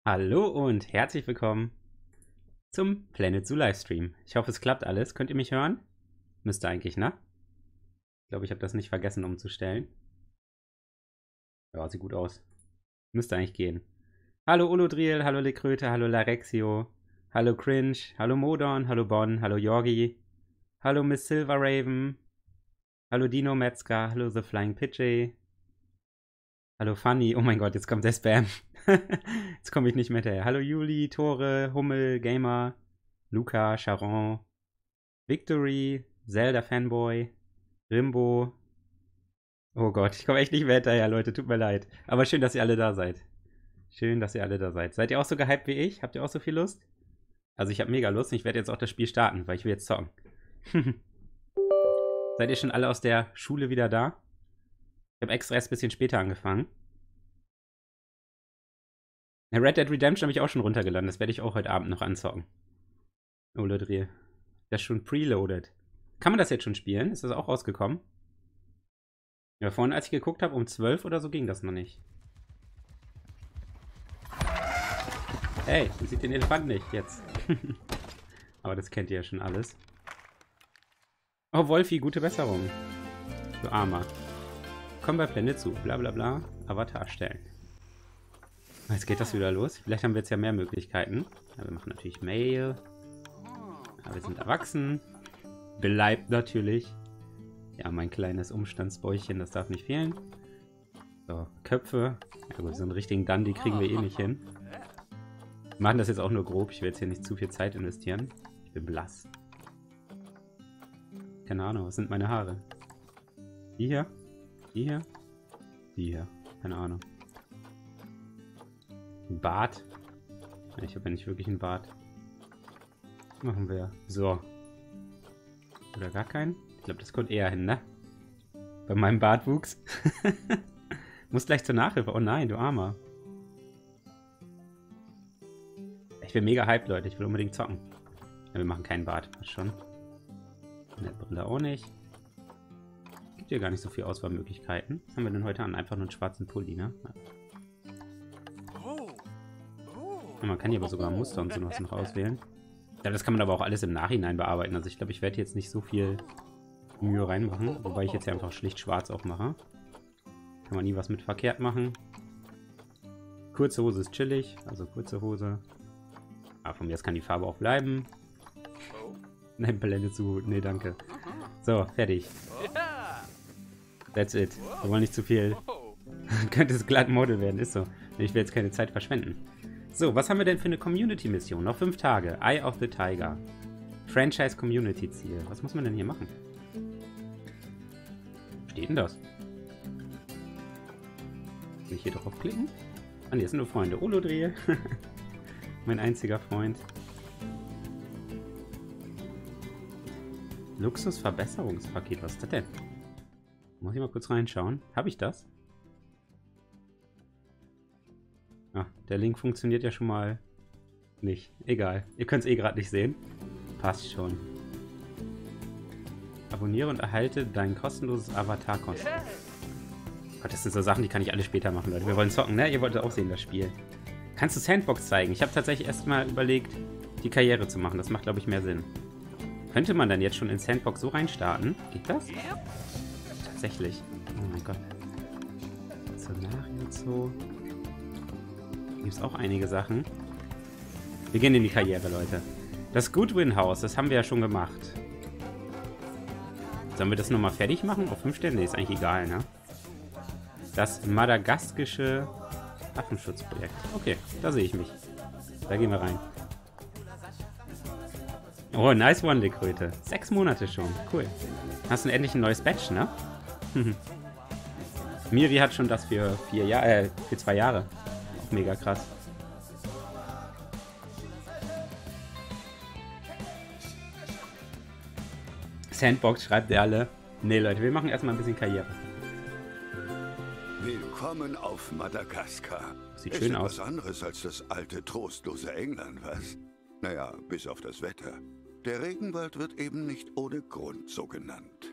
Hallo und herzlich willkommen zum Planet Zoo Livestream. Ich hoffe, es klappt alles. Könnt ihr mich hören? Müsste eigentlich, ne? Ich glaube, ich habe das nicht vergessen umzustellen. Ja, sieht gut aus. Müsste eigentlich gehen. Hallo Ulodriel, hallo Lekröte, hallo Larexio, hallo Cringe, hallo Modon, hallo Bon, hallo Yorgi, hallo Miss Silver Raven, hallo Dino Metzger, hallo The Flying Pidgey, hallo Funny. Oh mein Gott, jetzt kommt der Spam. Jetzt komme ich nicht mehr hinterher. Hallo Juli, Tore, Hummel, Gamer, Luca, Charon, Victory, Zelda Fanboy, Rimbo. Oh Gott, ich komme echt nicht mehr hinterher, Leute. Tut mir leid. Aber schön, dass ihr alle da seid. Schön, dass ihr alle da seid. Seid ihr auch so gehypt wie ich? Habt ihr auch so viel Lust? Also ich habe mega Lust und ich werde jetzt auch das Spiel starten, weil ich will jetzt zocken. Seid ihr schon alle aus der Schule wieder da? Ich habe extra erst ein bisschen später angefangen. Red Dead Redemption habe ich auch schon runtergeladen. Das werde ich auch heute Abend noch anzocken. Oh, Leute, das ist schon preloaded. Kann man das jetzt schon spielen? Ist das auch rausgekommen? Ja, vorhin, als ich geguckt habe, um 12 oder so ging das noch nicht. Hey, man sieht den Elefant nicht jetzt. Aber das kennt ihr ja schon alles. Oh, Wolfi, gute Besserung. Du Armer. Komm bei Planet zu. Bla bla bla. Avatar erstellen. Jetzt geht das wieder los. Vielleicht haben wir jetzt ja mehr Möglichkeiten. Ja, wir machen natürlich Mail. Ja, wir sind erwachsen. Bleibt natürlich. Ja, mein kleines Umstandsbäuchchen, das darf nicht fehlen. So, Köpfe. Ja gut, so einen richtigen Dundee kriegen wir eh nicht hin. Wir machen das jetzt auch nur grob. Ich will jetzt hier nicht zu viel Zeit investieren. Ich bin blass. Keine Ahnung, was sind meine Haare? Die hier? Die hier? Die hier. Keine Ahnung. Ein Bart? Ich habe ja nicht wirklich einen Bart. Was machen wir? So. Oder gar keinen? Ich glaube, das kommt eher hin, ne? Bei meinem Bartwuchs. Muss gleich zur Nachhilfe. Oh nein, du Armer. Ich bin mega hyped, Leute. Ich will unbedingt zocken. Ja, wir machen keinen Bart. Was schon? Eine Brille auch nicht. Gibt ja gar nicht so viele Auswahlmöglichkeiten. Was haben wir denn heute an? Einfach nur einen schwarzen Pulli, ne? Ja, man kann hier aber sogar Muster und sowas noch auswählen. Ja, das kann man aber auch alles im Nachhinein bearbeiten. Also ich glaube, ich werde jetzt nicht so viel Mühe reinmachen. Wobei ich jetzt ja einfach schlicht schwarz auch mache. Kann man nie was mit verkehrt machen. Kurze Hose ist chillig. Also kurze Hose. Aber von mir aus kann die Farbe auch bleiben. Nein, Palette zu. Nee, danke. So, fertig. That's it. Wir wollen nicht zu viel. Könnte es glatt Model werden, ist so. Ich will jetzt keine Zeit verschwenden. So, was haben wir denn für eine Community-Mission? Noch 5 Tage. Eye of the Tiger. Franchise-Community-Ziel. Was muss man denn hier machen? Steht denn das? Kann ich hier drauf klicken? Ah, ne, das sind nur Freunde. Olodriel. Mein einziger Freund. Luxusverbesserungspaket. Was ist das denn? Muss ich mal kurz reinschauen. Habe ich das? Ah, der Link funktioniert ja schon mal nicht. Egal. Ihr könnt es eh gerade nicht sehen. Passt schon. Abonniere und erhalte dein kostenloses Avatar-Konto. Gott, das sind so Sachen, die kann ich alle später machen, Leute. Wir wollen zocken, ne? Ihr wolltet auch sehen, das Spiel. Kannst du Sandbox zeigen? Ich habe tatsächlich erstmal überlegt, die Karriere zu machen. Das macht, glaube ich, mehr Sinn. Könnte man dann jetzt schon in Sandbox so reinstarten? Geht das? Tatsächlich. Oh mein Gott. Szenario so. Gibt es auch einige Sachen. Wir gehen in die Karriere, Leute. Das Goodwin-Haus, das haben wir ja schon gemacht. Sollen wir das nochmal fertig machen? Auf 5 Stellen? Ne, ist eigentlich egal, ne? Das madagaskische Affenschutzprojekt. Okay, da sehe ich mich. Da gehen wir rein. Oh, nice one, Lekröte. 6 Monate schon. Cool. Hast du endlich ein neues Badge, ne? Miri hat schon das für 2 Jahre. Mega krass. Sandbox schreibt ihr alle. Nee, Leute, wir machen erstmal ein bisschen Karriere. Willkommen auf Madagaskar. Sieht schön aus. Ist was anderes als das alte, trostlose England, was? Naja, bis auf das Wetter. Der Regenwald wird eben nicht ohne Grund so genannt.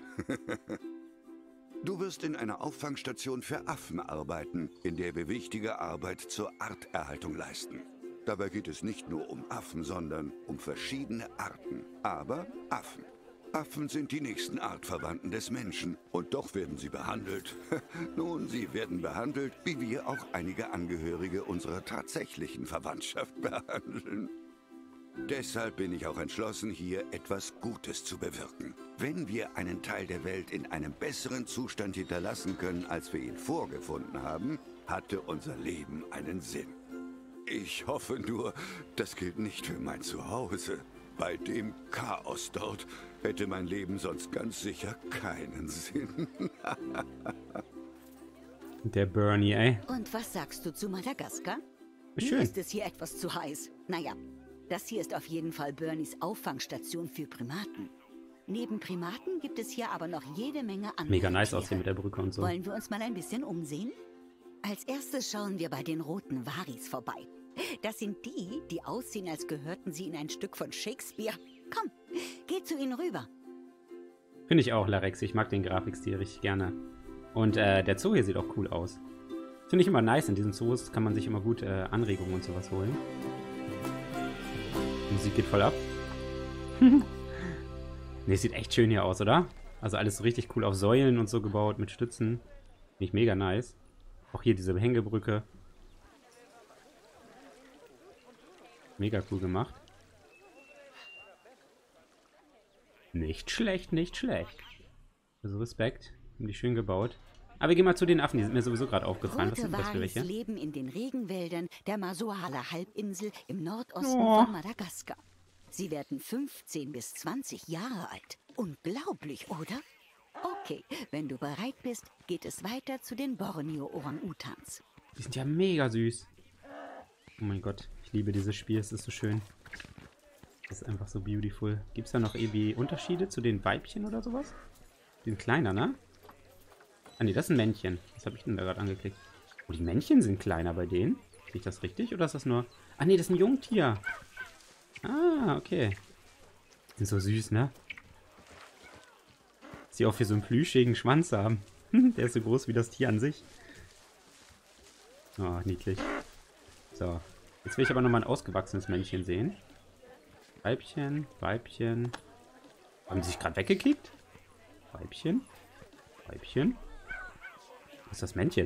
Du wirst in einer Auffangstation für Affen arbeiten, in der wir wichtige Arbeit zur Arterhaltung leisten. Dabei geht es nicht nur um Affen, sondern um verschiedene Arten. Aber Affen. Affen sind die nächsten Artverwandten des Menschen. Und doch werden sie behandelt. Nun, sie werden behandelt, wie wir auch einige Angehörige unserer tatsächlichen Verwandtschaft behandeln. Deshalb bin ich auch entschlossen, hier etwas Gutes zu bewirken. Wenn wir einen Teil der Welt in einem besseren Zustand hinterlassen können, als wir ihn vorgefunden haben, hatte unser Leben einen Sinn. Ich hoffe nur, das gilt nicht für mein Zuhause. Bei dem Chaos dort hätte mein Leben sonst ganz sicher keinen Sinn. Der Bernie, ey. Und was sagst du zu Madagaskar? Schön. Mir ist es hier etwas zu heiß. Naja, das hier ist auf jeden Fall Bernies Auffangstation für Primaten. Neben Primaten gibt es hier aber noch jede Menge andere Mega nice Tiere. aussehen mit der Brücke und so. Wollen wir uns mal ein bisschen umsehen? Als erstes schauen wir bei den roten Waris vorbei. Das sind die, die aussehen, als gehörten sie in ein Stück von Shakespeare. Komm, geh zu ihnen rüber. Finde ich auch, Larex. Ich mag den Grafikstil richtig gerne. Und der Zoo hier sieht auch cool aus. Finde ich immer nice. In diesen Zoos kann man sich immer gut Anregungen und sowas holen. Die Musik geht voll ab. Ne, sieht echt schön hier aus, oder? Also alles so richtig cool auf Säulen und so gebaut mit Stützen. Finde ich mega nice. Auch hier diese Hängebrücke. Mega cool gemacht. Nicht schlecht, nicht schlecht. Also Respekt. Haben die schön gebaut. Aber wir gehen mal zu den Affen. Die sind mir sowieso gerade aufgefallen. Was Rote sind das für Waris welche? leben in den Regenwäldern der Masoala-Halbinsel im Nordosten Oh. von Madagaskar. Sie werden 15 bis 20 Jahre alt. Unglaublich, oder? Okay, wenn du bereit bist, geht es weiter zu den Borneo-Orang-Utans. Die sind ja mega süß. Oh mein Gott, ich liebe dieses Spiel. Es ist so schön. Das ist einfach so beautiful. Gibt es da noch irgendwie Unterschiede zu den Weibchen oder sowas? Die sind kleiner, ne? Ah ne, das ist ein Männchen. Was habe ich denn da gerade angeklickt? Oh, die Männchen sind kleiner bei denen. Sehe ich das richtig? Oder ist das nur... Ah ne, das ist ein Jungtier. Ah, okay. Die sind so süß, ne? Sie auch für so einen plüschigen Schwanz haben. Der ist so groß wie das Tier an sich. Oh, niedlich. So. Jetzt will ich aber nochmal ein ausgewachsenes Männchen sehen. Weibchen, Weibchen. Haben sie sich gerade weggekickt? Weibchen, Weibchen. Wo ist das Männchen?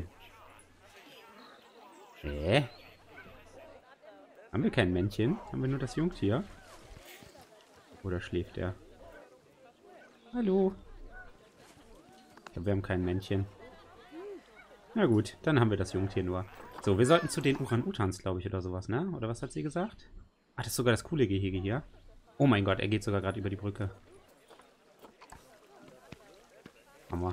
Haben wir kein Männchen? Haben wir nur das Jungtier? Oder schläft er? Hallo? Ich glaube, wir haben kein Männchen. Na gut, dann haben wir das Jungtier nur. So, wir sollten zu den Orang-Utans, glaube ich, oder sowas, ne? Oder was hat sie gesagt? Ach, das ist sogar das coole Gehege hier. Oh mein Gott, er geht sogar gerade über die Brücke. Hammer.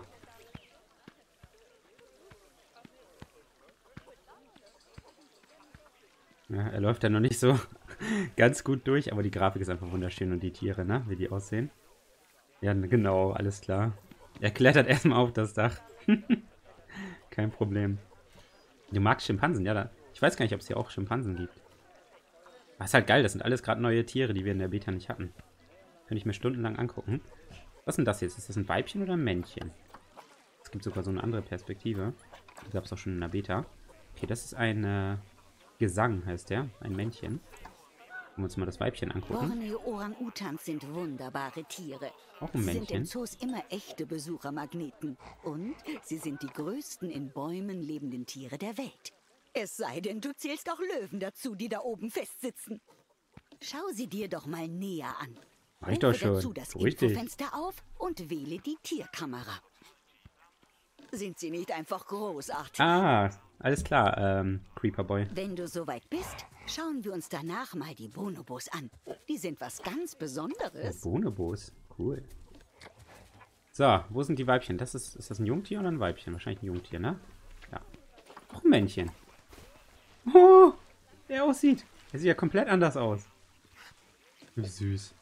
Ja, er läuft ja noch nicht so ganz gut durch, aber die Grafik ist einfach wunderschön und die Tiere, ne? Wie die aussehen. Ja, genau, alles klar. Er klettert erstmal auf das Dach. Kein Problem. Du magst Schimpansen, ja. Ich weiß gar nicht, ob es hier auch Schimpansen gibt. Aber ist halt geil, das sind alles gerade neue Tiere, die wir in der Beta nicht hatten. Könnte ich mir stundenlang angucken. Was ist denn das jetzt? Ist das ein Weibchen oder ein Männchen? Es gibt sogar so eine andere Perspektive. Die gab es auch schon in der Beta. Okay, das ist ein Gesang, heißt der. Ein Männchen. Wollen wir uns mal das Weibchen angucken. Borneo-Orang-Utans sind wunderbare Tiere. Auch ein Sie sind in Männchen. Zoos immer echte Besuchermagneten. Und sie sind die größten in Bäumen lebenden Tiere der Welt. Es sei denn, du zählst auch Löwen dazu, die da oben festsitzen. Schau sie dir doch mal näher an. Mach ich doch Rufe dazu schon. das Beruhig dich. Infofenster auf und wähle die Tierkamera. Sind sie nicht einfach großartig? Ah, alles klar, Creeperboy. Wenn du soweit bist, schauen wir uns danach mal die Bonobos an. Die sind was ganz Besonderes. Bonobos. Cool. So, wo sind die Weibchen? Ist das ein Jungtier oder ein Weibchen? Wahrscheinlich ein Jungtier, ne? Ja. Auch ein Männchen. Oh, der aussieht. Der sieht ja komplett anders aus. Wie süß.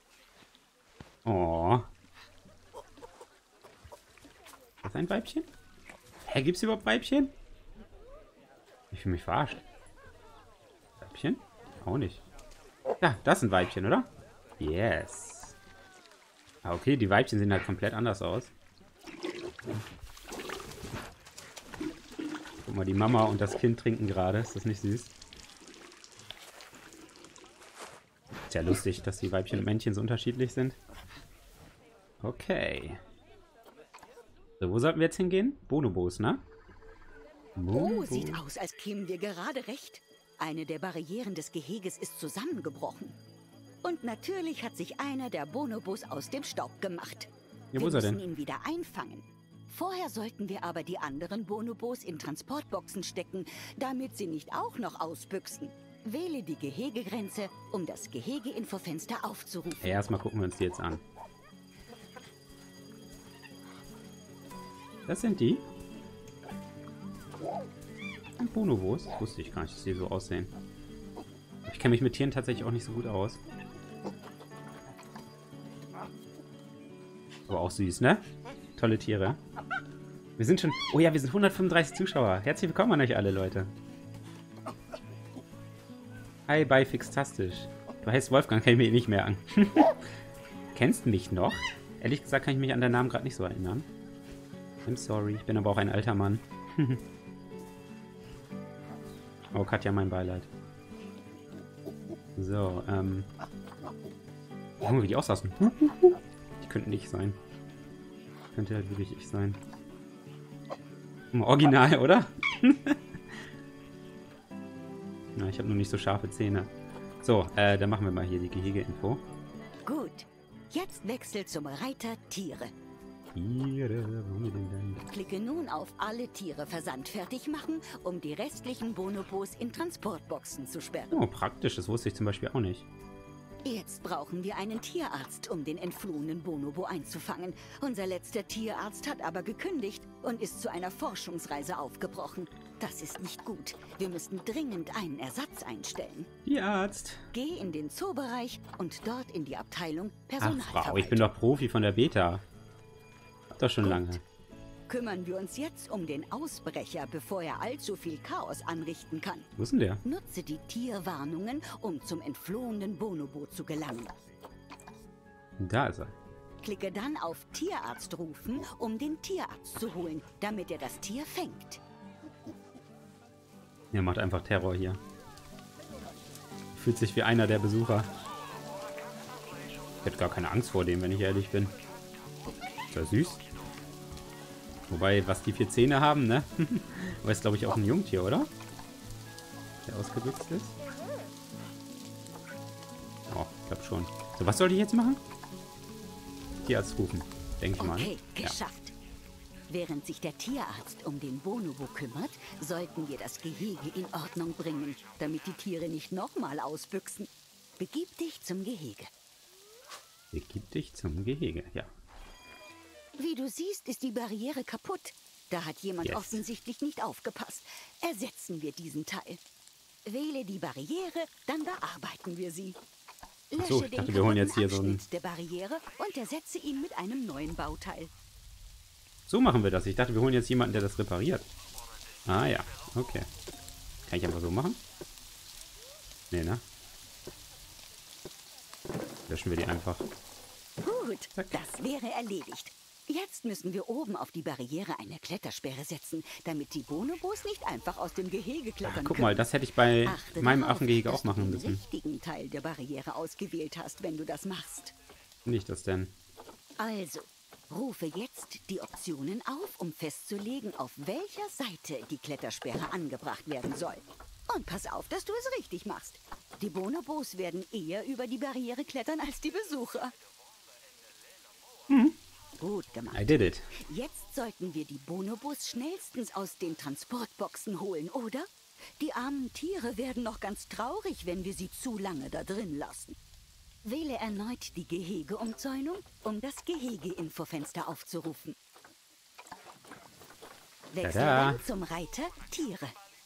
Oh. Ist das ein Weibchen? Hä, gibt's überhaupt Weibchen? Ich fühle mich verarscht. Weibchen? Auch nicht. Ja, das ist ein Weibchen, oder? Yes. Ah, okay, die Weibchen sehen halt komplett anders aus. Guck mal, die Mama und das Kind trinken gerade. Ist das nicht süß? Ist ja lustig, dass die Weibchen und Männchen so unterschiedlich sind. Okay. So, wo sollten wir jetzt hingehen? Bonobos, ne? Oh, sieht aus, als kämen wir gerade recht. Eine der Barrieren des Geheges ist zusammengebrochen. Und natürlich hat sich einer der Bonobos aus dem Staub gemacht. Ja, wo Wir ist er müssen denn? ihn wieder einfangen. Vorher sollten wir aber die anderen Bonobos in Transportboxen stecken, damit sie nicht auch noch ausbüchsen. Wähle die Gehegegrenze, um das Gehege-Infofenster aufzurufen. Ja, erstmal gucken wir uns die jetzt an. Das sind die. Und Bonobos. Das wusste ich gar nicht, dass die so aussehen. Ich kenne mich mit Tieren tatsächlich auch nicht so gut aus. Aber auch süß, ne? Tolle Tiere. Wir sind schon... Oh ja, wir sind 135 Zuschauer. Herzlich willkommen an euch alle, Leute. Hi, bye, fixtastisch. Du heißt Wolfgang, kann ich mir nicht merken. Kennst du mich noch? Ehrlich gesagt kann ich mich an deinen Namen gerade nicht so erinnern. I'm sorry, ich bin aber auch ein alter Mann. Oh, Katja, mein Beileid. So, Junge, wie die aussaßen. Die könnten ich sein. Könnte halt wirklich ich sein. Original, oder? Na, ich habe nur nicht so scharfe Zähne. So, dann machen wir mal hier die Gehege-Info. Gut, jetzt wechsel zum Reiter Tiere. Tiere, wo haben wir denn denn? Klicke nun auf alle Tiere versandfertig machen, um die restlichen Bonobos in Transportboxen zu sperren. Oh, praktisch, das wusste ich zum Beispiel auch nicht. Jetzt brauchen wir einen Tierarzt, um den entflohenen Bonobo einzufangen. Unser letzter Tierarzt hat aber gekündigt und ist zu einer Forschungsreise aufgebrochen. Das ist nicht gut. Wir müssen dringend einen Ersatz einstellen. Tierarzt. Geh in den Zoobereich und dort in die Abteilung Ach, Personalverwaltung. Frau, ich bin doch Profi von der Beta. Hab doch schon Gut. lange. Kümmern wir uns jetzt um den Ausbrecher, bevor er allzu viel Chaos anrichten kann. Wo ist denn der? Nutze die Tierwarnungen, um zum entflohenen Bonobo zu gelangen. Da ist er. Klicke dann auf Tierarzt rufen, um den Tierarzt zu holen, damit er das Tier fängt. Er macht einfach Terror hier. Fühlt sich wie einer der Besucher. Ich hätte gar keine Angst vor dem, wenn ich ehrlich bin. Ist ja süß. Wobei, was die 4 Zähne haben, ne? Aber ist, glaube ich, auch ein Jungtier, oder? Der ausgebüxt ist. Oh, ich glaube schon. So, was soll ich jetzt machen? Tierarzt rufen, denke ich mal. Okay, Ja. geschafft. Während sich der Tierarzt um den Bonobo kümmert, sollten wir das Gehege in Ordnung bringen, damit die Tiere nicht nochmal ausbüchsen. Begib dich zum Gehege. Begib dich zum Gehege, ja. Wie du siehst, ist die Barriere kaputt. Da hat jemand Yes. offensichtlich nicht aufgepasst. Ersetzen wir diesen Teil. Wähle die Barriere, dann bearbeiten wir sie. Ach so, ich dachte, wir holen jetzt hier so ein... Abschnitt der Barriere und ersetze ihn mit einem neuen Bauteil. So machen wir das. Ich dachte, wir holen jetzt jemanden, der das repariert. Ah ja, okay. Kann ich einfach so machen? Nee, ne? Löschen wir die einfach. Gut, das wäre erledigt. Jetzt müssen wir oben auf die Barriere eine Klettersperre setzen, damit die Bonobos nicht einfach aus dem Gehege klettern Guck können. mal, das hätte ich bei Achte meinem darauf, Affengehege dass auch machen du müssen. den richtigen Teil der Barriere ausgewählt hast, wenn du das machst. Nicht das denn? Also, rufe jetzt die Optionen auf, um festzulegen, auf welcher Seite die Klettersperre angebracht werden soll. Und pass auf, dass du es richtig machst. Die Bonobos werden eher über die Barriere klettern als die Besucher. Gut gemacht. I did it. Jetzt sollten wir die Bonobos schnellstens aus den Transportboxen holen, oder? Die armen Tiere werden noch ganz traurig, wenn wir sie zu lange da drin lassen. Wähle erneut die Gehegeumzäunung, um das Gehege-Infofenster aufzurufen. Wechsle Tada. dann zum Reiter Tiere.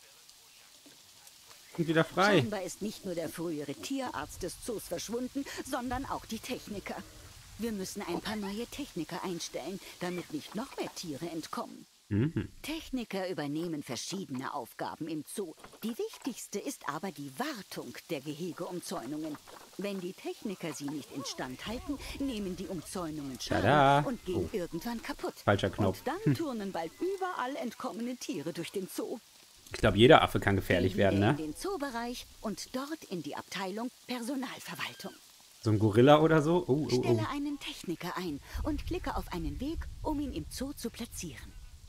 Sind wieder frei. Scheinbar ist nicht nur der frühere Tierarzt des Zoos verschwunden, sondern auch die Techniker. Wir müssen ein paar neue Techniker einstellen, damit nicht noch mehr Tiere entkommen. Mhm. Techniker übernehmen verschiedene Aufgaben im Zoo. Die wichtigste ist aber die Wartung der Gehegeumzäunungen. Wenn die Techniker sie nicht instand halten, nehmen die Umzäunungen Tada. Schaden und gehen irgendwann kaputt. Falscher Knopf. Und dann turnen bald überall entkommene Tiere durch den Zoo. Ich glaube, jeder Affe kann gefährlich Gehen werden, wir ne? in den Zoobereich und dort in die Abteilung Personalverwaltung. So ein Gorilla oder so? Oh, oh, oh. Stelle einen Techniker ein und klicke auf einen Weg, um ihn im Zoo zu platzieren.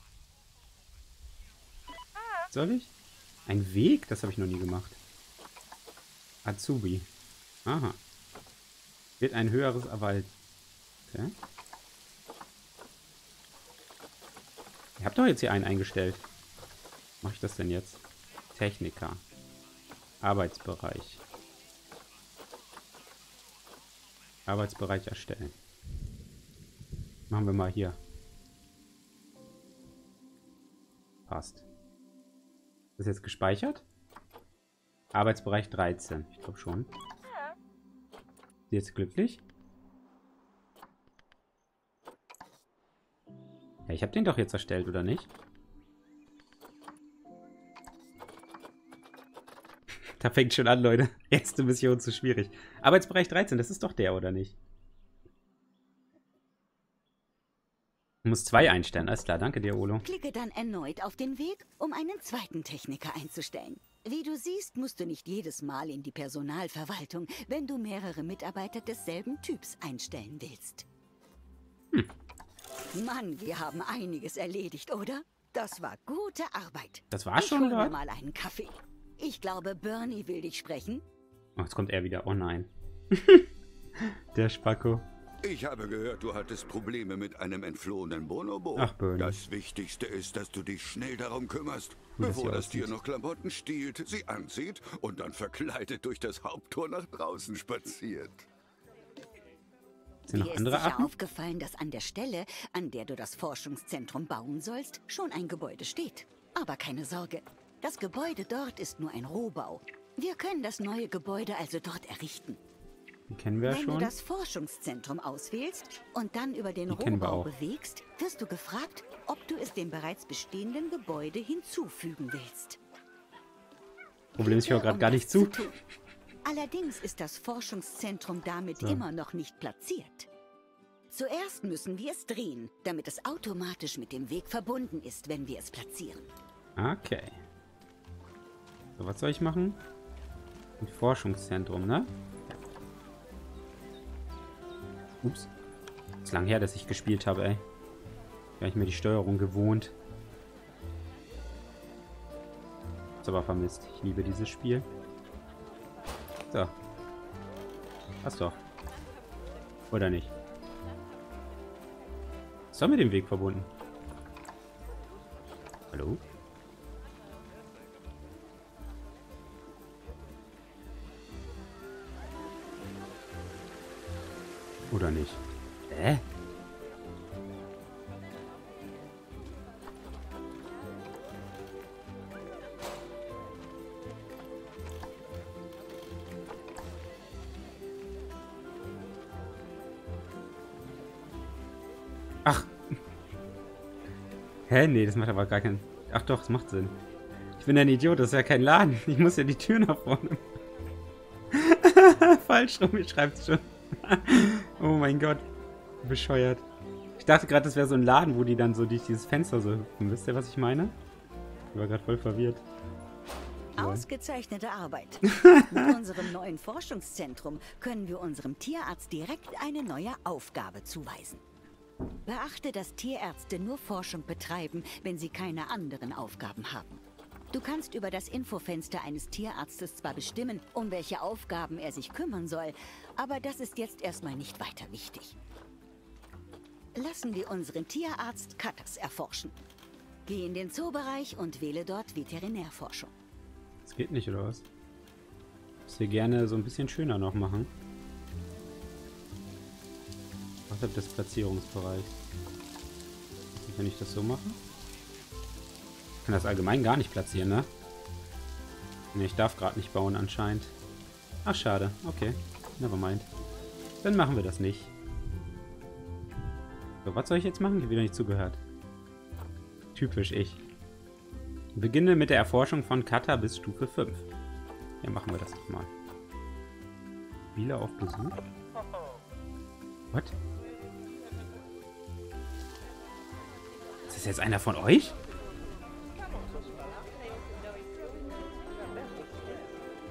Soll ich? Ein Weg? Das habe ich noch nie gemacht. Azubi. Aha. Wird ein höheres Erwalt. Okay. Ihr habt doch jetzt hier einen eingestellt. Mache ich das denn jetzt? Techniker. Arbeitsbereich. Arbeitsbereich erstellen. Machen wir mal hier. Passt. Ist das jetzt gespeichert? Arbeitsbereich 13. Ich glaube schon. Ist sie jetzt glücklich? Ja, ich habe den doch jetzt erstellt, oder nicht? Da fängt schon an, Leute. Erste Mission zu schwierig. Arbeitsbereich 13, das ist doch der, oder nicht? Ich muss 2 einstellen. Alles klar, danke dir, Olo. Klicke dann erneut auf den Weg, um einen zweiten Techniker einzustellen. Wie du siehst, musst du nicht jedes Mal in die Personalverwaltung, wenn du mehrere Mitarbeiter desselben Typs einstellen willst. Mann, wir haben einiges erledigt, oder? Das war gute Arbeit. Das war schon, Ich hol mir oder? mal einen Kaffee. Ich glaube, Bernie will dich sprechen. Oh, jetzt kommt er wieder. Oh nein. Der Spacko. Ich habe gehört, du hattest Probleme mit einem entflohenen Bonobo. Ach, Bernie. Das Wichtigste ist, dass du dich schnell darum kümmerst, Wie das bevor hier das Tier aussieht. noch Klamotten stiehlt, sie anzieht und dann verkleidet durch das Haupttor nach draußen spaziert. Sind noch Dir ist andere sicher Affen? aufgefallen, dass an der Stelle, an der du das Forschungszentrum bauen sollst, schon ein Gebäude steht. Aber keine Sorge, das Gebäude dort ist nur ein Rohbau. Wir können das neue Gebäude also dort errichten. Die kennen wir ja Wenn du schon. das Forschungszentrum auswählst und dann über den Die kennen wir Rohbau auch. bewegst, wirst du gefragt, ob du es dem bereits bestehenden Gebäude hinzufügen willst. Problem ist, ich höre gerade Um gar das nicht zu. tun. Allerdings ist das Forschungszentrum damit So. immer noch nicht platziert. Zuerst müssen wir es drehen, damit es automatisch mit dem Weg verbunden ist, wenn wir es platzieren. Okay. So, was soll ich machen? Ein Forschungszentrum, ne? Ups. Ist lang her, dass ich gespielt habe, ey. Gar nicht mehr die Steuerung gewohnt. Ist aber vermisst. Ich liebe dieses Spiel. So. Passt doch. Oder nicht? Ist doch mit dem Weg verbunden. Hallo? Oder nicht? Hä? Ach. Hä? Nee, das macht aber gar keinen... Ach doch, das macht Sinn. Ich bin ein Idiot, das ist ja kein Laden. Ich muss ja die Tür nach vorne. Falsch rum, ich schreib's schon. Oh mein Gott. Bescheuert. Ich dachte gerade, das wäre so ein Laden, wo die dann so durch dieses Fenster so hüpfen. Wisst ihr, was ich meine? Ich war gerade voll verwirrt. Ausgezeichnete Arbeit. Mit unserem neuen Forschungszentrum können wir unserem Tierarzt direkt eine neue Aufgabe zuweisen. Beachte, dass Tierärzte nur Forschung betreiben, wenn sie keine anderen Aufgaben haben. Du kannst über das Infofenster eines Tierarztes zwar bestimmen, um welche Aufgaben er sich kümmern soll, aber das ist jetzt erstmal nicht weiter wichtig. Lassen wir unseren Tierarzt Katas erforschen. Geh in den Zoobereich und wähle dort Veterinärforschung. Das geht nicht, oder was? Ich will gerne so ein bisschen schöner noch machen. Außerhalb des Platzierungsbereichs. Wenn ich das so mache? Ich kann das allgemein gar nicht platzieren, ne? Ne, ich darf gerade nicht bauen anscheinend. Ach, schade. Okay. Nevermind. Dann machen wir das nicht. So, was soll ich jetzt machen? Ich habe wieder nicht zugehört. Typisch ich. Beginne mit der Erforschung von Kata bis Stufe 5. Ja, machen wir das doch mal. Spieler auf Besuch? What? Ist das jetzt einer von euch?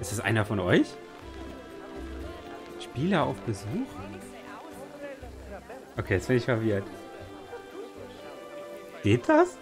Ist das einer von euch? Spieler auf Besuch? Okay, jetzt bin ich verwirrt. Geht das?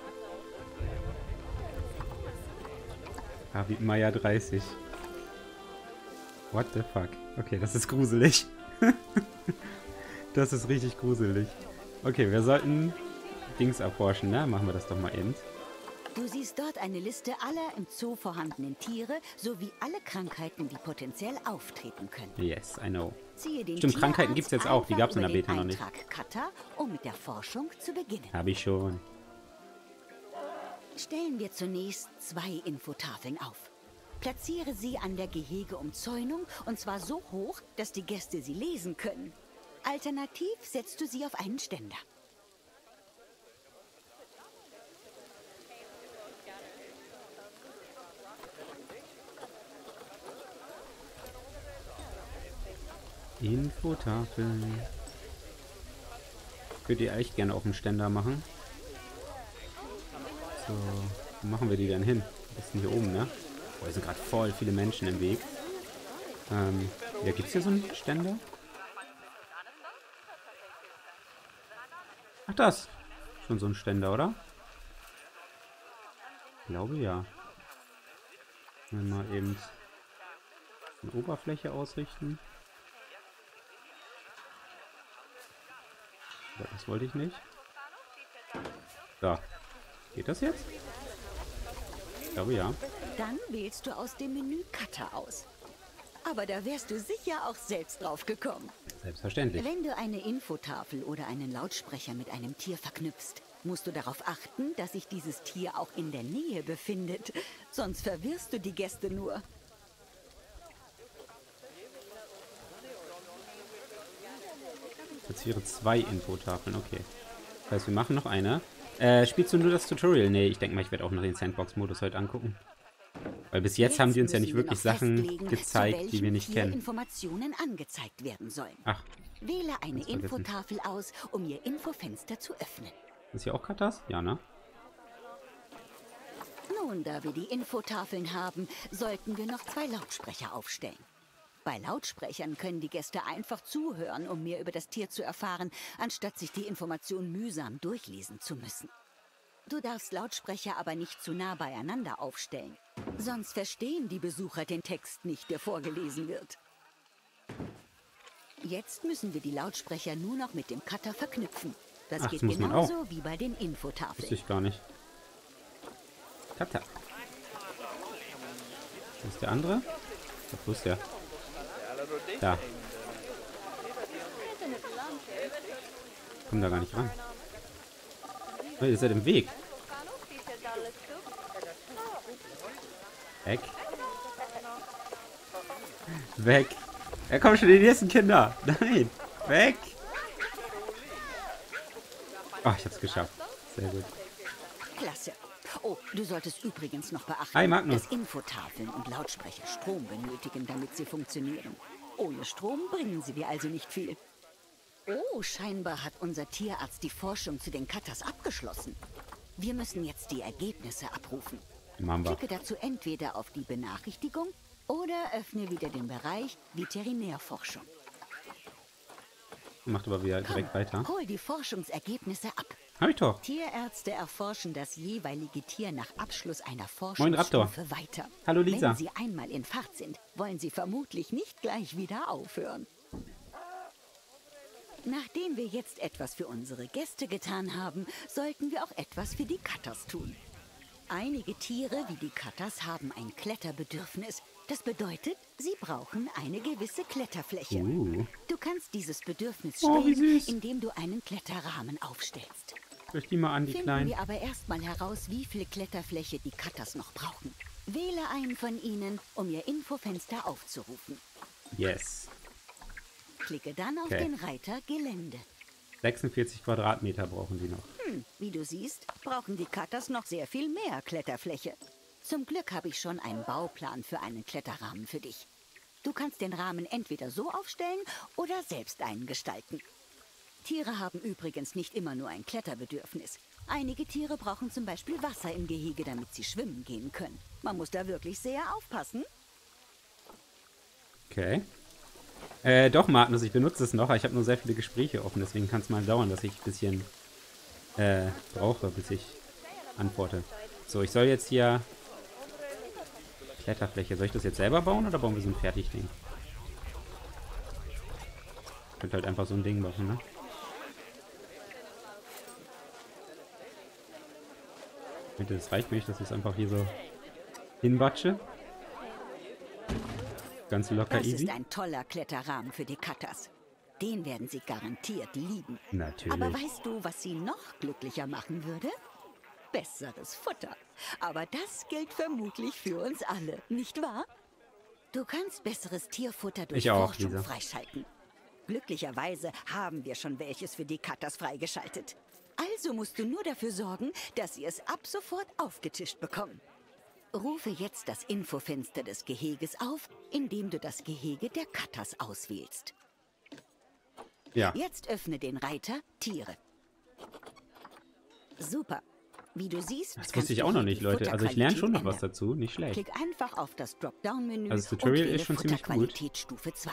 David Meyer 30. What the fuck? Okay, das ist gruselig. Das ist richtig gruselig. Okay, wir sollten Dings erforschen, ne? Machen wir das doch mal eben. Du siehst dort eine Liste aller im Zoo vorhandenen Tiere sowie alle Krankheiten, die potenziell auftreten können. Yes, I know. Ziehe den Stimmt, Krankheiten Tierarzt gibt's jetzt auch. Die einfach gab's in der über den Beta noch nicht. Eintrag Cutter, um mit der Forschung zu beginnen. Habe ich schon. Stellen wir zunächst 2 Infotafeln auf. Platziere sie an der Gehegeumzäunung und zwar so hoch, dass die Gäste sie lesen können. Alternativ setzt du sie auf einen Ständer. Infotafeln. Ich würde die echt gerne auf dem Ständer machen. So, wo machen wir die denn hin? Am besten hier oben, ne? Boah, hier sind gerade voll viele Menschen im Weg. Ja, gibt's hier so einen Ständer? Ach, das. Schon so ein Ständer, oder? Ich glaube, ja. Mal eben eine Oberfläche ausrichten. Das wollte ich nicht. So. Geht das jetzt? Ich glaube, ja. Dann wählst du aus dem Menü Cutter aus. Aber da wärst du sicher auch selbst drauf gekommen. Selbstverständlich. Wenn du eine Infotafel oder einen Lautsprecher mit einem Tier verknüpfst, musst du darauf achten, dass sich dieses Tier auch in der Nähe befindet. Sonst verwirrst du die Gäste nur. Platziere 2 Infotafeln, okay. Das heißt, wir machen noch eine. Spielst du nur das Tutorial? Nee, ich denke mal, ich werde auch noch den Sandbox-Modus heute angucken. Weil bis jetzt haben die uns ja nicht wirklich Sachen gezeigt, die wir nicht kennen. Informationen angezeigt werden sollen. Ach. Wähle eine Infotafel aus, um ihr Infofenster zu öffnen. Ist hier auch Katas? Ja, ne? Nun, da wir die Infotafeln haben, sollten wir noch 2 Lautsprecher aufstellen. Bei Lautsprechern können die Gäste einfach zuhören, um mehr über das Tier zu erfahren, anstatt sich die Information mühsam durchlesen zu müssen. Du darfst Lautsprecher aber nicht zu nah beieinander aufstellen. Sonst verstehen die Besucher den Text nicht, der vorgelesen wird. Jetzt müssen wir die Lautsprecher nur noch mit dem Cutter verknüpfen. Das geht genauso wie bei den Infotafeln. Wusste ich gar nicht. Cutter. Wo ist der andere? Wo ist der? Da. Komm da gar nicht ran. Oh, ihr seid im Weg. Weg. Weg. Ja, komm schon, die nächsten Kinder. Nein. Weg. Oh, ich hab's geschafft. Sehr gut. Klasse. Oh, du solltest übrigens noch beachten, Hi, Magnus. dass Infotafeln und Lautsprecher Strom benötigen, damit sie funktionieren. Ohne Strom bringen sie dir also nicht viel. Oh, scheinbar hat unser Tierarzt die Forschung zu den Cutters abgeschlossen. Wir müssen jetzt die Ergebnisse abrufen. Mamba. Klicke dazu entweder auf die Benachrichtigung oder öffne wieder den Bereich Veterinärforschung. Macht aber wieder direkt weiter. Hol die Forschungsergebnisse ab. Hab ich doch. Tierärzte erforschen das jeweilige Tier nach Abschluss einer Moin, Raptor. Forschungsstufe weiter. Hallo, Lisa. Wenn sie einmal in Fahrt sind, wollen sie vermutlich nicht gleich wieder aufhören. Nachdem wir jetzt etwas für unsere Gäste getan haben, sollten wir auch etwas für die Cutters tun. Einige Tiere wie die Cutters haben ein Kletterbedürfnis. Das bedeutet, sie brauchen eine gewisse Kletterfläche. Du kannst dieses Bedürfnis stillen, indem du einen Kletterrahmen aufstellst. Sprich die mal an, die Finden Kleinen. wir aber erstmal heraus, wie viel Kletterfläche die Cutters noch brauchen. Wähle einen von ihnen, um ihr Infofenster aufzurufen. Yes. Klicke dann auf den Reiter Gelände. 46 Quadratmeter brauchen die noch. Wie du siehst, brauchen die Cutters noch sehr viel mehr Kletterfläche. Zum Glück habe ich schon einen Bauplan für einen Kletterrahmen für dich. Du kannst den Rahmen entweder so aufstellen oder selbst einen gestalten. Tiere haben übrigens nicht immer nur ein Kletterbedürfnis. Einige Tiere brauchen zum Beispiel Wasser im Gehege, damit sie schwimmen gehen können. Man muss da wirklich sehr aufpassen. Okay. Doch, Magnus, ich benutze es noch, aber ich habe nur sehr viele Gespräche offen, deswegen kann es mal dauern, dass ich ein bisschen brauche, bis ich antworte. So, ich soll jetzt hier Kletterfläche. Soll ich das jetzt selber bauen oder bauen wir so ein Fertigding? Ich könnte halt einfach so ein Ding machen, ne? Ich denke, das reicht mir nicht, dass ich es einfach hier so hinwatsche. Ganz locker Das easy. ist ein toller Kletterrahmen für die Cutters. Den werden sie garantiert lieben. Natürlich. Aber weißt du, was sie noch glücklicher machen würde? Besseres Futter. Aber das gilt vermutlich für uns alle, nicht wahr? Du kannst besseres Tierfutter durch Ich auch, Forschung Lisa. freischalten. Glücklicherweise haben wir schon welches für die Cutters freigeschaltet. Also musst du nur dafür sorgen, dass sie es ab sofort aufgetischt bekommen. Rufe jetzt das Infofenster des Geheges auf, indem du das Gehege der Cutters auswählst. Ja. Jetzt öffne den Reiter Tiere. Super. Wie du siehst, Das kannst wusste ich du auch noch hier nicht, die Leute. Also ich lerne schon noch was Futterqualität dazu. Nicht schlecht. Klick einfach auf das Dropdown-Menü Also das Tutorial und wähle ist schon ziemlich gut. Futterqualitätsstufe 2.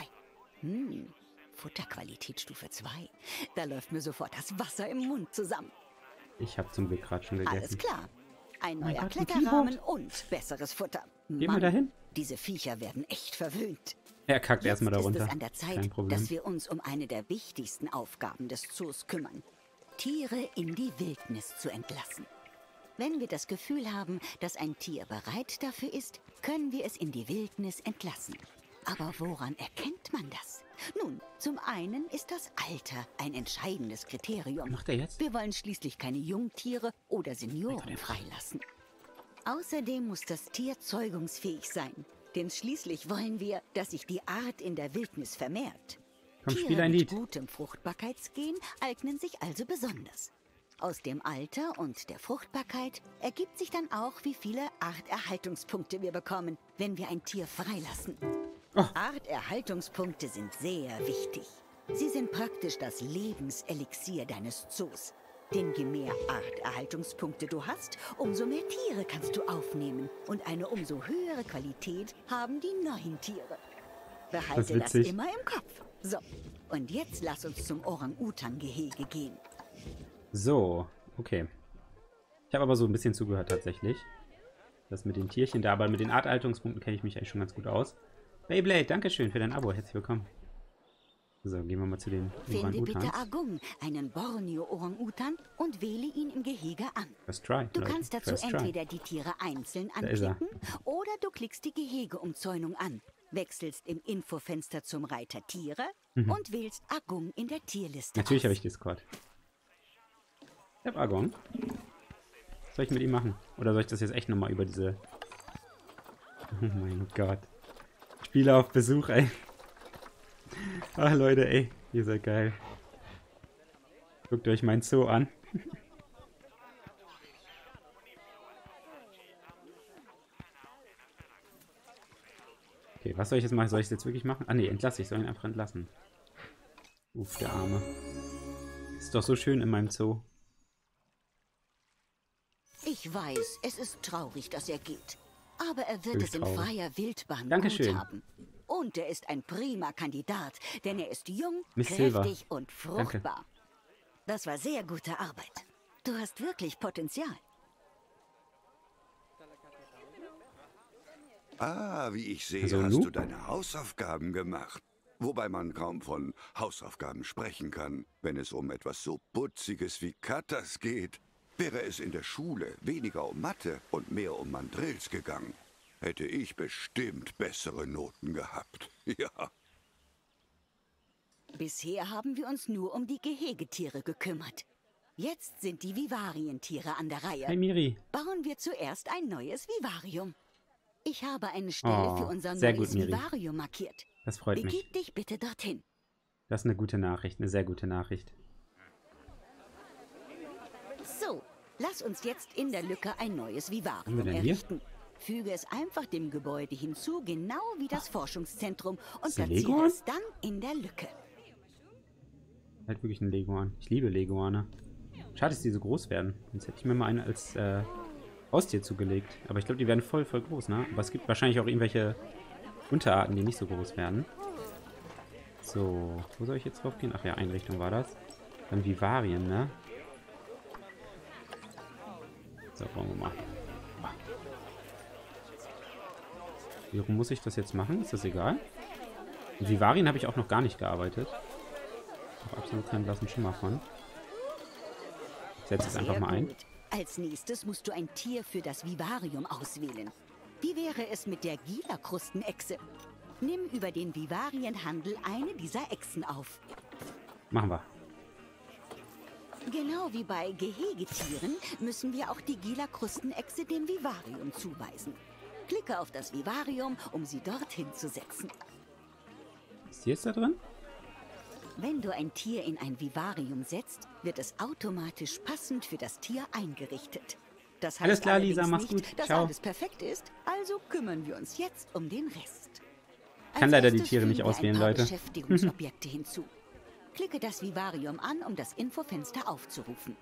Futterqualitätsstufe 2. Da läuft mir sofort das Wasser im Mund zusammen. Ich habe zum Glück gerade schon gegessen. Alles klar. Ein Mein neuer Gott, ein Kletterrahmen und besseres Futter. Geh mal dahin. Diese Viecher werden echt verwöhnt. Er kackt erstmal Jetzt darunter. ist es an der Zeit, Kein Problem. dass wir uns um eine der wichtigsten Aufgaben des Zoos kümmern. Tiere in die Wildnis zu entlassen. Wenn wir das Gefühl haben, dass ein Tier bereit dafür ist, können wir es in die Wildnis entlassen. Aber woran erkennt man das? Nun, zum einen ist das Alter ein entscheidendes Kriterium. Was macht er jetzt? Wir wollen schließlich keine Jungtiere oder Senioren freilassen. Außerdem muss das Tier zeugungsfähig sein. Denn schließlich wollen wir, dass sich die Art in der Wildnis vermehrt. Komm, spiel Tiere ein mit Lied. gutem Fruchtbarkeitsgen eignen sich also besonders. Aus dem Alter und der Fruchtbarkeit ergibt sich dann auch, wie viele Arterhaltungspunkte wir bekommen, wenn wir ein Tier freilassen. Oh. Arterhaltungspunkte sind sehr wichtig. Sie sind praktisch das Lebenselixier deines Zoos. Denn je mehr Arterhaltungspunkte du hast, umso mehr Tiere kannst du aufnehmen. Und eine umso höhere Qualität haben die neuen Tiere. Behalte das witzig. immer im Kopf. So, und jetzt lass uns zum Orang-Utan-Gehege gehen. So, okay. Ich habe aber so ein bisschen zugehört tatsächlich. Das mit den Tierchen da, aber mit den Arterhaltungspunkten kenne ich mich eigentlich schon ganz gut aus. Beyblade, dankeschön für dein Abo. Herzlich willkommen. So, gehen wir mal zu den Finde bitte Orang-Utans. Agung, einen Borneo-Orang-Utan, und wähle ihn im Gehege an. First try, Du Leute. kannst dazu First try. entweder die Tiere einzeln Da ist er. anklicken oder du klickst die Gehegeumzäunung an, wechselst im Infofenster zum Reiter Tiere und wählst Agung in der Tierliste Natürlich aus. habe ich Discord. Ich habe Argon. Was soll ich mit ihm machen? Oder soll ich das jetzt echt nochmal über diese... Oh mein Gott. Spieler auf Besuch, ey. Ach Leute, ey. Ihr seid geil. Guckt euch mein Zoo an. Okay, was soll ich jetzt machen? Soll ich es jetzt wirklich machen? Ah ne, entlasse ich. Soll ihn einfach entlassen. Uff, der Arme. Ist doch so schön in meinem Zoo. Ich weiß, es ist traurig, dass er geht. Aber er wird Wirklich es in traurig. freier Wildbahn Dankeschön. gut haben. Und er ist ein prima Kandidat, denn er ist jung, Miss Silver. kräftig und fruchtbar. Das war sehr gute Arbeit. Du hast wirklich Potenzial. Ah, wie ich sehe, Also, hast Lu? du deine Hausaufgaben gemacht. Wobei man kaum von Hausaufgaben sprechen kann, wenn es um etwas so Putziges wie Cutters geht. Wäre es in der Schule weniger um Mathe und mehr um Mandrills gegangen, hätte ich bestimmt bessere Noten gehabt. Ja. Bisher haben wir uns nur um die Gehegetiere gekümmert. Jetzt sind die Vivarientiere an der Reihe. Hey Miri. Bauen wir zuerst ein neues Vivarium. Ich habe eine Stelle Oh, für unser sehr neues gut, Miri. Vivarium markiert. Das freut mich. Begib dich bitte dorthin. Das ist eine gute Nachricht. Eine sehr gute Nachricht. So, lass uns jetzt in der Lücke ein neues Haben wir Vivarium denn hier? errichten. Füge es einfach dem Gebäude hinzu, genau wie das Forschungszentrum, und Ist ein platziere Leguan? es dann in der Lücke. Halt wirklich ein Leguan. Ich liebe Leguane. Schade, dass die so groß werden. Sonst hätte ich mir mal eine als Haustier zugelegt. Aber ich glaube, die werden voll groß, ne? Aber es gibt wahrscheinlich auch irgendwelche Unterarten, die nicht so groß werden. So, wo soll ich jetzt drauf gehen? Ach ja, Einrichtung war das. Dann Vivarien, ne? So, wollen wir mal. Wie rum muss ich das jetzt machen? Ist das egal? Und Vivarien habe ich auch noch gar nicht gearbeitet. Auch absolut keinen blassen Schimmer von. Ich setze es einfach mal ein. Als nächstes musst du ein Tier für das Vivarium auswählen. Wie wäre es mit der Gila-Krustenechse? Nimm über den Vivarienhandel eine dieser Echsen auf. Machen wir. Genau wie bei Gehegetieren müssen wir auch die Gila-Krustenechse dem Vivarium zuweisen. Klicke auf das Vivarium, um sie dorthin zu setzen. Ist die jetzt da drin? Wenn du ein Tier in ein Vivarium setzt, wird es automatisch passend für das Tier eingerichtet. Das heißt alles klar, Lisa, mach's nicht, gut. dass Ciao. alles perfekt ist, also kümmern wir uns jetzt um den Rest. Ich kann leider die Tiere nicht auswählen, Leute. Beschäftigungsobjekte hinzu. Klicke das Vivarium an, um das Infofenster aufzurufen.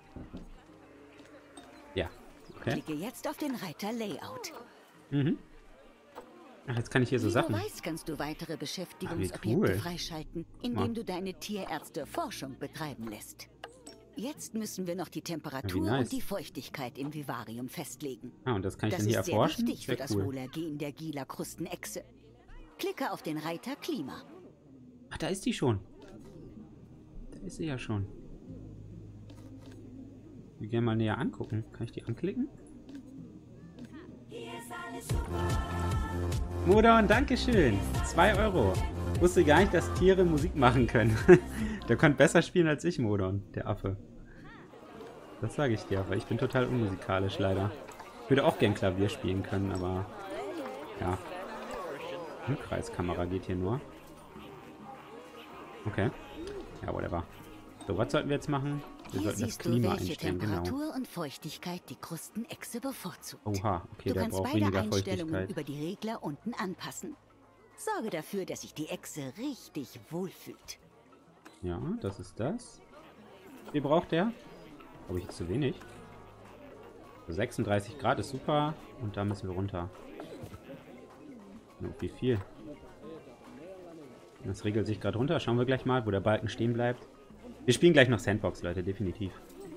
Ja, okay. Klicke jetzt auf den Reiter Layout. Mhm. Ach, jetzt kann ich hier so Wie Sachen. du weißt, kannst du weitere Beschäftigungsobjekte cool. freischalten, indem du deine Tierärzte Forschung betreiben lässt. Jetzt müssen wir noch die Temperatur nice. und die Feuchtigkeit im Vivarium festlegen. Ah, und das kann ich Das dann hier ist sehr erforschen? wichtig für Sehr das cool. Wohlergehen der Gila-Krustenechse. Klicke auf den Reiter Klima. Ach, da ist die schon. Da ist sie ja schon. Ich will gerne mal näher angucken. Kann ich die anklicken? Modon, dankeschön. 2 Euro. Wusste gar nicht, dass Tiere Musik machen können. Der konnte besser spielen als ich, Modon, der Affe. Das sage ich dir, aber ich bin total unmusikalisch, leider. Ich würde auch gern Klavier spielen können, aber ja. Umkreiskamera geht hier nur. Okay. Ja, whatever. So, was sollten wir jetzt machen? Wir Hier sollten das siehst du, Klima welche einstellen, genau. Temperatur und Feuchtigkeit die Krustenechse bevorzugt. Oha, okay, Du der kannst braucht beide weniger Einstellungen Feuchtigkeit. über die Regler unten anpassen. Sorge dafür, dass sich die Echse richtig wohlfühlt. Ja, das ist das. Wie braucht der? Habe ich jetzt zu wenig? So 36 Grad ist super. Und da müssen wir runter. Und wie viel? Das regelt sich gerade runter. Schauen wir gleich mal, wo der Balken stehen bleibt. Wir spielen gleich noch Sandbox, Leute, definitiv.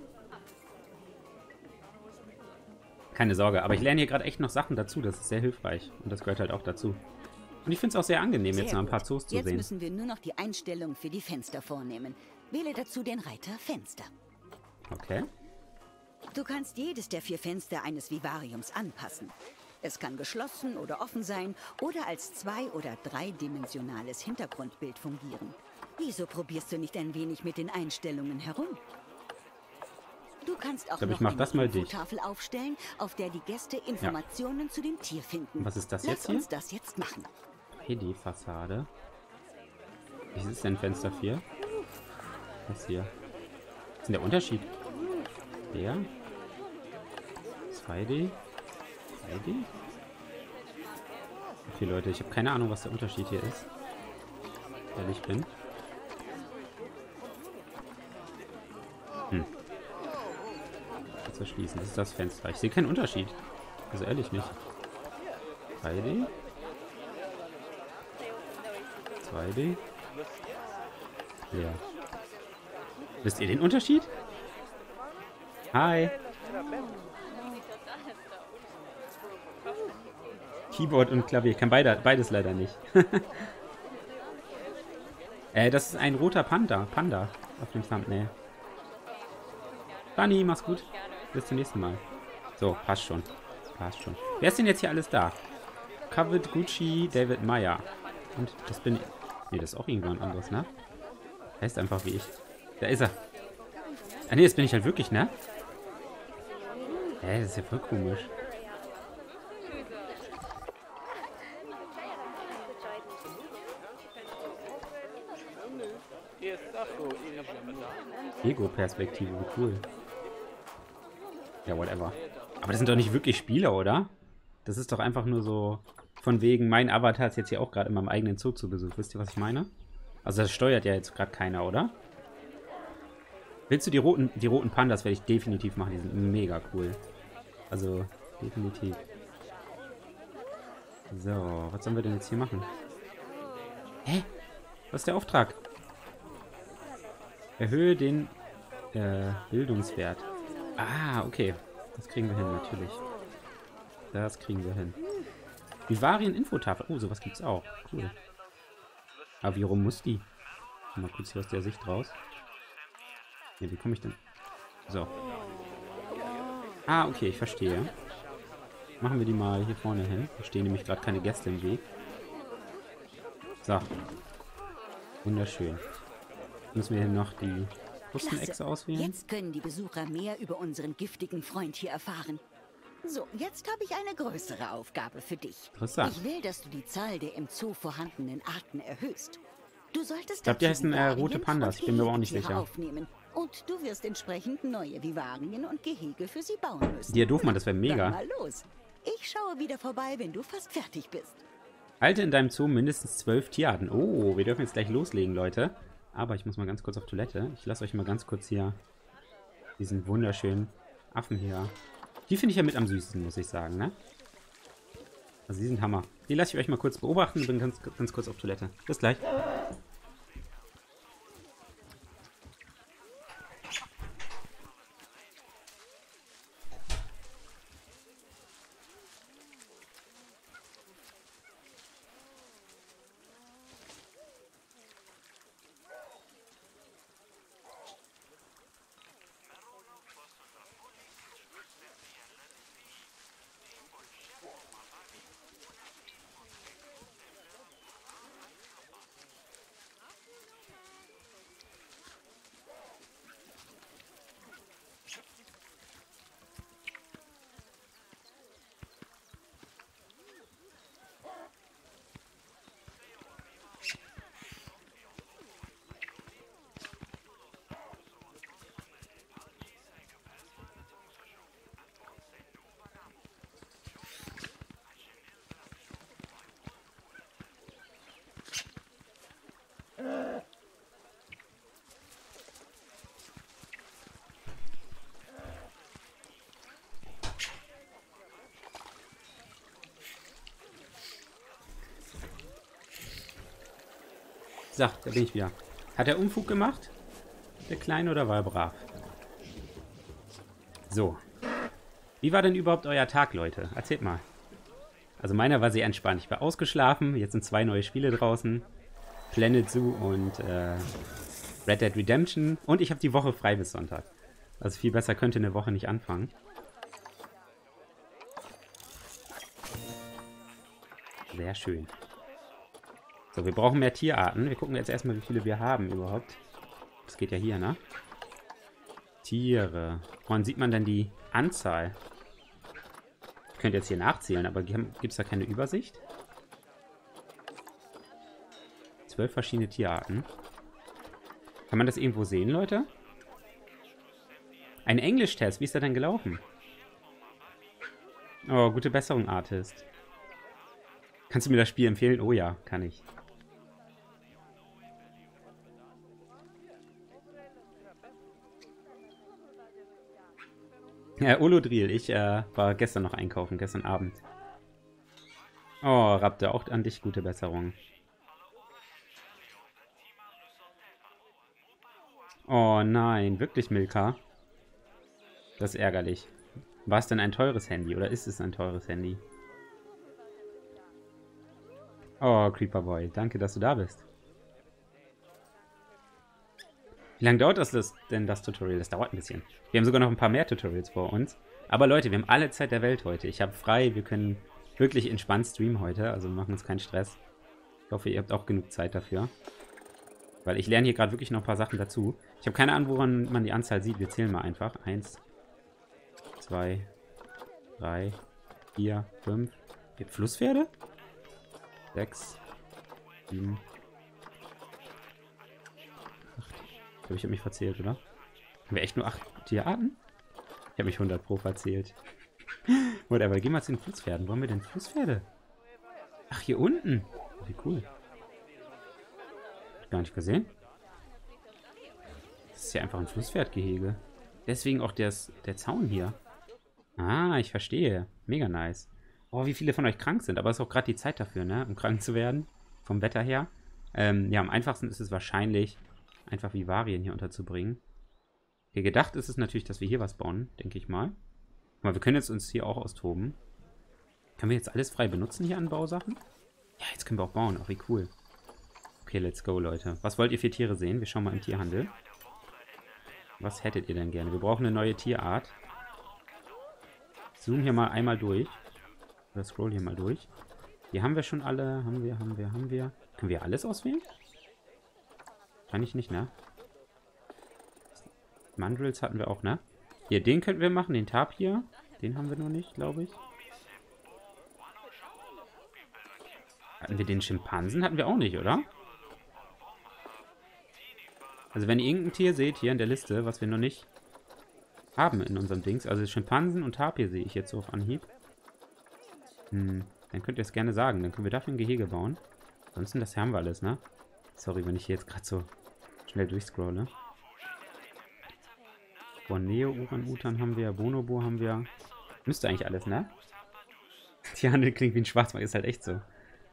Keine Sorge, aber ich lerne hier gerade echt noch Sachen dazu. Das ist sehr hilfreich. Und das gehört halt auch dazu. Und ich finde es auch sehr angenehm, jetzt noch ein paar Zoos zu Jetzt sehen. müssen wir nur noch die Einstellung für die Fenster vornehmen. Wähle dazu den Reiter Fenster. Okay. Du kannst jedes der 4 Fenster eines Vivariums anpassen. Es kann geschlossen oder offen sein oder als 2- oder 3-dimensionales Hintergrundbild fungieren. Wieso probierst du nicht ein wenig mit den Einstellungen herum? Du kannst auch Ich noch mach eine das mal dicht. Infotafel aufstellen, auf der die Gäste Informationen zu dem Tier finden. Was ist das Lass jetzt hier? uns das jetzt machen. Hey, die Fassade. Wie ist denn Fenster 4? Was hier? Was ist denn der Unterschied? Der? 2D? 3D? Okay, Leute, ich habe keine Ahnung, was der Unterschied hier ist. Ehrlich bin. Jetzt verschließen. Das ist das Fenster. Ich sehe keinen Unterschied. Also ehrlich nicht. 3D? 2D? Ja. Wisst ihr den Unterschied? Hi. Keyboard und Klavier. Ich kann beides leider nicht. Das ist ein roter Panda auf dem Thumbnail. Bunny, mach's gut. Bis zum nächsten Mal. So, passt schon. Passt schon. Wer ist denn jetzt hier alles da? Covet, Gucci, David Meyer. Und das bin ich. Nee, das ist auch irgendwann anderes, ne? Heißt einfach wie ich. Da ist er. Ah, nee, das bin ich halt wirklich, ne? Das ist ja voll komisch. Ego-Perspektive, wie cool. Ja, whatever. Aber das sind doch nicht wirklich Spieler, oder? Das ist doch einfach nur so von wegen, mein Avatar ist jetzt hier auch gerade in meinem eigenen Zoo zu Besuch. Wisst ihr, was ich meine? Also das steuert ja jetzt gerade keiner, oder? Willst du die roten Pandas, werde ich definitiv machen. Die sind mega cool. Also, definitiv. So, was sollen wir denn jetzt hier machen? Hä? Was ist der Auftrag? Erhöhe den Bildungswert. Ah, okay. Das kriegen wir hin, natürlich. Das kriegen wir hin. Vivarien-Infotafel. Oh, sowas gibt's auch. Cool. Aber wie rum muss die? Mal kurz hier aus der Sicht raus. Ne, wie komme ich denn? So. Ah, okay, ich verstehe. Machen wir die mal hier vorne hin. Da stehen nämlich gerade keine Gäste im Weg. So. Wunderschön. Müssen wir hier noch die Krustenechse auswählen? Jetzt können die Besucher mehr über unseren giftigen Freund hier erfahren. So, jetzt habe ich eine größere Aufgabe für dich. Interessant. Ich will, dass du die Zahl der im Zoo vorhandenen Arten erhöhst. Du solltest Ich glaube, die heißen rote Pandas. Ich bin mir aber auch nicht sicher. Aufnehmen. Und du wirst entsprechend neue Vivarien und Gehege für sie bauen müssen. Die hier durfte man, das wäre mega. Dann mal los. Ich schaue wieder vorbei, wenn du fast fertig bist. Halte in deinem Zoo mindestens 12 Tierarten. Oh, wir dürfen jetzt gleich loslegen, Leute. Aber ich muss mal ganz kurz auf Toilette. Ich lasse euch mal ganz kurz hier diesen wunderschönen Affen hier. Die finde ich ja mit am süßesten, muss ich sagen, ne? Also die sind Hammer. Die lasse ich euch mal kurz beobachten und bin ganz kurz auf Toilette. Bis gleich. So, da bin ich wieder. Hat er Unfug gemacht? Der Kleine, oder war er brav? So. Wie war denn überhaupt euer Tag, Leute? Erzählt mal. Also meiner war sehr entspannt. Ich war ausgeschlafen. Jetzt sind 2 neue Spiele draußen. Planet Zoo und Red Dead Redemption. Und ich habe die Woche frei bis Sonntag. Also viel besser könnte eine Woche nicht anfangen. Sehr schön. So, wir brauchen mehr Tierarten. Wir gucken jetzt erstmal, wie viele wir haben überhaupt. Das geht ja hier, ne? Tiere. Woran sieht man denn die Anzahl? Ich könnte jetzt hier nachzählen, aber gibt es da keine Übersicht? 12 verschiedene Tierarten. Kann man das irgendwo sehen, Leute? Ein Englisch-Test. Wie ist der denn gelaufen? Oh, gute Besserung, Artist. Kannst du mir das Spiel empfehlen? Oh ja, kann ich. Ja, Olodril, ich war gestern noch einkaufen, gestern Abend. Oh, Raptor, auch an dich gute Besserung. Oh nein, wirklich, Milka? Das ist ärgerlich. War es denn ein teures Handy oder ist es ein teures Handy? Oh, Creeperboy, danke, dass du da bist. Wie lange dauert das Tutorial? Das dauert ein bisschen. Wir haben sogar noch ein paar mehr Tutorials vor uns. Aber Leute, wir haben alle Zeit der Welt heute. Ich habe frei, wir können wirklich entspannt streamen heute. Also wir machen uns keinen Stress. Ich hoffe, ihr habt auch genug Zeit dafür. Weil ich lerne hier gerade wirklich noch ein paar Sachen dazu. Ich habe keine Ahnung, woran man die Anzahl sieht. Wir zählen mal einfach. 1, 2, 3, 4, 5. Gibt Flusspferde? 6, 7, 8. Ich glaube, ich habe mich verzählt, oder? Haben wir echt nur 8 Tierarten? Ich habe mich 100 Pro verzählt. Whatever, gehen wir zu den Flusspferden. Wo haben wir denn Flusspferde? Ach, hier unten. Wie cool. Hab ich gar nicht gesehen. Das ist ja einfach ein Flusspferdgehege. Deswegen auch der Zaun hier. Ah, ich verstehe. Mega nice. Oh, wie viele von euch krank sind. Aber es ist auch gerade die Zeit dafür, ne? Um krank zu werden. Vom Wetter her. Ja, am einfachsten ist es wahrscheinlich, einfach Vivarien hier unterzubringen. Okay, gedacht ist es natürlich, dass wir hier was bauen, denke ich mal. Guck mal, wir können jetzt uns hier auch austoben. Können wir jetzt alles frei benutzen hier an Bausachen? Ja, jetzt können wir auch bauen. Ach, wie cool. Okay, let's go, Leute. Was wollt ihr für Tiere sehen? Wir schauen mal im Tierhandel. Was hättet ihr denn gerne? Wir brauchen eine neue Tierart. Zoom hier mal einmal durch. Oder scroll hier mal durch. Hier haben wir schon alle. Haben wir. Können wir alles auswählen? Kann ich nicht, ne? Mandrills hatten wir auch, ne? Hier, den könnten wir machen. Den Tapir. Den haben wir noch nicht, glaube ich. Hatten wir den Schimpansen? Hatten wir auch nicht, oder? Also wenn ihr irgendein Tier seht hier in der Liste, was wir noch nicht haben in unserem Dings, also Schimpansen und Tapir sehe ich jetzt so auf Anhieb. Dann könnt ihr es gerne sagen. Dann können wir dafür ein Gehege bauen. Ansonsten, das haben wir alles, ne? Sorry, wenn ich hier jetzt gerade so schnell durchscrolle. Borneo, Uran-Utan haben wir, Bonobo haben wir. Müsste eigentlich alles, ne? Tierhandel klingt wie ein Schwarzmarkt, ist halt echt so.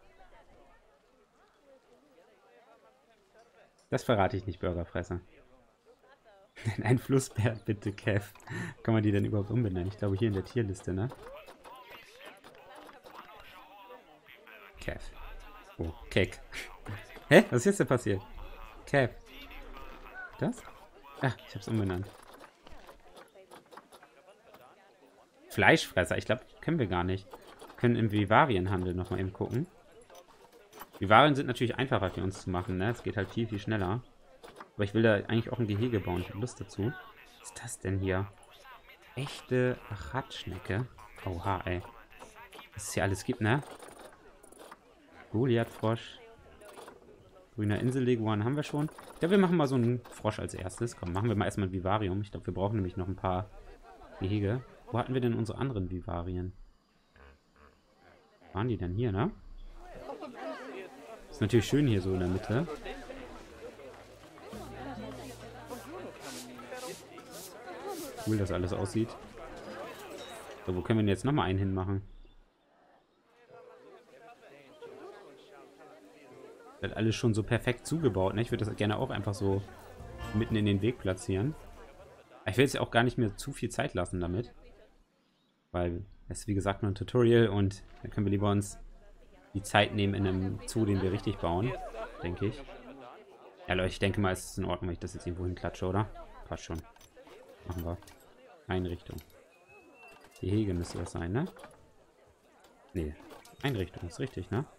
Das verrate ich nicht, Burgerfresser. Ein Flussbär, bitte, Kev. Kann man die denn überhaupt umbenennen? Ich glaube hier in der Tierliste, ne? Kev. Oh, Keck. Hä? Was ist jetzt denn passiert? Kev. Das? Ach, ich hab's umbenannt. Fleischfresser. Ich glaube, können wir gar nicht. Wir können im Vivarienhandel nochmal eben gucken. Vivarien sind natürlich einfacher für uns zu machen, ne? Es geht halt viel, viel schneller. Aber ich will da eigentlich auch ein Gehege bauen. Ich habe Lust dazu. Was ist das denn hier? Echte Achatschnecke. Oha, ey. Was es hier alles gibt, ne? Goliathfrosch. Grüner Inselleguan haben wir schon. Ich glaube, wir machen mal so einen Frosch als erstes. Komm, machen wir mal erstmal ein Vivarium. Ich glaube, wir brauchen nämlich noch ein paar Gehege. Wo hatten wir denn unsere anderen Vivarien? Waren die denn hier, ne? Ist natürlich schön hier so in der Mitte. Cool, dass alles aussieht. So, wo können wir denn jetzt nochmal einen hinmachen? Das hat alles schon so perfekt zugebaut, ne? Ich würde das gerne auch einfach so mitten in den Weg platzieren. Ich will jetzt auch gar nicht mehr zu viel Zeit lassen damit. Weil es ist wie gesagt nur ein Tutorial und dann können wir lieber uns die Zeit nehmen in einem Zoo, den wir richtig bauen, denke ich. Ja, Leute, ich denke mal, es ist in Ordnung, wenn ich das jetzt irgendwo hinklatsche, oder? Passt schon. Machen wir. Einrichtung. Gehege müsste das sein, ne? Nee. Einrichtung ist richtig, ne?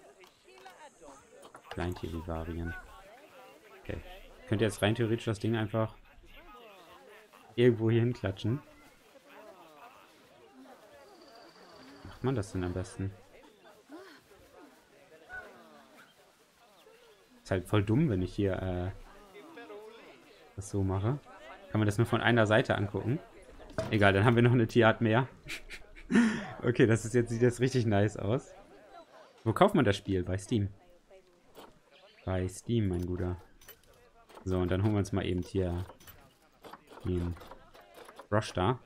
Kleintiervivarien. Okay. Könnt ihr jetzt rein theoretisch das Ding einfach irgendwo hier hinklatschen? Macht man das denn am besten? Ist halt voll dumm, wenn ich hier das so mache. Kann man das nur von einer Seite angucken? Egal, dann haben wir noch eine Tierart mehr. Okay, das ist jetzt, sieht jetzt richtig nice aus. Wo kauft man das Spiel? Bei Steam. Bei Steam, mein Guter. So, und dann holen wir uns mal eben hier den Frosch da.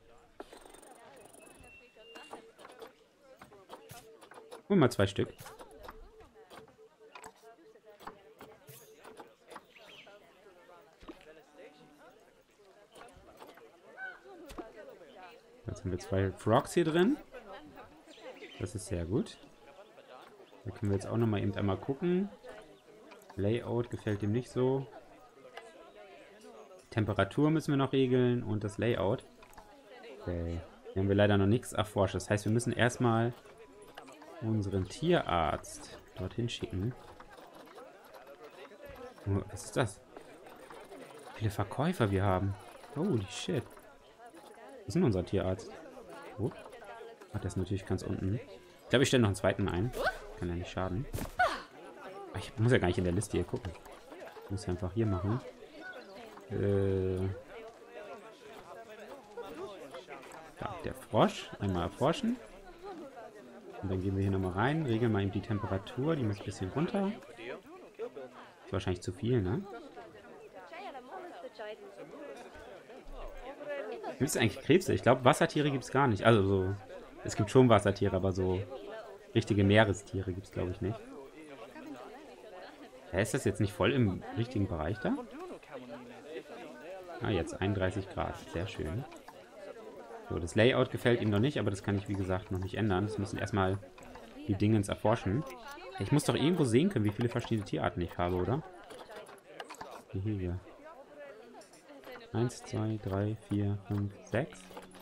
Holen wir mal 2 Stück. Jetzt haben wir 2 Frogs hier drin. Das ist sehr gut. Da können wir jetzt auch nochmal eben einmal gucken. Layout gefällt dem nicht so. Temperatur müssen wir noch regeln und das Layout. Okay. Hier haben wir leider noch nichts erforscht. Das heißt, wir müssen erstmal unseren Tierarzt dorthin schicken. Oh, was ist das? Wie viele Verkäufer wir haben. Holy shit. Wo ist denn unser Tierarzt? Oh. Ach, der ist natürlich ganz unten. Ich glaube, ich stelle noch einen zweiten ein. Kann ja nicht schaden. Ach, ich muss ja gar nicht in der Liste hier gucken. Ich muss ja einfach hier machen. Da, der Frosch. Einmal erforschen. Und dann gehen wir hier nochmal rein. Regeln mal eben die Temperatur. Die muss ein bisschen runter. Ist wahrscheinlich zu viel, ne? Gibt es eigentlich Krebse? Ich glaube, Wassertiere gibt es gar nicht. Also so. Es gibt schon Wassertiere, aber so richtige Meerestiere gibt es, glaube ich, nicht. Ist das jetzt nicht voll im richtigen Bereich da? Ah, jetzt 31 Grad. Sehr schön. So, das Layout gefällt ihm noch nicht, aber das kann ich, wie gesagt, noch nicht ändern. Das müssen erstmal die Dingens erforschen. Ich muss doch irgendwo sehen können, wie viele verschiedene Tierarten ich habe, oder? Hier. 1, 2, 3, 4, 5, 6.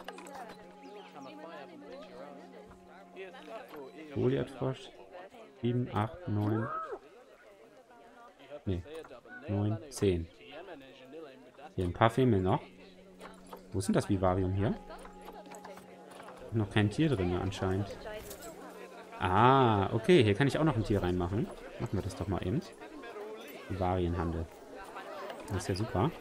Goliathfrosch. 7, 8, 9. Ne, 9, 10. Hier, ein paar fehlen mir noch. Wo ist denn das Vivarium hier? Noch kein Tier drin hier anscheinend. Ah, okay. Hier kann ich auch noch ein Tier reinmachen. Machen wir das doch mal eben. Vivarienhandel. Das ist ja super.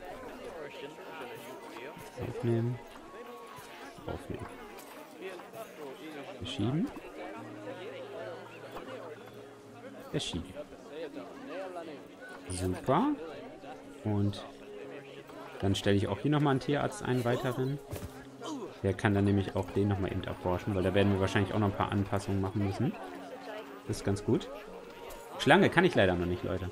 Aufnehmen. Aufnehmen. Verschieben. Verschieben. Super. Und dann stelle ich auch hier nochmal einen Tierarzt, einen weiteren. Der kann dann nämlich auch den nochmal eben erforschen, weil da werden wir wahrscheinlich auch noch ein paar Anpassungen machen müssen. Das ist ganz gut. Schlange kann ich leider noch nicht, Leute.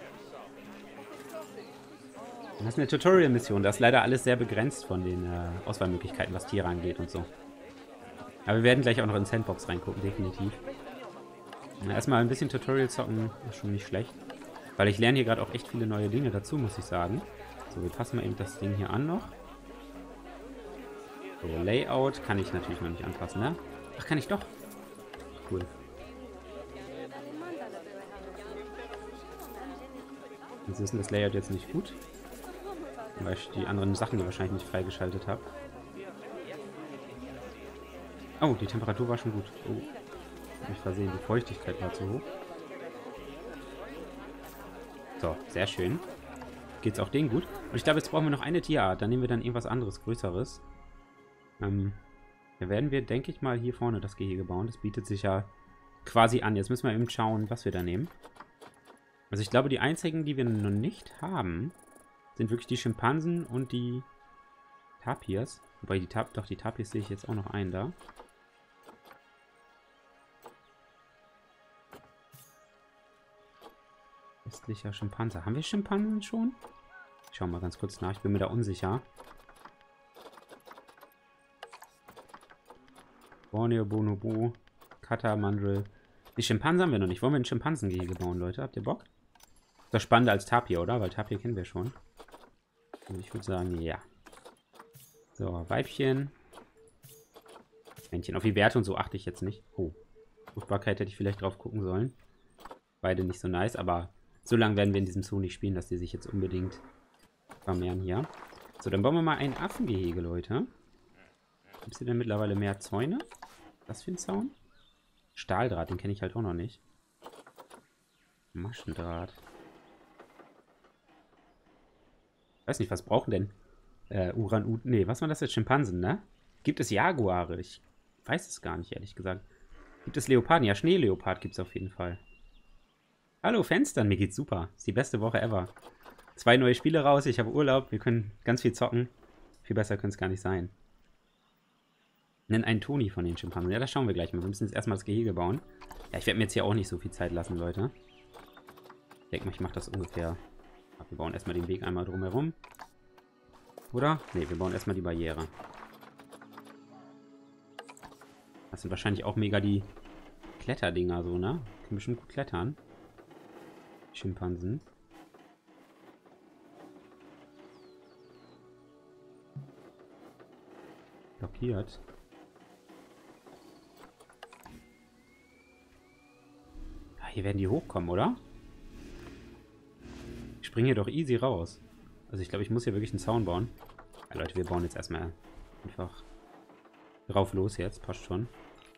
Das ist eine Tutorial-Mission. Das ist leider alles sehr begrenzt von den Auswahlmöglichkeiten, was Tiere angeht und so. Aber wir werden gleich auch noch in Sandbox reingucken, definitiv. Erstmal ein bisschen Tutorial zocken ist schon nicht schlecht. Weil ich lerne hier gerade auch echt viele neue Dinge dazu, muss ich sagen. So, wir passen mal eben das Ding hier an noch. So, Layout kann ich natürlich noch nicht anpassen, ne? Ach, kann ich doch. Cool. Jetzt ist das Layout jetzt nicht gut. Weil ich die anderen Sachen hier wahrscheinlich nicht freigeschaltet habe. Oh, die Temperatur war schon gut. Oh, hab ich versehen, die Feuchtigkeit war zu hoch. So, sehr schön. Geht's auch denen gut? Und ich glaube, jetzt brauchen wir noch eine Tierart. Dann nehmen wir dann irgendwas anderes, Größeres. Da werden wir, denke ich mal, hier vorne das Gehege bauen. Das bietet sich ja quasi an. Jetzt müssen wir eben schauen, was wir da nehmen. Also ich glaube, die einzigen, die wir noch nicht haben, sind wirklich die Schimpansen und die Tapirs. Wobei, die Tapirs sehe ich jetzt auch noch einen da. Westlicher Schimpanse. Haben wir Schimpansen schon? Ich schau mal ganz kurz nach. Ich bin mir da unsicher. Borneo, Bonobo, Kata, Mandrill. Die Schimpansen haben wir noch nicht. Wollen wir ein Schimpansengehege bauen, Leute? Habt ihr Bock? Ist doch spannender als Tapir, oder? Weil Tapir kennen wir schon. Also ich würde sagen, ja. So, Weibchen. Männchen. Auf die Werte und so achte ich jetzt nicht. Oh. Fruchtbarkeit hätte ich vielleicht drauf gucken sollen. Beide nicht so nice, aber so lange werden wir in diesem Zoo nicht spielen, dass die sich jetzt unbedingt vermehren hier. So, dann bauen wir mal ein Affengehege, Leute. Gibt es hier denn mittlerweile mehr Zäune? Was für ein Zaun? Stahldraht, den kenne ich halt auch noch nicht. Maschendraht. Weiß nicht, was brauchen denn nee, was war das jetzt? Schimpansen, ne? Gibt es Jaguare? Ich weiß es gar nicht, ehrlich gesagt. Gibt es Leoparden? Ja, Schneeleopard gibt es auf jeden Fall. Hallo, Fenstern, mir geht's super. Ist die beste Woche ever. 2 neue Spiele raus, ich habe Urlaub, wir können ganz viel zocken. Viel besser könnte es gar nicht sein. Nenn einen Toni von den Schimpansen. Ja, das schauen wir gleich mal. Wir müssen jetzt erstmal das Gehege bauen. Ja, ich werde mir jetzt hier auch nicht so viel Zeit lassen, Leute. Ich denke mal, ich mache das ungefähr. Wir bauen erstmal den Weg einmal drumherum. Oder? Ne, wir bauen erstmal die Barriere. Das sind wahrscheinlich auch mega die Kletterdinger so, ne? Können bestimmt gut klettern. Schimpansen. Blockiert. Ja, hier werden die hochkommen, oder? Ich springe hier doch easy raus. Also ich glaube, ich muss hier wirklich einen Zaun bauen. Ja, Leute, wir bauen jetzt erstmal einfach drauf los jetzt. Passt schon.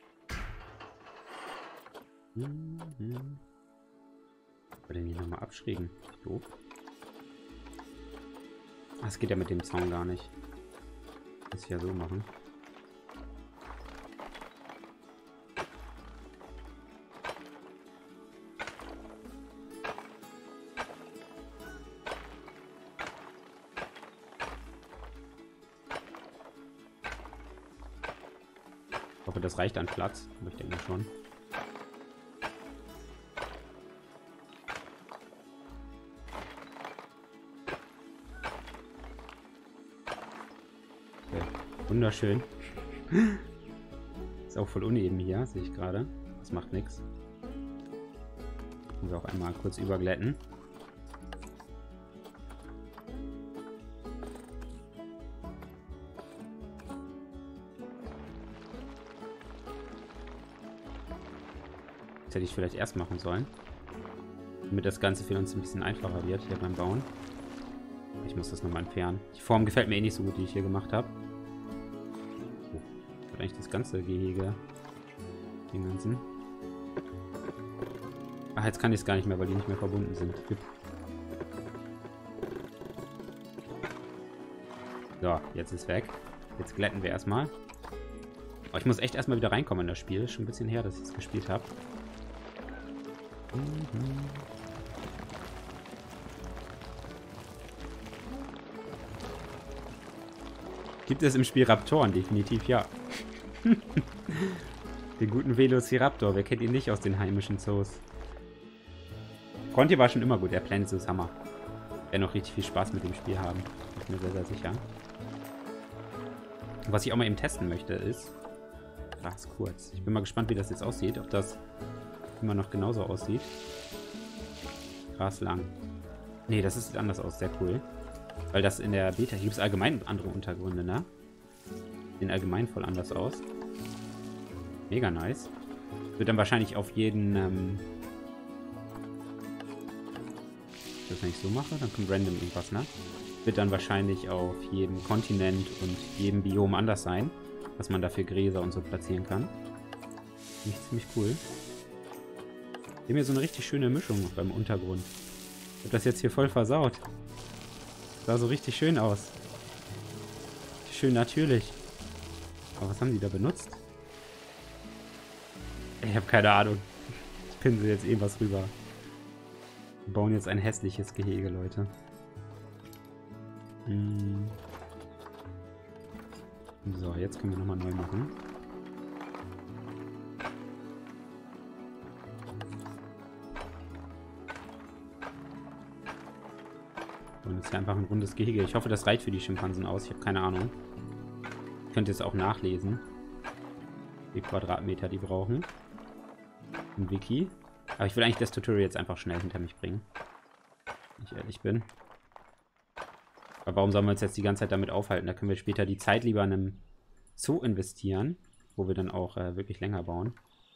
Was denn hier nochmal abschrägen? Doof. Ah, das geht ja mit dem Zaun gar nicht. Muss ich ja so machen. Ich hoffe, das reicht an Platz. Aber ich denke schon. Wunderschön. Ist auch voll uneben hier, sehe ich gerade. Das macht nichts. Können wir auch einmal kurz überglätten. Das hätte ich vielleicht erst machen sollen. Damit das Ganze für uns ein bisschen einfacher wird hier beim Bauen. Ich muss das nochmal entfernen. Die Form gefällt mir eh nicht so gut, die ich hier gemacht habe. Oh, ich will eigentlich das ganze Gehege. Den ganzen. Ach, jetzt kann ich es gar nicht mehr, weil die nicht mehr verbunden sind. So, jetzt ist weg. Jetzt glätten wir erstmal. Oh, ich muss echt erstmal wieder reinkommen in das Spiel. Ist schon ein bisschen her, dass ich es gespielt habe. Gibt es im Spiel Raptoren? Definitiv ja. Den guten Velociraptor. Wer kennt ihn nicht aus den heimischen Zoos? Frontier war schon immer gut. Der Planet Zoo ist Hammer. Wir werden noch richtig viel Spaß mit dem Spiel haben. Bin ich mir sehr, sehr sicher. Und was ich auch mal eben testen möchte ist... Krass, kurz. Ich bin mal gespannt, wie das jetzt aussieht. Ob das immer noch genauso aussieht. Krass lang. Nee, das sieht anders aus. Sehr cool. Weil das in der Beta... Hier gibt es allgemein andere Untergründe, ne? Sehen allgemein voll anders aus. Mega nice. Wird dann wahrscheinlich auf jeden... wenn ich das nicht so mache, dann kommt random irgendwas, ne? Wird dann wahrscheinlich auf jedem Kontinent und jedem Biom anders sein. Was man dafür Gräser und so platzieren kann. Finde ich ziemlich cool. Wir haben hier so eine richtig schöne Mischung beim Untergrund. Ich habe das jetzt hier voll versaut. Sah so richtig schön aus. Schön natürlich. Aber was haben die da benutzt? Ich habe keine Ahnung. Ich pinsel jetzt irgendwas rüber. Wir bauen jetzt ein hässliches Gehege, Leute. So, jetzt können wir nochmal neu machen. Und jetzt hier einfach ein rundes Gehege. Ich hoffe, das reicht für die Schimpansen aus. Ich habe keine Ahnung. Ich könnte jetzt auch nachlesen, wie Quadratmeter die brauchen. Im Wiki. Aber ich will eigentlich das Tutorial jetzt einfach schnell hinter mich bringen. Wenn ich ehrlich bin. Aber warum sollen wir uns jetzt die ganze Zeit damit aufhalten? Da können wir später die Zeit lieber in einem Zoo investieren, wo wir dann auch wirklich länger bauen.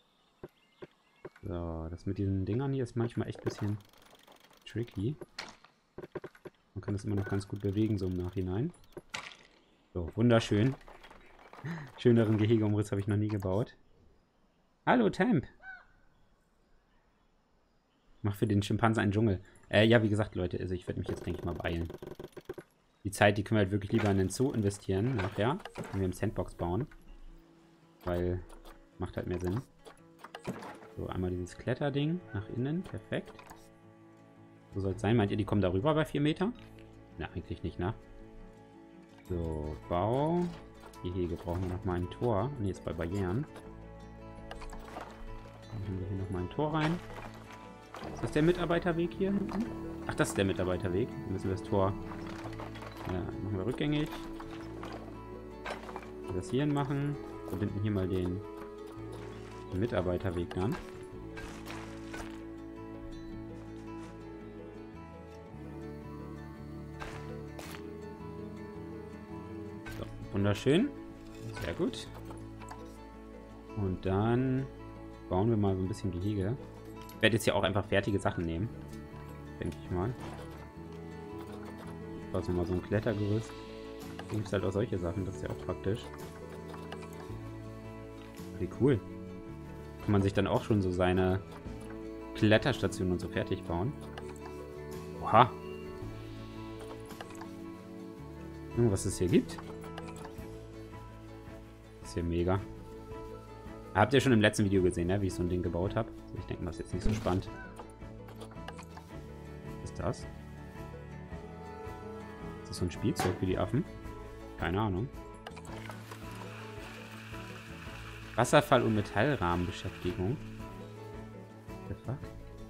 So, das mit diesen Dingern hier ist manchmal echt ein bisschen tricky. Man kann das immer noch ganz gut bewegen, so im Nachhinein. So, wunderschön. Schöneren Gehegeumriss habe ich noch nie gebaut. Hallo, Temp! Mach für den Schimpansen einen Dschungel. Ja, wie gesagt, Leute, also ich werde mich jetzt, denke ich mal, beeilen. Die Zeit, die können wir halt wirklich lieber in den Zoo investieren nachher, wenn wir im Sandbox bauen. Weil, macht halt mehr Sinn. So, einmal dieses Kletterding nach innen, perfekt. So soll es sein. Meint ihr, die kommen darüber bei 4 Meter? Na, eigentlich nicht, ne? So, Bau. Gehege brauchen wir nochmal ein Tor. Und jetzt bei Barrieren. Dann haben wir hier nochmal ein Tor rein. Ist das der Mitarbeiterweg hier hinten? Ach, das ist der Mitarbeiterweg. Dann müssen wir das Tor... Ja, machen wir rückgängig. Das hier machen. Verbinden hier mal den Mitarbeiterweg dann. So, wunderschön. Sehr gut. Und dann bauen wir mal so ein bisschen Gehege. Ich werde jetzt hier auch einfach fertige Sachen nehmen. Denke ich mal. Also mal so ein Klettergerüst. Da gibt es halt auch solche Sachen, das ist ja auch praktisch. Wie cool. Kann man sich dann auch schon so seine Kletterstation und so fertig bauen. Oha. Was es hier gibt. Das ist hier mega. Habt ihr schon im letzten Video gesehen, ne, wie ich so ein Ding gebaut habe? Ich denke, das ist jetzt nicht so spannend. Was ist das? Ist das so ein Spielzeug für die Affen? Keine Ahnung. Wasserfall- und Metallrahmenbeschäftigung. What the fuck?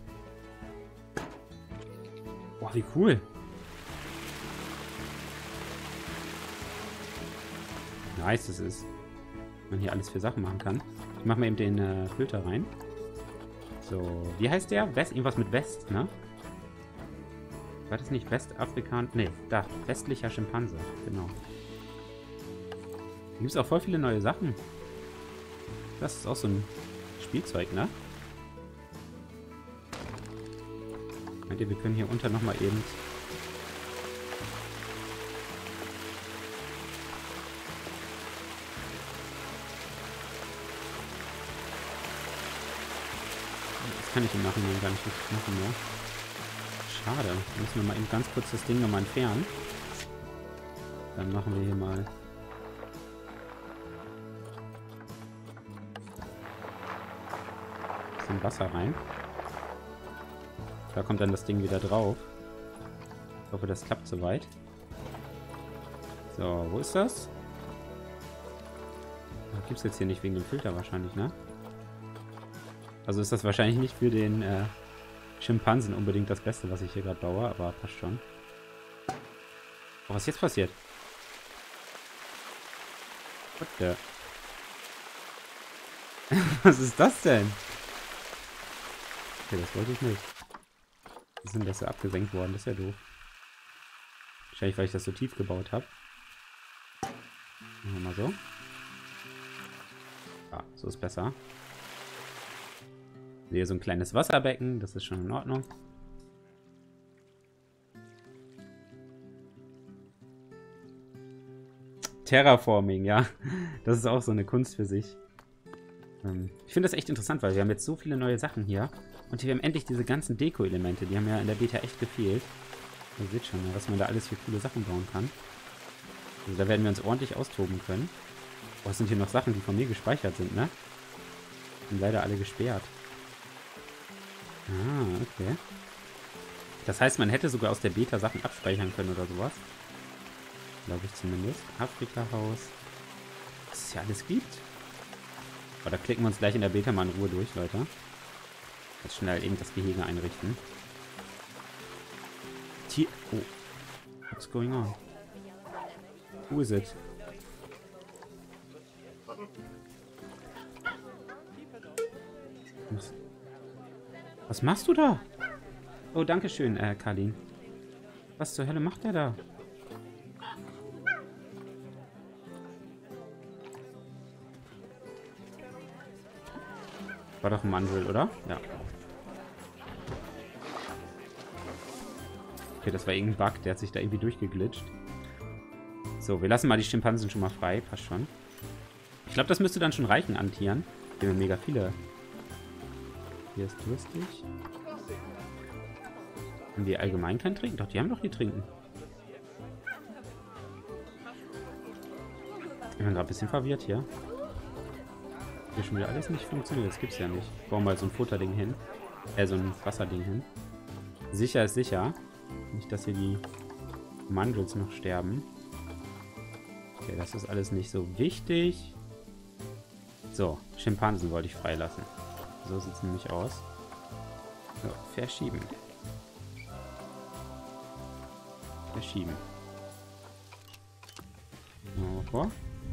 Boah, wie cool. nice das ist. Man hier alles für Sachen machen kann. Ich mache mal eben den Filter rein. So, wie heißt der? Irgendwas mit West, ne? War das nicht Westafrikan? Ne, da. Westlicher Schimpanse. Genau. Hier gibt es auch voll viele neue Sachen. Das ist auch so ein Spielzeug, ne? Meint ihr, wir können hier unter nochmal eben... Das kann ich im Nachhinein gar nicht richtig machen, ne? Schade. Dann müssen wir mal eben ganz kurz das Ding nochmal entfernen. Dann machen wir hier mal... ein bisschen Wasser rein. Da kommt dann das Ding wieder drauf. Ich hoffe, das klappt soweit. So, wo ist das? Gibt es jetzt hier nicht wegen dem Filter wahrscheinlich, ne? Also ist das wahrscheinlich nicht für den Schimpansen unbedingt das Beste, was ich hier gerade baue, aber passt schon. Oh, was ist jetzt passiert? What the... Was ist das denn? Okay, das wollte ich nicht. Die sind besser abgesenkt worden, das ist ja doof. Wahrscheinlich, weil ich das so tief gebaut habe. Machen wir mal so. Ja, so ist besser. Hier so ein kleines Wasserbecken, das ist schon in Ordnung. Terraforming, ja. Das ist auch so eine Kunst für sich. Ich finde das echt interessant, weil wir haben jetzt so viele neue Sachen hier. Und hier haben endlich diese ganzen Deko-Elemente. Die haben ja in der Beta echt gefehlt. Ihr seht schon, was man da alles für coole Sachen bauen kann. Also da werden wir uns ordentlich austoben können. Oh, es sind hier noch Sachen, die von mir gespeichert sind, ne? Sind leider alle gesperrt. Ah, okay. Das heißt, man hätte sogar aus der Beta Sachen abspeichern können oder sowas. Glaube ich zumindest. Afrika-Haus. Was es hier alles gibt. Aber da klicken wir uns gleich in der Beta mal in Ruhe durch, Leute. Jetzt schnell eben das Gehege einrichten. Tier... Oh. What's going on? Who is it? Was machst du da? Oh, danke schön, Karlin. Was zur Hölle macht der da? War doch ein Mandrill, oder? Ja. Okay, das war irgendein Bug. Der hat sich da irgendwie durchgeglitscht. So, wir lassen mal die Schimpansen schon mal frei. Passt schon. Ich glaube, das müsste dann schon reichen an Tieren. Hier haben wir mega viele. Hier ist durstig. Haben die allgemein kein Trinken? Doch, die haben doch hier Trinken. Ich bin gerade ein bisschen verwirrt hier. Hier schon wieder alles nicht funktioniert. Das gibt's ja nicht. Ich baue mal so ein Futterding hin. So ein Wasserding hin. Sicher ist sicher. Nicht, dass hier die Mandels noch sterben. Okay, das ist alles nicht so wichtig. So, Schimpansen wollte ich freilassen. So sieht es nämlich aus. So, verschieben. Verschieben. Mal vor.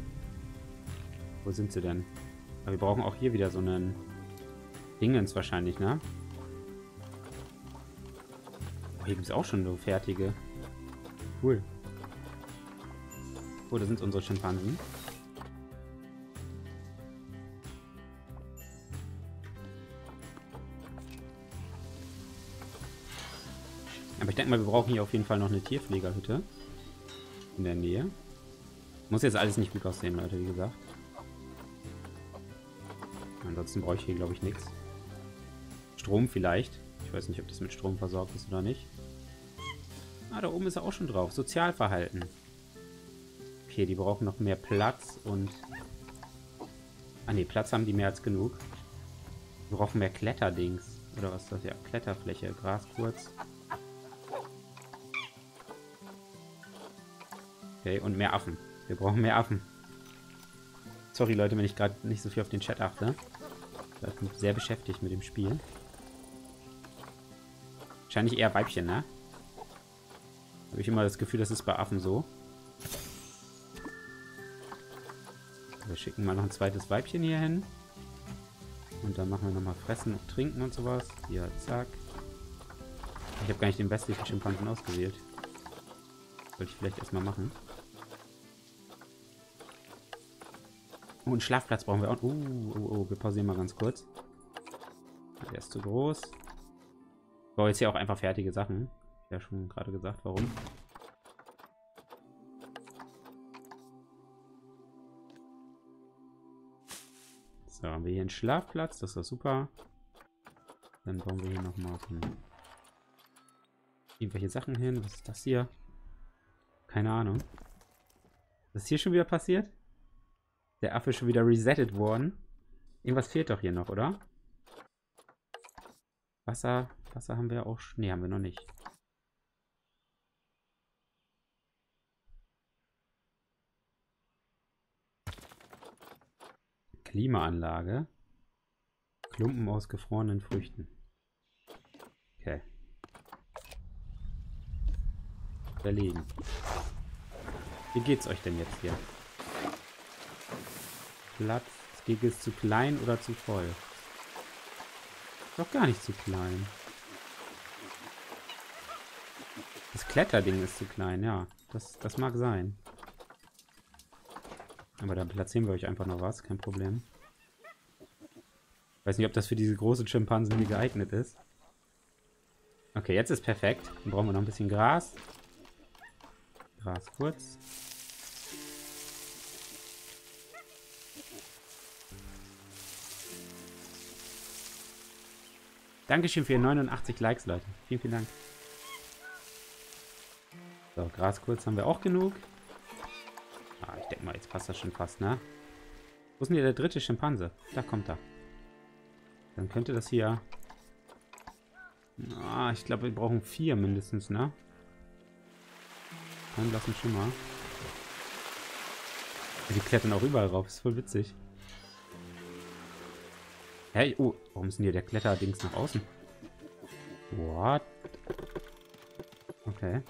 Wo sind sie denn? Aber wir brauchen auch hier wieder so einen Dingens wahrscheinlich, ne? Oh, hier gibt es auch schon so fertige. Cool. Oh, da sind unsere Schimpansen. Aber ich denke mal, wir brauchen hier auf jeden Fall noch eine Tierpflegerhütte. In der Nähe. Muss jetzt alles nicht gut aussehen, Leute, wie gesagt. Ansonsten brauche ich hier, glaube ich, nichts. Strom vielleicht. Ich weiß nicht, ob das mit Strom versorgt ist oder nicht. Ah, da oben ist er auch schon drauf. Sozialverhalten. Okay, die brauchen noch mehr Platz und... Ah ne, Platz haben die mehr als genug. Wir brauchen mehr Kletterdings. Oder was ist das? Ja, Kletterfläche. Gras kurz. Okay, und mehr Affen. Wir brauchen mehr Affen. Sorry, Leute, wenn ich gerade nicht so viel auf den Chat achte. Ich bin sehr beschäftigt mit dem Spiel. Wahrscheinlich eher Weibchen, ne? Habe ich immer das Gefühl, das ist bei Affen so. wir schicken mal noch ein zweites Weibchen hier hin. Und dann machen wir nochmal Fressen und Trinken und sowas. Hier, zack. Ich habe gar nicht den westlichen Schimpansen ausgewählt. Sollte ich vielleicht erstmal machen. Oh, einen Schlafplatz brauchen wir auch. Wir pausieren mal ganz kurz. Der ist zu groß. Ich baue jetzt hier auch einfach fertige Sachen. Ich habe ja schon gerade gesagt, warum. So, haben wir hier einen Schlafplatz. Das ist doch super. Dann bauen wir hier nochmal irgendwelche Sachen hin. Was ist das hier? Keine Ahnung. Was ist hier schon wieder passiert? Der Affe ist schon wieder resettet worden. Irgendwas fehlt doch hier noch, oder? Wasser haben wir auch. Ne, haben wir noch nicht. Klimaanlage. Klumpen aus gefrorenen Früchten. Okay. Überlegen. Wie geht's euch denn jetzt hier? Platz. Das Gehege ist zu klein oder zu voll? Doch gar nicht zu klein. Das Kletterding ist zu klein, ja. Das mag sein. Aber dann platzieren wir euch einfach noch was, kein Problem. Ich weiß nicht, ob das für diese großen Schimpansen hier geeignet ist. Okay, jetzt ist perfekt. Dann brauchen wir noch ein bisschen Gras. Gras kurz. Dankeschön für 89 Likes, Leute. Vielen, vielen Dank. So, Gras kurz haben wir auch genug. Ah, ich denke mal, jetzt passt das schon fast, ne? Wo ist denn hier der dritte Schimpanse? Da kommt er. Dann könnte das hier... Ah, ich glaube, wir brauchen 4 mindestens, ne? Lassen schon mal. Die klettern auch überall rauf. Ist voll witzig. Hey, oh, warum ist denn hier der Kletterdings nach außen? What? Okay.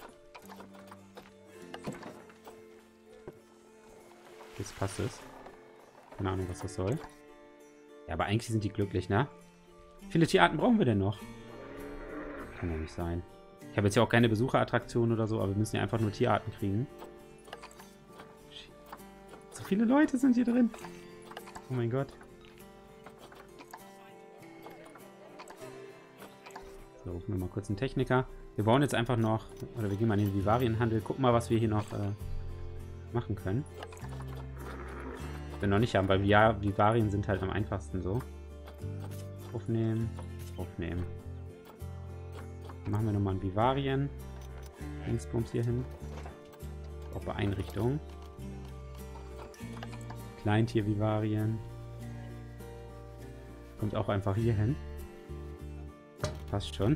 Jetzt passt es. Keine Ahnung, was das soll. Ja, aber eigentlich sind die glücklich, ne? Wie viele Tierarten brauchen wir denn noch? Kann ja nicht sein. Ich habe jetzt ja auch keine Besucherattraktion oder so, aber wir müssen ja einfach nur Tierarten kriegen. So viele Leute sind hier drin. Oh mein Gott. So, rufen wir mal kurz einen Techniker. Wir bauen jetzt einfach noch, oder wir gehen mal in den Vivarienhandel, gucken mal, was wir hier noch machen können. Wir noch nicht haben, weil ja, Vivarien sind halt am einfachsten so. Aufnehmen, aufnehmen. Dann machen wir nochmal ein Vivarien. Linksbums hier hin. Auch bei Einrichtungen. Kleintier-Vivarien. Kommt auch einfach hier hin. Passt schon.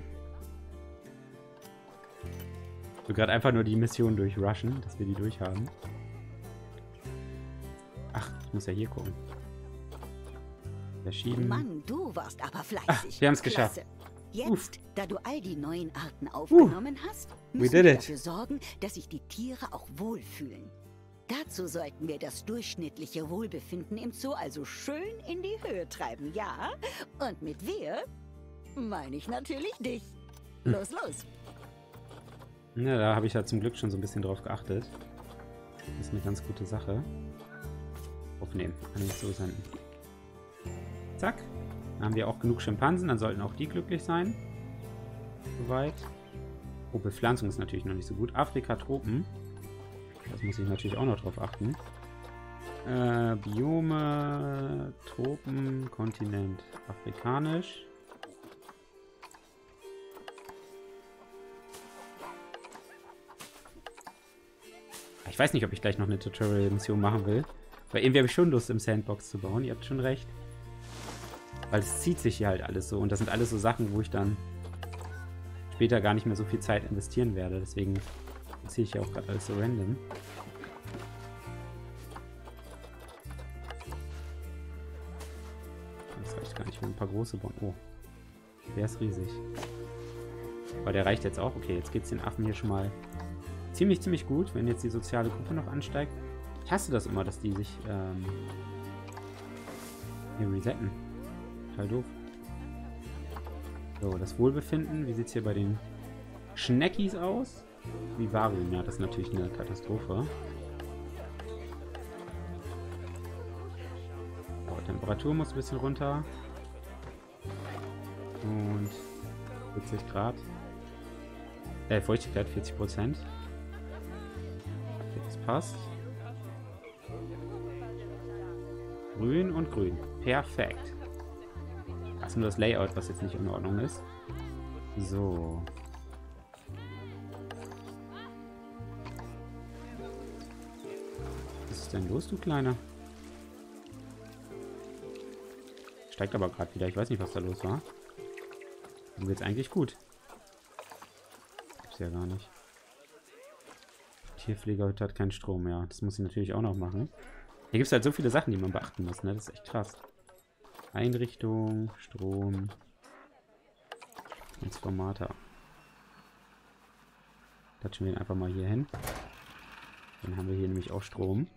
So gerade einfach nur die Mission durchrushen, dass wir die durchhaben. Ach, ich muss ja hier gucken. Verschieben. Mann, du warst aber fleißig. Ach, wir haben es geschafft. Jetzt, da du all die neuen Arten aufgenommen hast, müssen wir dafür sorgen, dass sich die Tiere auch wohlfühlen. Dazu sollten wir das durchschnittliche Wohlbefinden im Zoo also schön in die Höhe treiben, ja? Und mit wir meine ich natürlich dich. Los, los. Ja, da habe ich ja zum Glück schon so ein bisschen drauf geachtet. Das ist eine ganz gute Sache. Aufnehmen, kann ich so senden. Zack. Dann haben wir auch genug Schimpansen, dann sollten auch die glücklich sein. Soweit. Oh, Bepflanzung ist natürlich noch nicht so gut. Afrika, Tropen. Das muss ich natürlich auch noch drauf achten. Biome, Tropen, Kontinent. Afrikanisch. Ich weiß nicht, ob ich gleich noch eine Tutorial-Mission machen will. Weil irgendwie habe ich schon Lust, im Sandbox zu bauen. Ihr habt schon recht. Weil es zieht sich hier halt alles so. Und das sind alles so Sachen, wo ich dann später gar nicht mehr so viel Zeit investieren werde. Deswegen ziehe ich ja auch gerade alles so random. Das reicht gar nicht für ein paar große bauen. Oh, der ist riesig. Aber der reicht jetzt auch. Okay, jetzt geht es den Affen hier schon mal ziemlich gut, wenn jetzt die soziale Gruppe noch ansteigt. Ich hasse das immer, dass die sich Hier resetten. Total doof. So, das Wohlbefinden. Wie sieht es hier bei den Schneckis aus? Vivarium, ja, das ist natürlich eine Katastrophe. So, Temperatur muss ein bisschen runter. Und 40 Grad. Feuchtigkeit 40%. Okay, das passt. Grün und grün. Perfekt. Das ist nur das Layout, was jetzt nicht in Ordnung ist. So. Was ist denn los, du Kleiner? Steigt aber gerade wieder. Ich weiß nicht, was da los war. Mir geht's eigentlich gut. Gibt's ja gar nicht. Tierpflegerhütte hat keinen Strom, ja. Das muss ich natürlich auch noch machen. Hier gibt es halt so viele Sachen, die man beachten muss, ne? Das ist echt krass. Einrichtung, Strom, Transformator. Klatschen wir ihn einfach mal hier hin. Dann haben wir hier nämlich auch Strom.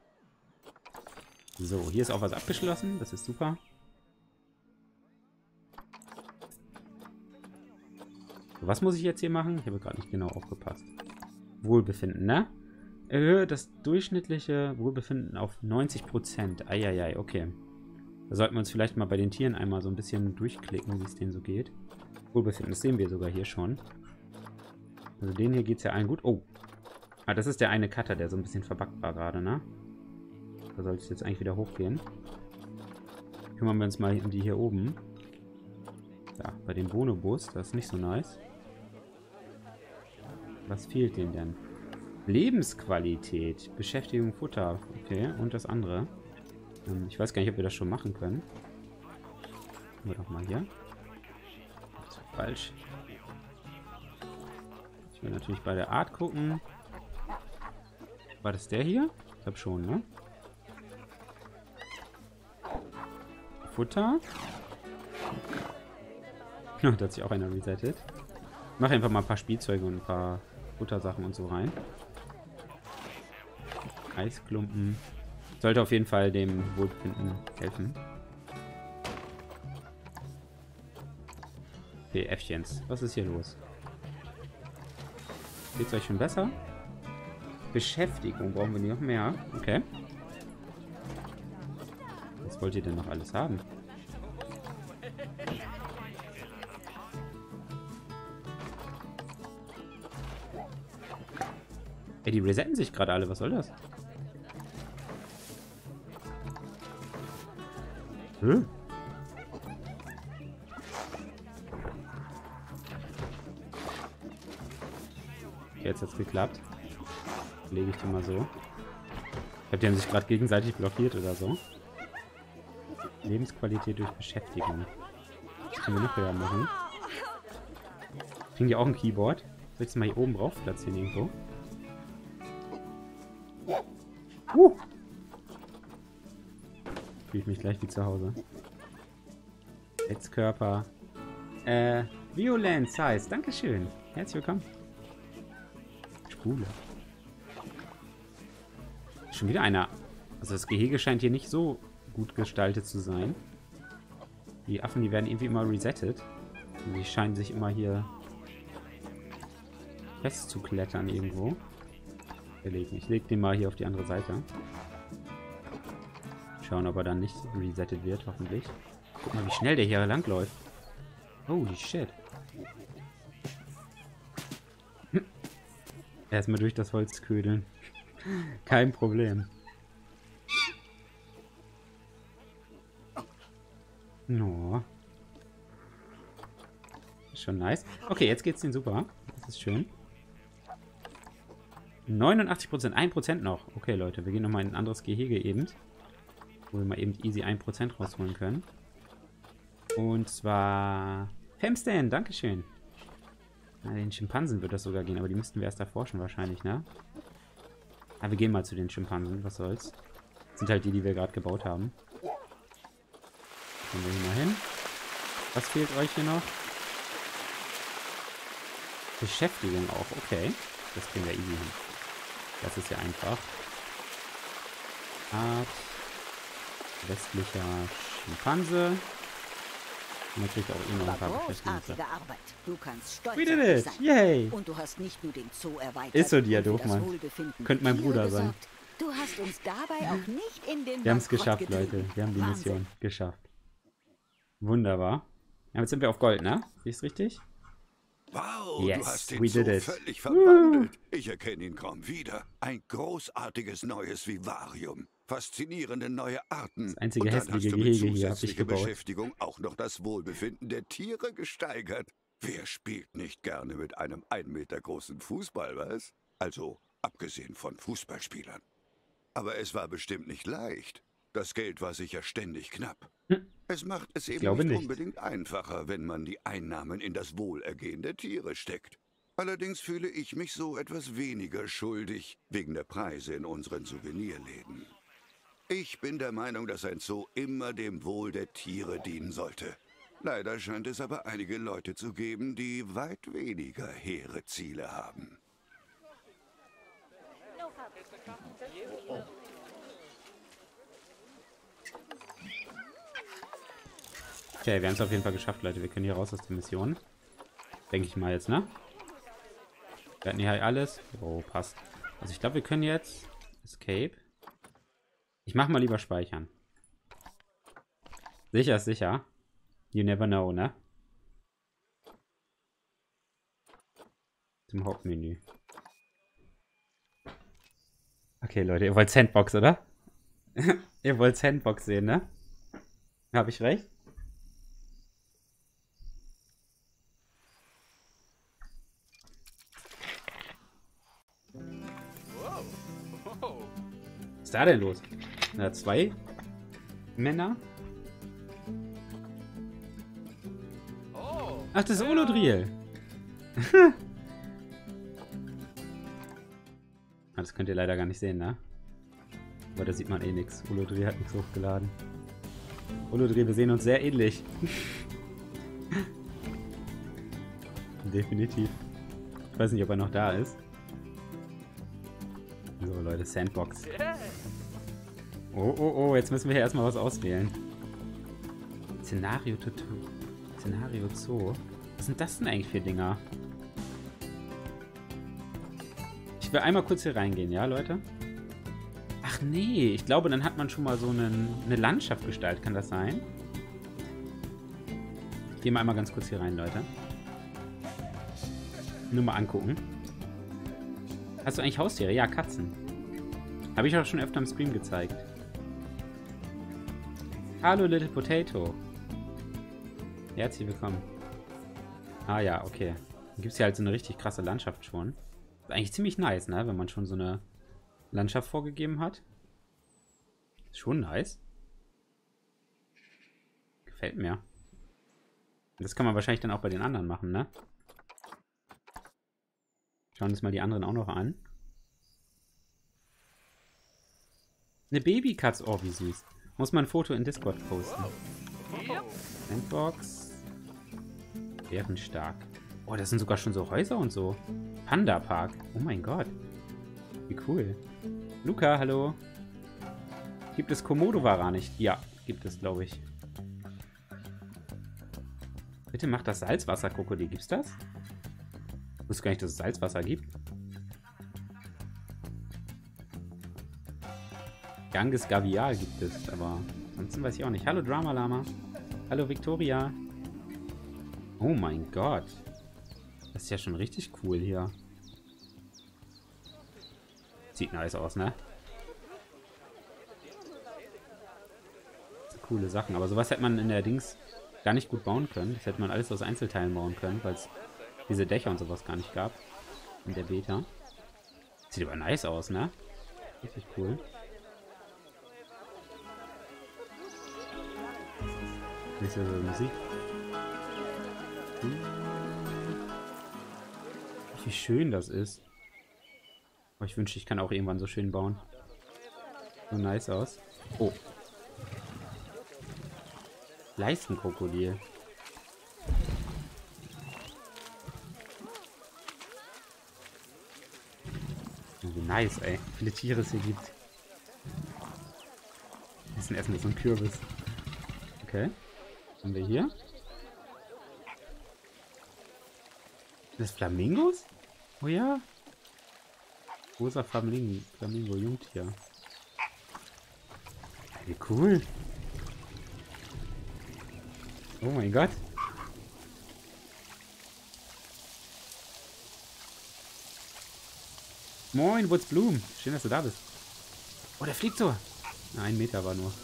So, hier ist auch was abgeschlossen. Das ist super. So, was muss ich jetzt hier machen? Ich habe gerade nicht genau aufgepasst. Wohlbefinden, ne? Erhöhe das durchschnittliche Wohlbefinden auf 90%. Eieiei, okay. Da sollten wir uns vielleicht mal bei den Tieren einmal so ein bisschen durchklicken, wie es denen so geht. Wohlbefinden, das sehen wir sogar hier schon. Also denen hier geht es ja allen gut. Oh. Ah, das ist der eine Cutter, der so ein bisschen verbuggt war gerade, ne? Da soll es jetzt eigentlich wieder hochgehen. Kümmern wir uns mal um die hier oben. Ja, bei den Bonobos, das ist nicht so nice. Was fehlt denen denn? Lebensqualität, Beschäftigung, Futter. Okay, und das andere. Ich weiß gar nicht, ob wir das schon machen können. Machen wir doch mal hier. Das ist falsch. Ich will natürlich bei der Art gucken. War das der hier? Ich glaube schon, ne? Futter. Da hat sich auch einer resettet. Ich mache einfach mal ein paar Spielzeuge und ein paar Futtersachen und so rein. Eisklumpen. Sollte auf jeden Fall dem Wohlbefinden helfen. Okay, Äffchens. Was ist hier los? Geht's euch schon besser? Beschäftigung. Brauchen wir noch mehr? Okay. Was wollt ihr denn noch alles haben? Ey, die resetten sich gerade alle. Was soll das? Hm? Jetzt hat's geklappt. Lege ich die mal so. Ich glaube, die haben sich gerade gegenseitig blockiert oder so. Lebensqualität durch Beschäftigung. Das können wir noch höher machen. Kriegen die auch ein Keyboard? Soll ich es mal hier oben drauf platzieren irgendwo? Fühle ich mich gleich wie zu Hause. Netzkörper. Violence heißt. Dankeschön. Herzlich willkommen. Spule. Schon wieder einer. Also das Gehege scheint hier nicht so gut gestaltet zu sein. Die Affen, die werden irgendwie immer resettet. Und die scheinen sich immer hier festzuklettern irgendwo. Ich leg den mal hier auf die andere Seite. Schauen, ob er dann nicht resettet wird, hoffentlich. Guck mal, wie schnell der hier langläuft. Holy shit. Erstmal durch das Holz ködeln. Kein Problem. No. Schon nice. Okay, jetzt geht's denen super. Das ist schön. 89%, 1% noch. Okay, Leute, wir gehen nochmal in ein anderes Gehege eben. Wo wir mal eben easy 1% rausholen können. Und zwar... Femstan, dankeschön. Na, den Schimpansen wird das sogar gehen, aber die müssten wir erst erforschen wahrscheinlich, ne? Ah, wir gehen mal zu den Schimpansen, was soll's. Das sind halt die, die wir gerade gebaut haben. Gehen wir hier mal hin. Was fehlt euch hier noch? Beschäftigung auch, okay. Das kriegen wir easy hin. Das ist ja einfach. Art. Westlicher Schimpanse. Und man kriegt auch immer ein War paar großartige Arbeit. Du kannst stolz We auf did dich it! sein. Yay! Und du hast nicht nur den Zoo erweitert. Ist so, und Dia für doof, das Mann. Wohlbefinden Könnte mein der Tiere Bruder sein. gesorgt. Du hast uns dabei auch nicht in den Wir haben es Bankrott geschafft, getrieben. Leute. Wir haben die Wahnsinn. Mission geschafft. Wunderbar. Ja, jetzt sind wir auf Gold, ne? Sehe ich es richtig? Wow, Yes, du hast we den Zoo did it. völlig verwandelt. Ich erkenne ihn kaum wieder. Ein großartiges neues Vivarium. Faszinierende neue Arten. Das einzige Und dann hässliche hast du mit Gehege hier hab ich zusätzlicher gebaut. Beschäftigung auch noch das Wohlbefinden der Tiere gesteigert. Wer spielt nicht gerne mit einem 1 Meter großen Fußball, was? Also, abgesehen von Fußballspielern. Aber es war bestimmt nicht leicht. Das Geld war sicher ständig knapp. Es macht es eben glaube nicht nicht. unbedingt einfacher, wenn man die Einnahmen in das Wohlergehen der Tiere steckt. Allerdings fühle ich mich so etwas weniger schuldig wegen der Preise in unseren Souvenirläden. Ich bin der Meinung, dass ein Zoo immer dem Wohl der Tiere dienen sollte. Leider scheint es aber einige Leute zu geben, die weit weniger hehre Ziele haben. Okay, wir haben es auf jeden Fall geschafft, Leute. Wir können hier raus aus der Mission. Denke ich mal jetzt, ne? Wir hatten hier alles. Oh, passt. Also ich glaube, wir können jetzt... Escape. Ich mache mal lieber speichern. Sicher ist sicher. You never know, ne? Zum Hauptmenü. Okay, Leute, ihr wollt Sandbox, oder? Ihr wollt Sandbox sehen, ne? Habe ich recht? Was ist da denn los? Na, 2 Männer? Ach, das ist Olodriel. Das könnt ihr leider gar nicht sehen, ne? Aber da sieht man eh nichts. Olodriel hat nichts hochgeladen. Olodriel, wir sehen uns sehr ähnlich. Definitiv. Ich weiß nicht, ob er noch da ist. So, Leute, Sandbox. Oh, oh, oh, jetzt müssen wir hier erstmal was auswählen. Szenario Zoo. Was sind das denn eigentlich für Dinger? Ich will einmal kurz hier reingehen, ja, Leute? Ach nee, ich glaube, dann hat man schon mal so eine Landschaft gestaltet. Kann das sein? Ich gehe mal einmal ganz kurz hier rein, Leute. Nur mal angucken. Hast du eigentlich Haustiere? Ja, Katzen. Habe ich auch schon öfter im Stream gezeigt. Hallo, Little Potato. Herzlich willkommen. Ah ja, okay. Dann gibt es hier halt so eine richtig krasse Landschaft schon. Ist eigentlich ziemlich nice, ne? Wenn man schon so eine Landschaft vorgegeben hat. Ist schon nice. Gefällt mir. Das kann man wahrscheinlich dann auch bei den anderen machen, ne? Schauen uns mal die anderen auch noch an. Eine Babykatze. Oh, wie süß. Muss man ein Foto in Discord posten. Sandbox. Bärenstark. Oh, das sind sogar schon so Häuser und so. Panda Park. Oh mein Gott. Wie cool. Luca, hallo. Gibt es Komodo-Wara nicht? Ja, gibt es, glaube ich. Bitte macht das Salzwasser-Krokodil. Gibt's das? Ich wusste gar nicht, dass es Salzwasser gibt. Ganges Gavial gibt es, aber ansonsten weiß ich auch nicht. Hallo Drama Lama. Hallo Victoria. Oh mein Gott. Das ist ja schon richtig cool hier. Sieht nice aus, ne? Coole Sachen. Aber sowas hätte man in der Dings gar nicht gut bauen können. Das hätte man alles aus Einzelteilen bauen können, weil es diese Dächer und sowas gar nicht gab. In der Beta. Sieht aber nice aus, ne? Richtig cool. Ist ja so Musik. Wie schön das ist. Aber ich wünschte, ich kann auch irgendwann so schön bauen. So nice aus. Oh. Leistenkrokodil. Oh, wie nice, ey. Wie viele Tiere es hier gibt. Wir müssen erstmal so ein Kürbis. Okay. Was haben wir hier? Das Flamingos? Oh ja. Rosa Flamingo, Jungtier. Wie cool. Oh mein Gott. Moin, Woods Bloom. Schön, dass du da bist. Oh, der fliegt so. Na, 1 Meter war nur.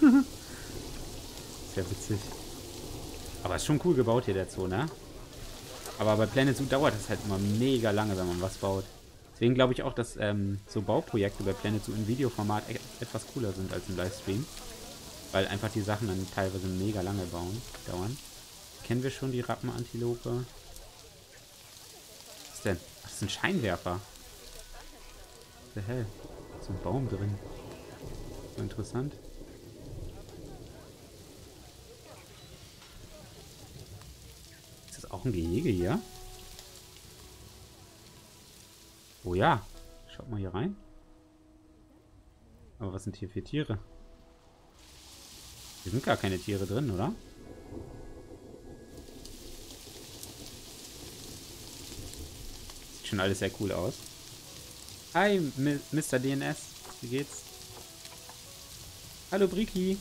Sehr witzig. Aber ist schon cool gebaut hier, der Zoo, ne? Aber bei Planet Zoo dauert es halt immer mega lange, wenn man was baut. Deswegen glaube ich auch, dass so Bauprojekte bei Planet Zoo im Videoformat etwas cooler sind als im Livestream. Weil einfach die Sachen dann teilweise mega lange dauern. Kennen wir schon die Rappenantilope? Was ist denn? Ach, das ist ein Scheinwerfer. Was the hell? So ein Baum drin. So interessant. Ist das auch ein Gehege hier? Oh ja. Schaut mal hier rein. Aber was sind hier für Tiere? Hier sind gar keine Tiere drin, oder? Sieht schon alles sehr cool aus. Hi, Mr. DNS. Wie geht's? Hallo, Briki.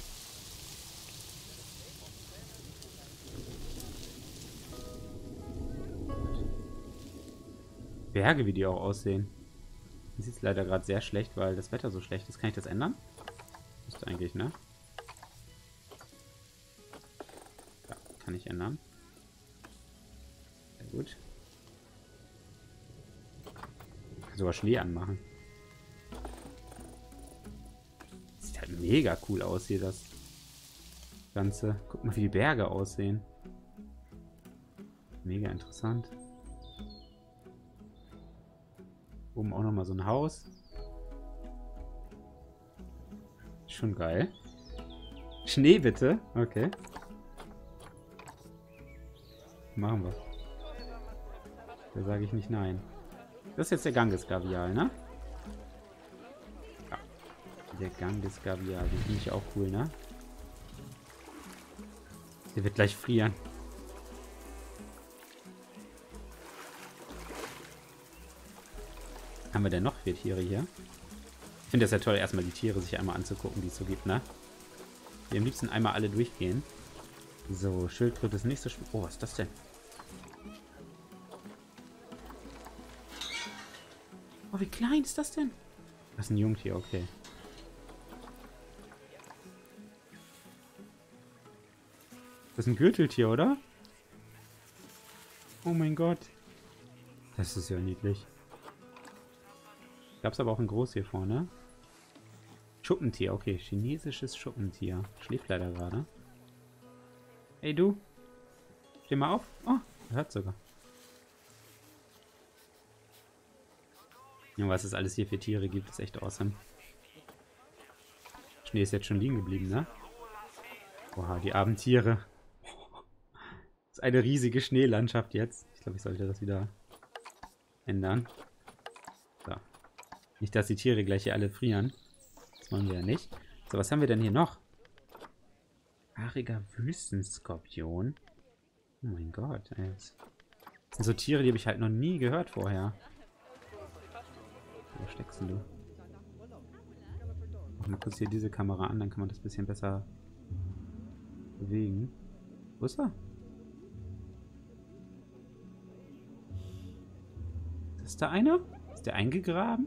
Berge, wie die auch aussehen. Hier sieht es leider gerade sehr schlecht, weil das Wetter so schlecht ist. Kann ich das ändern? Müsste eigentlich, ne? Ja, kann ich ändern. Sehr gut. Kann sogar Schnee anmachen. Sieht halt mega cool aus hier, das Ganze. Guck mal, wie die Berge aussehen. Mega interessant. Oben auch nochmal so ein Haus. Schon geil. Schnee bitte. Okay. Machen wir. Da sage ich nicht nein. Das ist jetzt der Ganges-Gavial, ne? Ja. Der Ganges-Gavial. Den finde ich auch cool, ne? Der wird gleich frieren. Haben wir denn noch 4 Tiere hier? Ich finde das ja toll, erstmal die Tiere sich einmal anzugucken, die es so gibt, ne? Die am liebsten einmal alle durchgehen. So, Schildkröte ist nicht so schwer. Oh, was ist das denn? Oh, wie klein ist das denn? Das ist ein Jungtier, okay. Das ist ein Gürteltier, oder? Oh mein Gott. Das ist ja niedlich. Gab es aber auch ein Groß hier vorne. Schuppentier, okay. Chinesisches Schuppentier. Schläft leider gerade. Hey du. Steh mal auf. Oh, er hört sogar. Ja, was es alles hier für Tiere gibt, ist echt awesome. Schnee ist jetzt schon liegen geblieben, ne? Oha, die armen Tiere. Das ist eine riesige Schneelandschaft jetzt. Ich glaube, ich sollte das wieder ändern. So. Nicht, dass die Tiere gleich hier alle frieren. Das wollen wir ja nicht. So, was haben wir denn hier noch? Haariger Wüstenskorpion. Oh mein Gott, ey. Das sind so Tiere, die habe ich halt noch nie gehört vorher. Wo steckst du? Mach mal kurz hier diese Kamera an, dann kann man das ein bisschen besser bewegen. Wo ist er? Ist da einer? Ist der eingegraben?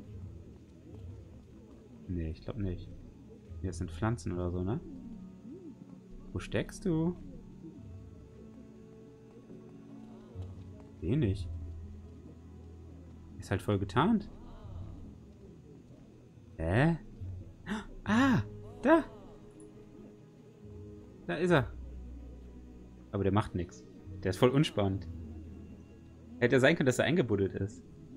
Nee, ich glaube nicht. Hier sind Pflanzen oder so, ne? Wo steckst du? Wenig. Ist halt voll getarnt. Hä? Ah, da. Da ist er. Aber der macht nichts. Der ist voll unspannend. Hätte ja sein können, dass er eingebuddelt ist.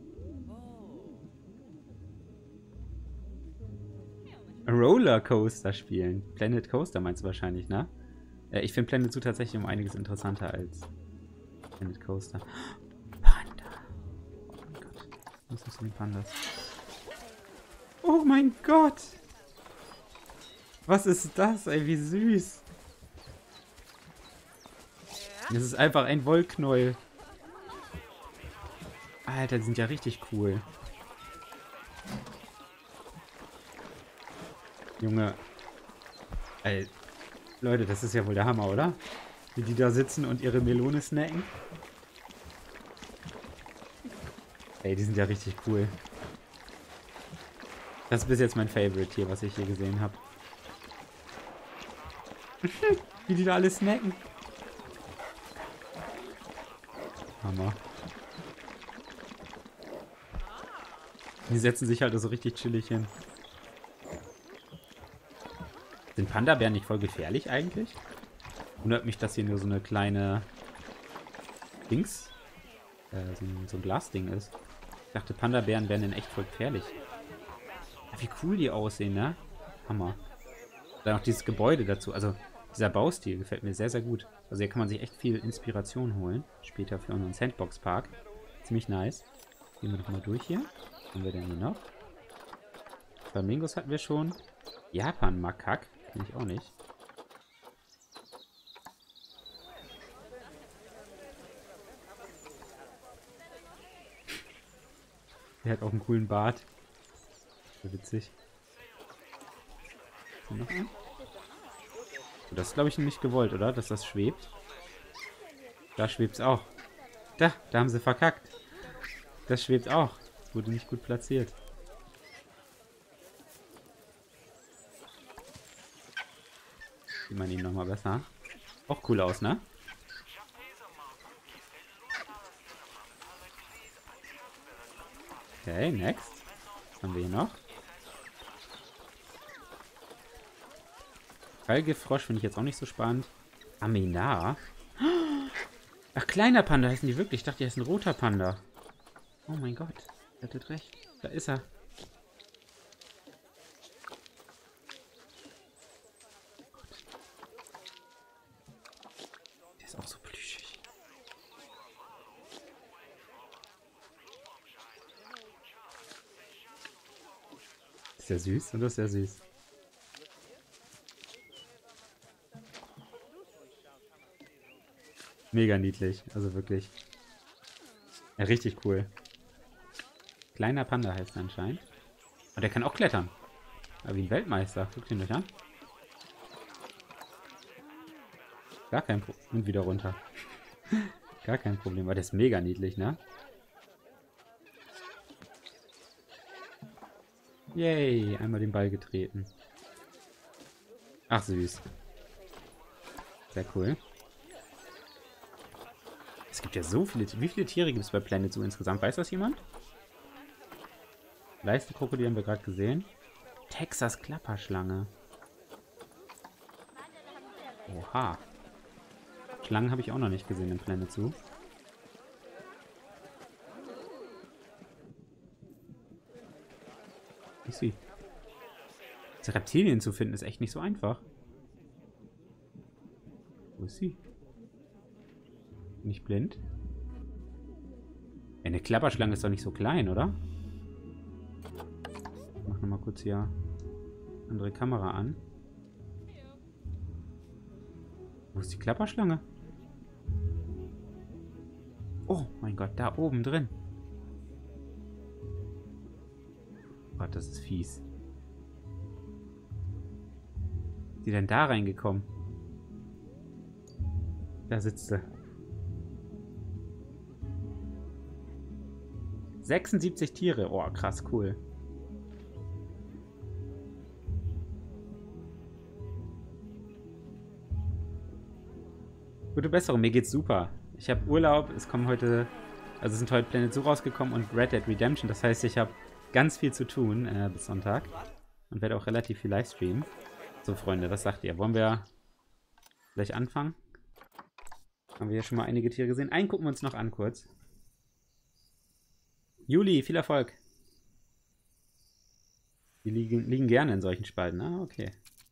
Rollercoaster spielen. Planet Coaster meinst du wahrscheinlich, ne? Ich finde Planet Zoo tatsächlich um einiges interessanter als Planet Coaster. Panda. Oh mein Gott. Was ist denn Pandas? Oh mein Gott. Was ist das, ey? Wie süß. Das ist einfach ein Wollknäuel. Alter, die sind ja richtig cool. Junge. Ey, Leute, das ist ja wohl der Hammer, oder? Wie die da sitzen und ihre Melone snacken. Ey, die sind ja richtig cool. Das ist bis jetzt mein Favorite hier, was ich hier gesehen habe. Wie die da alle snacken. Hammer. Die setzen sich halt so richtig chillig hin. Sind Panda-Bären nicht voll gefährlich eigentlich? Wundert mich, dass hier nur so eine kleine Dings, so ein Glasding ist. Ich dachte, Panda-Bären wären in echt voll gefährlich. Ja, wie cool die aussehen, ne? Hammer. Dann auch dieses Gebäude dazu. Also, dieser Baustil gefällt mir sehr, sehr gut. Also, hier kann man sich echt viel Inspiration holen. Später für unseren Sandbox-Park. Ziemlich nice. Gehen wir doch mal durch hier. Was haben wir denn hier noch? Flamingos hatten wir schon. Japan-Makak. Kenn ich auch nicht. Der hat auch einen coolen Bart. So witzig. Noch einen? Das ist, glaube ich, nicht gewollt, oder? Dass das schwebt. Da schwebt's auch. Da haben sie verkackt. Das schwebt auch. Wurde nicht gut platziert. Sieht man ihn nochmal besser. Auch cool aus, ne? Okay, next. Was haben wir hier noch? Fallgifrosch finde ich jetzt auch nicht so spannend. Aminar. Ach, kleiner Panda heißen die wirklich. Ich dachte, die heißen roter Panda. Oh mein Gott. Ihr hattet recht. Da ist er. Der ist auch so plüschig. Ist der süß oder ist der süß? Mega niedlich, also wirklich. Ja, richtig cool. Kleiner Panda heißt er anscheinend. Und der kann auch klettern. Aber wie ein Weltmeister. Guckt ihn euch an. Gar kein Problem. Und wieder runter. Gar kein Problem. Aber der ist mega niedlich, ne? Yay, einmal den Ball getreten. Ach, süß. Sehr cool. Es gibt ja so viele... Wie viele Tiere gibt es bei Planet Zoo insgesamt? Weiß das jemand? Leistenkrokodil haben wir gerade gesehen. Texas Klapperschlange. Oha. Schlangen habe ich auch noch nicht gesehen im Planet Zoo. Ich sehe. Diese Reptilien zu finden ist echt nicht so einfach. Wo ist sie? Nicht blind? Eine Klapperschlange ist doch nicht so klein, oder? Ich mach nochmal kurz hier andere Kamera an. Wo ist die Klapperschlange? Oh mein Gott, da oben drin. Gott, das ist fies. Ist sie denn da reingekommen? Da sitzt sie. 76 Tiere. Oh, krass, cool. Gute Besserung, mir geht's super. Ich habe Urlaub, es kommen heute, also sind heute Planet Zoo rausgekommen und Red Dead Redemption. Das heißt, ich habe ganz viel zu tun bis Sonntag und werde auch relativ viel livestreamen. So, Freunde, was sagt ihr? Wollen wir gleich anfangen? Haben wir ja schon mal einige Tiere gesehen. Einen gucken wir uns noch an kurz. Juli, viel Erfolg. Die liegen gerne in solchen Spalten. Ah, okay.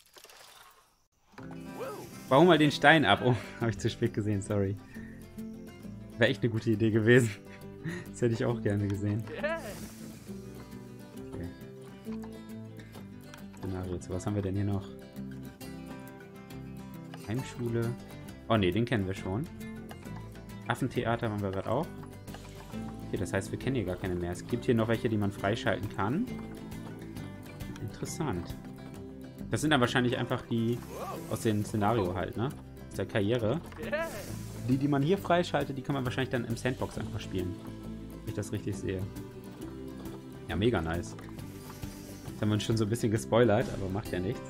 Bau mal den Stein ab. Oh, habe ich zu spät gesehen, sorry. Wäre echt eine gute Idee gewesen. Das hätte ich auch gerne gesehen. Okay. Szenario, was haben wir denn hier noch? Heimschule. Oh ne, den kennen wir schon. Affentheater waren wir gerade auch. Okay, das heißt, wir kennen hier gar keine mehr. Es gibt hier noch welche, die man freischalten kann. Interessant. Das sind dann wahrscheinlich einfach die aus dem Szenario halt, ne? Aus der Karriere. Die man hier freischaltet, die kann man wahrscheinlich dann im Sandbox einfach spielen. Wenn ich das richtig sehe. Ja, mega nice. Jetzt haben wir uns schon so ein bisschen gespoilert, aber macht ja nichts.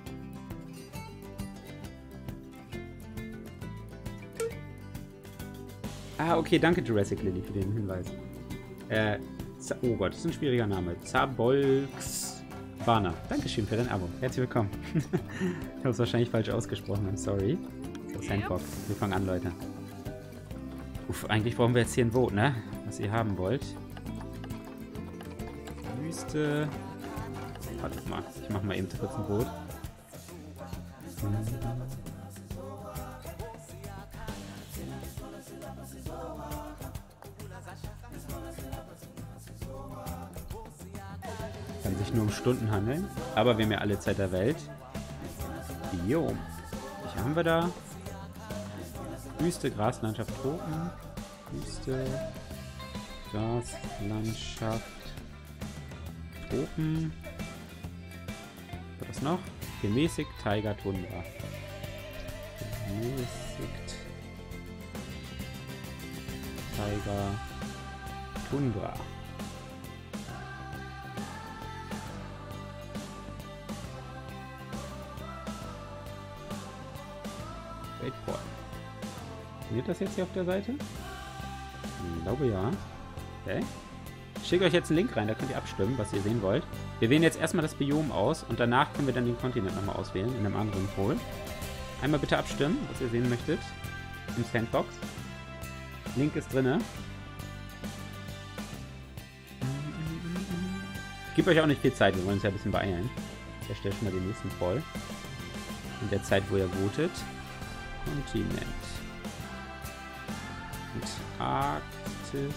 Ah, okay, danke Jurassic Lily für den Hinweis. Oh Gott, das ist ein schwieriger Name. Zabolxbana. Dankeschön für dein Abo. Herzlich willkommen. Ich habe es wahrscheinlich falsch ausgesprochen, I'm sorry. So, Sandbox. Wir fangen an, Leute. Uff, eigentlich brauchen wir jetzt hier ein Vote, ne? Was ihr haben wollt. Wüste. Wartet mal, ich mach mal eben kurz ein Vote. Kann sich nur um Stunden handeln, aber wir haben ja alle Zeit der Welt. Biom. Welche haben wir da? Wüste, Graslandschaft, Tropen. Wüste, Graslandschaft, Tropen. Was noch? Gemäßigt, Taiga, Tundra. Gemäßigt, Taiga, Tundra. Wakeboard. Funktioniert das jetzt hier auf der Seite? Ich glaube ja. Okay. Ich schicke euch jetzt einen Link rein, da könnt ihr abstimmen, was ihr sehen wollt. Wir wählen jetzt erstmal das Biom aus und danach können wir dann den Kontinent nochmal auswählen, in einem anderen Poll. Einmal bitte abstimmen, was ihr sehen möchtet. Im Sandbox. Link ist drinne. Ich gebe euch auch nicht viel Zeit, wir wollen uns ja ein bisschen beeilen. Ich erstelle schon mal den nächsten Poll. In der Zeit, wo ihr votet. Kontinent. Antarktis.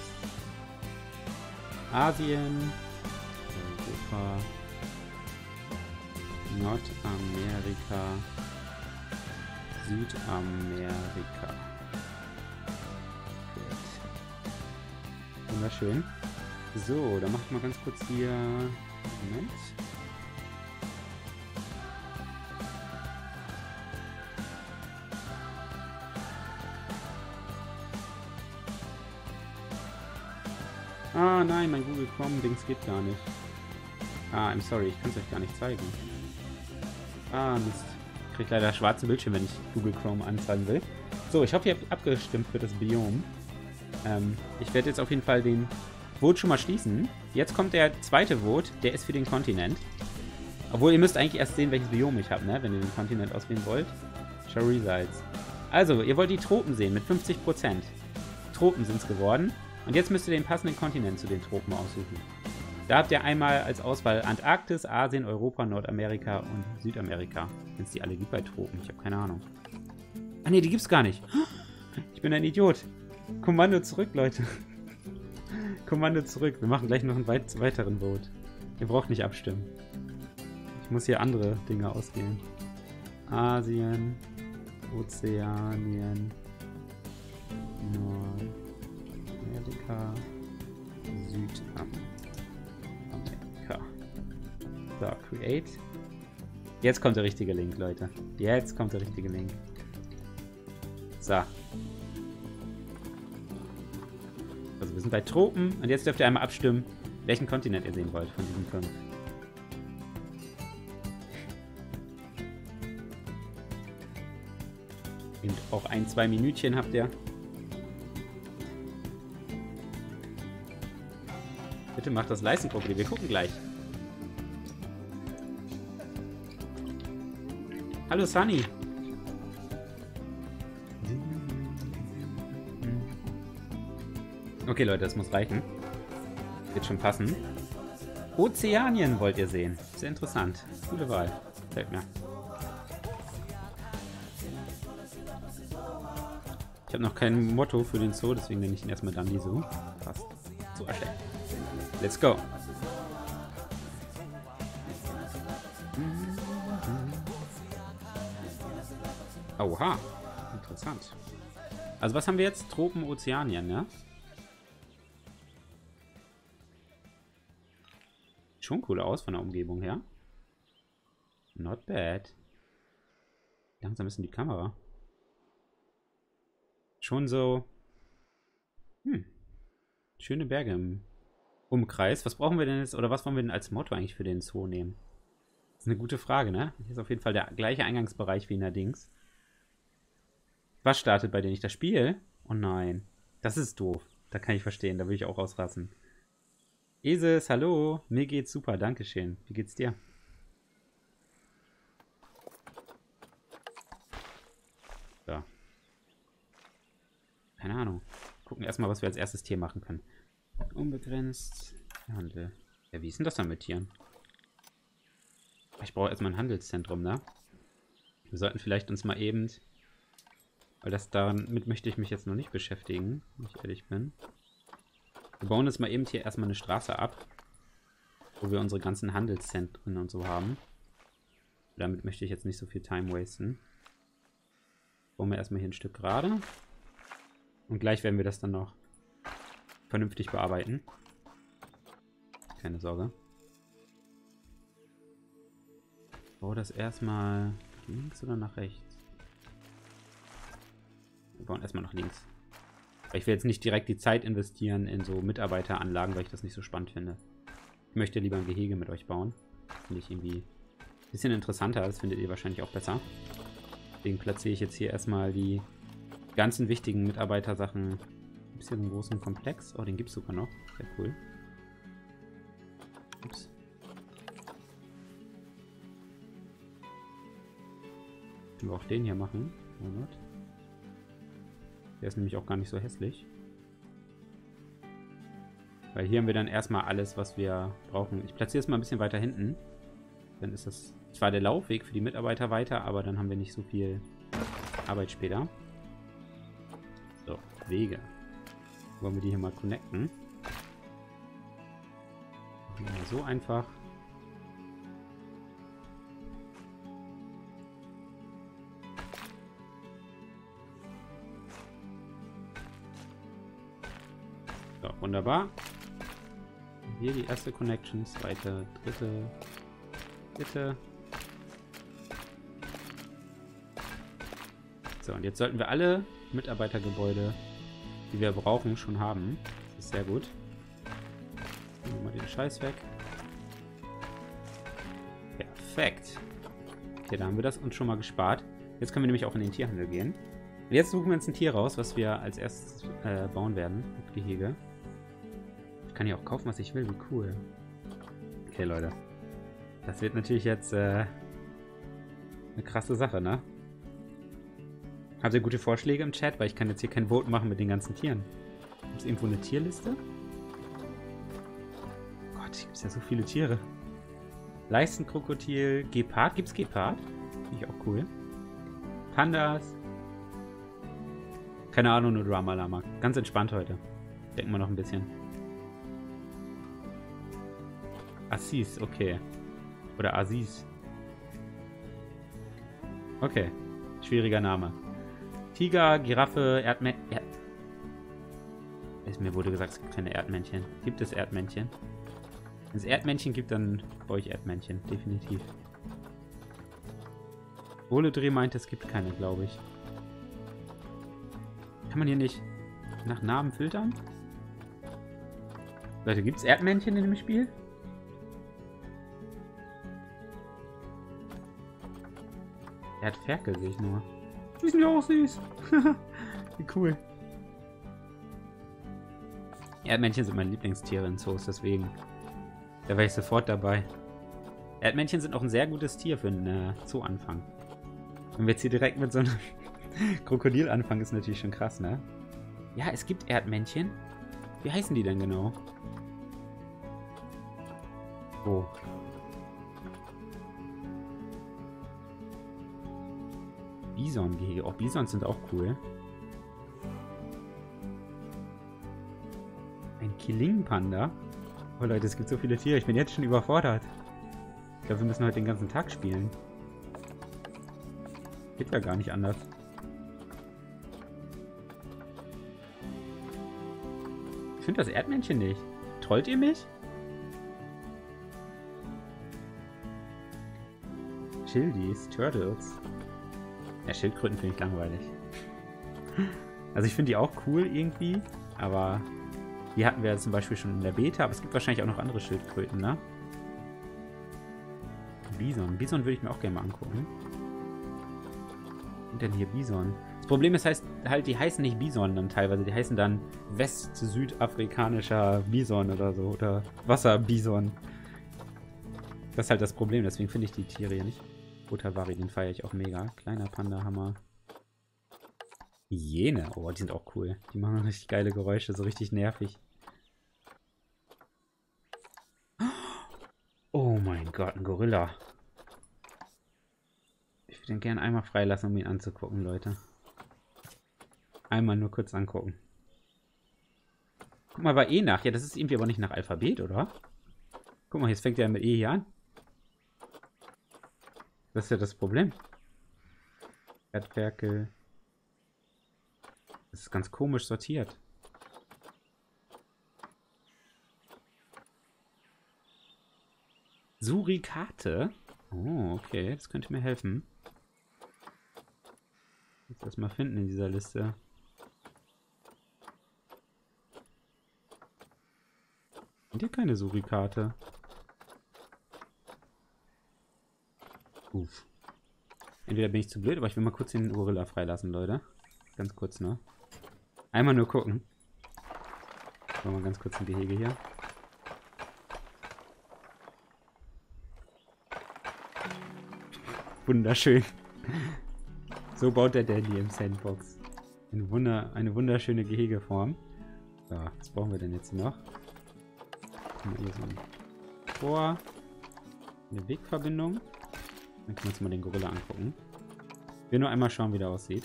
Asien. Europa. Nordamerika. Südamerika. Gut. Wunderschön. So, dann mache ich mal ganz kurz hier. Moment. Ah, nein, mein Google Chrome-Dings geht gar nicht. Ah, I'm sorry, ich kann es euch gar nicht zeigen. Ah, Mist. Ich kriege leider schwarze Bildschirme, wenn ich Google Chrome anzeigen will. So, ich hoffe, ihr habt abgestimmt für das Biom. Ich werde jetzt auf jeden Fall den Vote schon mal schließen. Jetzt kommt der zweite Vote, der ist für den Kontinent. Obwohl, ihr müsst eigentlich erst sehen, welches Biom ich habe, ne? Wenn ihr den Kontinent auswählen wollt. Show Results. Also, ihr wollt die Tropen sehen mit 50%. Tropen sind es geworden. Und jetzt müsst ihr den passenden Kontinent zu den Tropen aussuchen. Da habt ihr einmal als Auswahl Antarktis, Asien, Europa, Nordamerika und Südamerika. Wenn es die alle gibt bei Tropen, ich habe keine Ahnung. Ah ne, die gibt's gar nicht. Ich bin ein Idiot. Kommando zurück, Leute. Kommando zurück. Wir machen gleich noch einen weiteren Vote. Ihr braucht nicht abstimmen. Ich muss hier andere Dinge auswählen. Asien, Ozeanien, Nordamerika, Südamerika. So, Create. Jetzt kommt der richtige Link, Leute. Jetzt kommt der richtige Link. So. Also wir sind bei Tropen und jetzt dürft ihr einmal abstimmen, welchen Kontinent ihr sehen wollt von diesen 5. Und auch 1-2 Minütchen habt ihr. Bitte macht das Leistungsproblem, wir gucken gleich. Hallo Sunny. Okay Leute, das muss reichen. Wird schon passen. Ozeanien wollt ihr sehen. Sehr interessant. Coole Wahl. Gefällt mir. Ich habe noch kein Motto für den Zoo, deswegen nenne ich ihn erstmal Dandy Zoo. Passt. So erstellen. Let's go. Oha. Interessant. Also was haben wir jetzt? Tropen, Ozeanien, ja? Schon cool aus von der Umgebung her. Not bad. Langsam ist denn die Kamera. Schon so... Schöne Berge im Umkreis. Was brauchen wir denn jetzt, oder was wollen wir denn als Motto eigentlich für den Zoo nehmen? Das ist eine gute Frage, ne? Hier ist auf jeden Fall der gleiche Eingangsbereich wie in der Dings. Was startet bei denen nicht? Das Spiel? Oh nein. Das ist doof. Da kann ich verstehen. Da will ich auch ausrasten. Isis, hallo. Mir geht's super. Dankeschön. Wie geht's dir? So. Keine Ahnung. Gucken erstmal, was wir als erstes Tier machen können. Unbegrenzt. Handel. Ja, wie ist denn das dann mit Tieren? Ich brauche erstmal ein Handelszentrum, ne? Wir sollten vielleicht uns mal eben... Weil damit möchte ich mich jetzt noch nicht beschäftigen, wenn ich ehrlich bin. Wir bauen jetzt mal eben hier erstmal eine Straße ab, wo wir unsere ganzen Handelszentren und so haben. Damit möchte ich jetzt nicht so viel Time wasten. Bauen wir erstmal hier ein Stück gerade. Und gleich werden wir das dann noch vernünftig bearbeiten. Keine Sorge. Ich baue das erstmal links oder nach rechts? Wir bauen erstmal nach links. Weil ich will jetzt nicht direkt die Zeit investieren in so Mitarbeiteranlagen, weil ich das nicht so spannend finde. Ich möchte lieber ein Gehege mit euch bauen. Finde ich irgendwie ein bisschen interessanter. Das findet ihr wahrscheinlich auch besser. Deswegen platziere ich jetzt hier erstmal die ganzen wichtigen Mitarbeitersachen. Gibt es hier so einen großen Komplex? Oh, den gibt es sogar noch. Sehr cool. Ups. Können wir auch den hier machen. Der ist nämlich auch gar nicht so hässlich. Weil hier haben wir dann erstmal alles, was wir brauchen. Ich platziere es mal ein bisschen weiter hinten. Dann ist das zwar der Laufweg für die Mitarbeiter weiter, aber dann haben wir nicht so viel Arbeit später. So, Wege. Wollen wir die hier mal connecten? So einfach. So, wunderbar. Hier die erste Connection, zweite, dritte, vierte. So, und jetzt sollten wir alle Mitarbeitergebäude, die wir brauchen, schon haben. Das ist sehr gut. Nehmen wir mal den Scheiß weg. Perfekt. Okay, da haben wir das uns schon mal gespart. Jetzt können wir nämlich auch in den Tierhandel gehen. Und jetzt suchen wir uns ein Tier raus, was wir als erstes bauen werden. Auf Gehege. Ich kann hier auch kaufen, was ich will. Wie cool. Okay, Leute. Das wird natürlich jetzt eine krasse Sache, ne? Habt ihr gute Vorschläge im Chat? Weil ich kann jetzt hier kein Vote machen mit den ganzen Tieren. Gibt es irgendwo eine Tierliste? Gott, hier gibt es ja so viele Tiere. Leistenkrokodil, Gepard. Gibt es Gepard? Finde ich auch cool. Pandas. Keine Ahnung, nur Drama Lama. Ganz entspannt heute. Denken wir noch ein bisschen. Assis, okay. Oder Aziz. Okay. Schwieriger Name. Tiger, Giraffe, Erdmännchen. Mir wurde gesagt, es gibt keine Erdmännchen. Gibt es Erdmännchen? Wenn es Erdmännchen gibt, dann baue ich Erdmännchen. Definitiv. Wohledreh meint, es gibt keine, glaube ich. Kann man hier nicht nach Namen filtern? Leute, gibt es Erdmännchen in dem Spiel? Erdferkel sehe ich nur. Die sind ja auch süß. Wie cool. Erdmännchen sind meine Lieblingstiere in Zoos, deswegen. Da wäre ich sofort dabei. Erdmännchen sind auch ein sehr gutes Tier für einen Zoo-Anfang. Wenn wir jetzt hier direkt mit so einem Krokodil anfangen, ist natürlich schon krass, ne? Ja, es gibt Erdmännchen. Wie heißen die denn genau? Oh. Bison-Gehege. Oh, Bisons sind auch cool. Ein Kiling-Panda. Oh Leute, es gibt so viele Tiere. Ich bin jetzt schon überfordert. Ich glaube, wir müssen heute den ganzen Tag spielen. Geht ja gar nicht anders. finde das Erdmännchen nicht. Trollt ihr mich? Schildis, Turtles. Ja, Schildkröten finde ich langweilig. Also ich finde die auch cool irgendwie, aber die hatten wir zum Beispiel schon in der Beta, aber es gibt wahrscheinlich auch noch andere Schildkröten, ne? Bison. Bison würde ich mir auch gerne mal angucken. Und denn hier Bison? Das Problem ist halt, die heißen nicht Bison dann teilweise, die heißen dann West-Südafrikanischer Bison oder so, oder Wasserbison. Das ist halt das Problem, deswegen finde ich die Tiere hier nicht. Butterwari, den feiere ich auch mega. Kleiner Panda-Hammer. Hyäne, oh, die sind auch cool. Die machen richtig geile Geräusche, so richtig nervig. Oh mein Gott, ein Gorilla. Ich würde den gerne einmal freilassen, um ihn anzugucken, Leute. Einmal nur kurz angucken. Guck mal, war E nach. Ja, das ist irgendwie aber nicht nach Alphabet, oder? Guck mal, jetzt fängt er mit E hier an. Das ist ja das Problem. Erdferkel. Das ist ganz komisch sortiert. Surikate? Oh, okay. Das könnte mir helfen. Jetzt das mal finden in dieser Liste. Sind hier keine Surikate? Uff. Entweder bin ich zu blöd, aber ich will mal kurz den Gorilla freilassen, Leute. Ganz kurz, ne? Einmal nur gucken. Schauen wir mal ganz kurz im Gehege hier. Wunderschön. So baut der Dandy im Sandbox. Eine wunderschöne Gehegeform. So, was brauchen wir denn jetzt noch? Hier so ein Tor. Eine Wegverbindung. Dann können wir uns mal den Gorilla angucken. Ich will nur einmal schauen, wie der aussieht.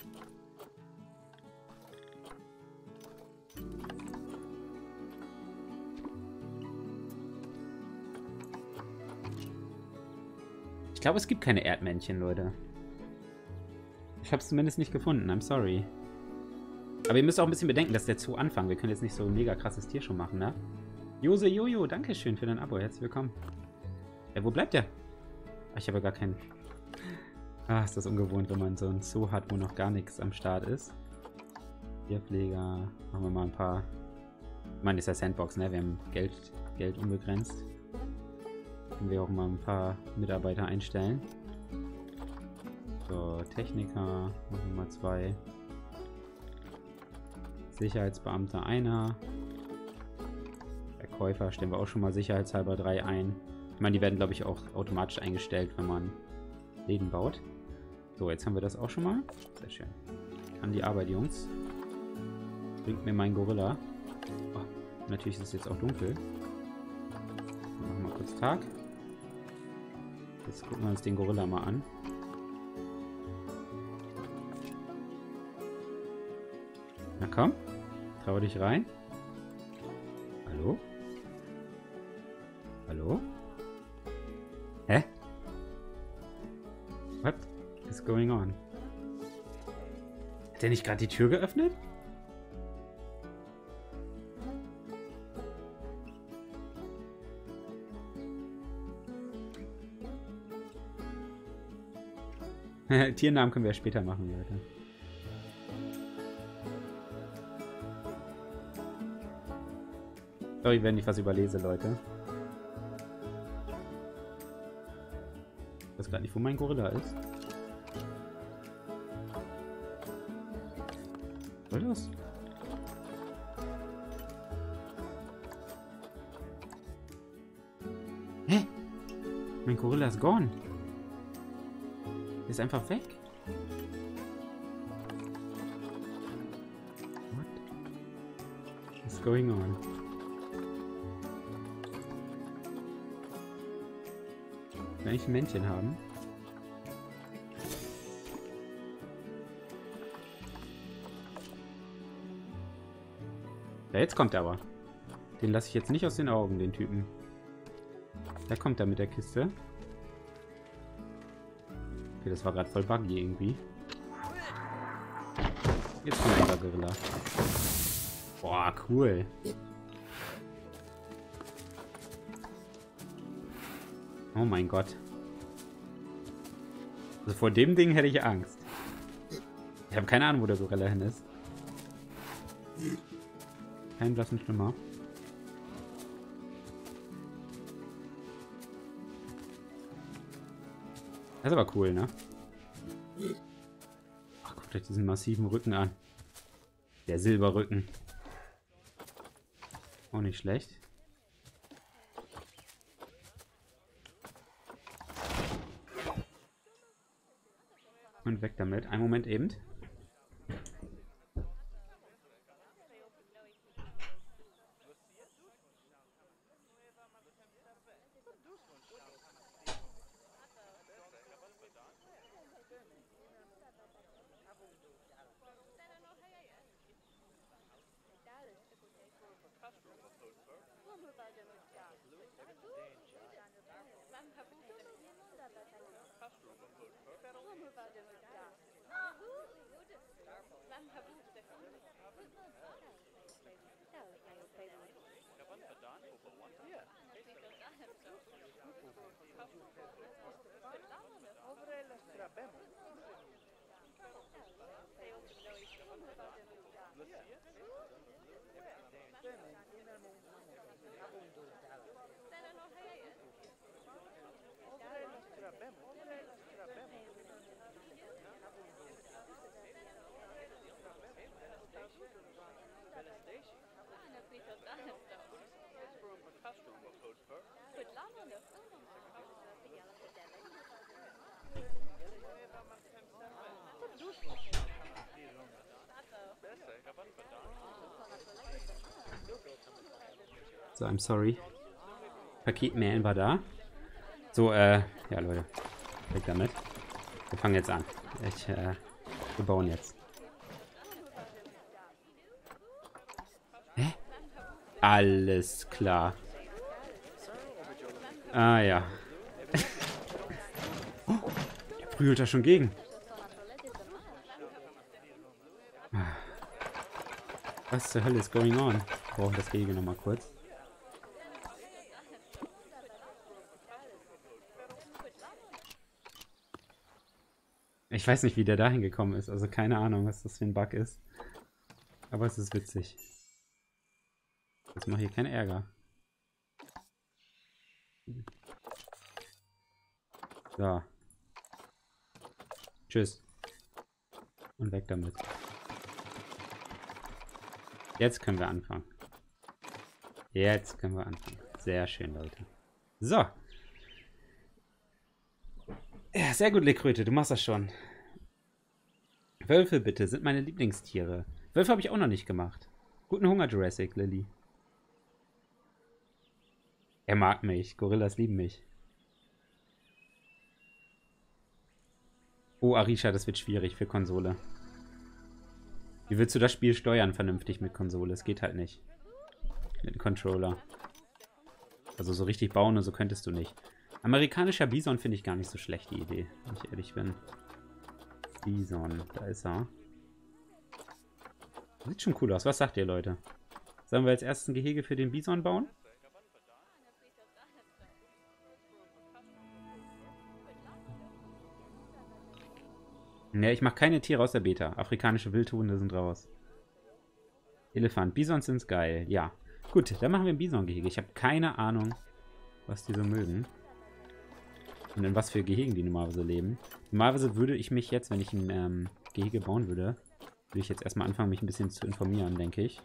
Ich glaube, es gibt keine Erdmännchen, Leute. Ich habe es zumindest nicht gefunden. I'm sorry. Aber ihr müsst auch ein bisschen bedenken, dass der Zoo anfangen. Wir können jetzt nicht so ein mega krasses Tier schon machen, ne? Jose Jojo, danke schön für dein Abo. Herzlich willkommen. Wo bleibt der? Ach, ich habe gar keinen... Ah, ist das ungewohnt, wenn man so ein Zoo hat, wo noch gar nichts am Start ist. Tierpfleger. Machen wir mal ein paar... Ich meine, das ist ja Sandbox, ne? Wir haben Geld unbegrenzt. Können wir auch mal ein paar Mitarbeiter einstellen. So, Techniker. Machen wir mal 2. Sicherheitsbeamter einer. Verkäufer stellen wir auch schon mal sicherheitshalber 3 ein. Ich meine, die werden, glaube ich, auch automatisch eingestellt, wenn man Läden baut. So, jetzt haben wir das auch schon mal. Sehr schön. An die Arbeit, Jungs. Bringt mir mein Gorilla. Oh, natürlich ist es jetzt auch dunkel. Machen wir mal kurz Tag. Jetzt gucken wir uns den Gorilla mal an. Na komm, trau dich rein. Hallo? Hallo? Hä? What is going on? Hat der nicht gerade die Tür geöffnet? Tiernamen können wir ja später machen, Leute. Sorry, wenn ich was überlese, Leute. Ich weiß gerade nicht, wo mein Gorilla ist. Was soll das? Hä? Mein Gorilla ist gone. Ist einfach weg. What is going on? Kann ich ein Männchen haben? Ja, jetzt kommt er aber. Den lasse ich jetzt nicht aus den Augen, den Typen. Da kommt er mit der Kiste. Okay, das war gerade voll buggy irgendwie. Jetzt kommt der Gorilla. Boah, cool. Oh mein Gott. Also vor dem Ding hätte ich Angst. Ich habe keine Ahnung, wo der Gorilla hin ist. Kein blassen Schimmer. Das ist aber cool, ne? Ach, guckt euch diesen massiven Rücken an. Der Silberrücken. Auch nicht schlecht. Und weg damit. Einen Moment eben. So, I'm sorry. Paketman war da. So, ja Leute. Weg damit. Wir fangen jetzt an. Wir bauen jetzt. Hä? Alles klar. Ah ja. Oh, der prügelt da schon gegen. Was zur Hölle ist going on? Ich brauche das Gehege nochmal kurz. Ich weiß nicht, wie der da hingekommen ist. Also keine Ahnung, was das für ein Bug ist. Aber es ist witzig. Jetzt mach hier keinen Ärger. So. Tschüss. Und weg damit. Jetzt können wir anfangen. Jetzt können wir anfangen. Sehr schön, Leute. So. Ja, sehr gut, Lekröte. Du machst das schon. Wölfe, bitte, sind meine Lieblingstiere. Wölfe habe ich auch noch nicht gemacht. Guten Hunger, Jurassic, Lilly. Er mag mich. Gorillas lieben mich. Oh, Arisha, das wird schwierig für Konsole. Wie willst du das Spiel steuern vernünftig mit Konsole? Es geht halt nicht. Mit dem Controller. Also so richtig bauen und so könntest du nicht. Amerikanischer Bison finde ich gar nicht so schlecht, die Idee, wenn ich ehrlich bin. Bison, da ist er. Sieht schon cool aus. Was sagt ihr, Leute? Sollen wir als erstes ein Gehege für den Bison bauen? Ne, ich mache keine Tiere aus der Beta. Afrikanische Wildhunde sind raus. Elefant. Bisons sind geil. Ja. Gut, dann machen wir ein Bison-Gehege. Ich habe keine Ahnung, was die so mögen. Und in was für Gehegen die normalerweise leben. Normalerweise würde ich mich jetzt, wenn ich ein Gehege bauen würde, ich jetzt erstmal anfangen, mich ein bisschen zu informieren, denke ich.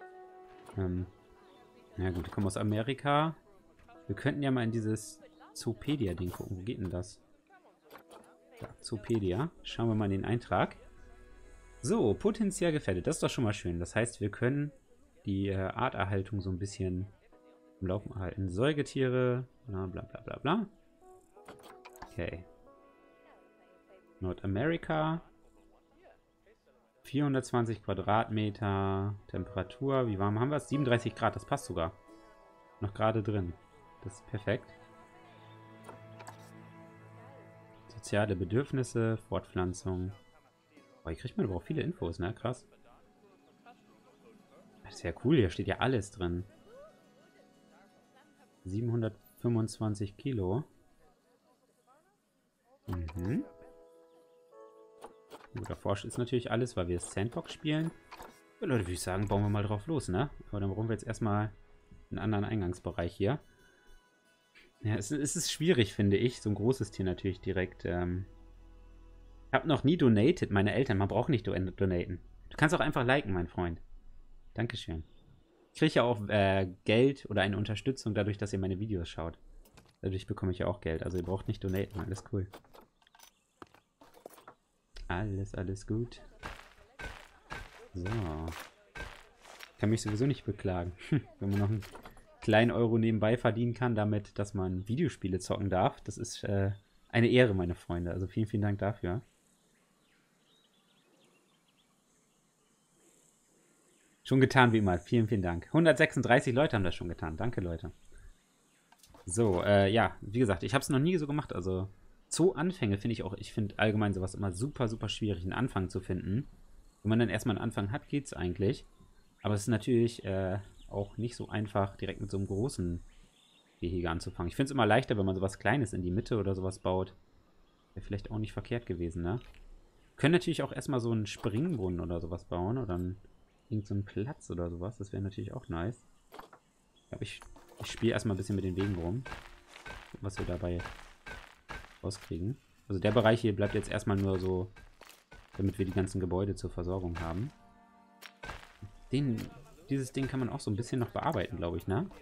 Ja gut, die kommen aus Amerika. Wir könnten ja mal in dieses Zoopedia-Ding gucken. Wo geht denn das? Da, Zoopedia. Schauen wir mal in den Eintrag. So, potenziell gefährdet. Das ist doch schon mal schön. Das heißt, wir können die Arterhaltung so ein bisschen im Laufen erhalten. Säugetiere, bla bla bla bla bla. Okay. Nordamerika. 420 Quadratmeter. Temperatur. Wie warm haben wir es? 37 Grad. Das passt sogar. Noch gerade drin. Das ist perfekt. Soziale Bedürfnisse. Fortpflanzung. Oh, hier kriegt man aber auch viele Infos, ne? Krass. Das ist ja cool. Hier steht ja alles drin. 725 Kilo. Mhm. Gut, davor ist natürlich alles, weil wir Sandbox spielen. Ja, Leute, würde ich sagen, bauen wir mal drauf los, ne? Aber dann brauchen wir jetzt erstmal einen anderen Eingangsbereich hier. Ja, es ist schwierig, finde ich. So ein großes Tier natürlich direkt. Ich habe noch nie donated, meine Eltern. Man braucht nicht donaten. Du kannst auch einfach liken, mein Freund. Dankeschön. Ich kriege ja auch Geld oder eine Unterstützung dadurch, dass ihr meine Videos schaut. Dadurch bekomme ich ja auch Geld. Also ihr braucht nicht donaten. Alles cool. Alles gut. So. Kann mich sowieso nicht beklagen. Wenn man noch einen kleinen Euro nebenbei verdienen kann, damit, dass man Videospiele zocken darf. Das ist eine Ehre, meine Freunde. Also vielen, vielen Dank dafür. Schon getan wie immer. Vielen, vielen Dank. 136 Leute haben das schon getan. Danke, Leute. So, ja, wie gesagt, ich habe es noch nie so gemacht. Also, Zoo-Anfänge finde ich auch, ich finde allgemein sowas immer super, super schwierig, einen Anfang zu finden. Wenn man dann erstmal einen Anfang hat, geht's eigentlich. Aber es ist natürlich auch nicht so einfach, direkt mit so einem großen Gehege anzufangen. Ich finde es immer leichter, wenn man sowas Kleines in die Mitte oder sowas baut. Wäre vielleicht auch nicht verkehrt gewesen, ne? Können natürlich auch erstmal so einen Springbrunnen oder sowas bauen oder irgend so einen Platz oder sowas. Das wäre natürlich auch nice. Aber ich spiele erstmal ein bisschen mit den Wegen rum. Gucken, was wir dabei rauskriegen. Also der Bereich hier bleibt jetzt erstmal nur so, damit wir die ganzen Gebäude zur Versorgung haben. Dieses Ding kann man auch so ein bisschen noch bearbeiten, glaube ich, ne?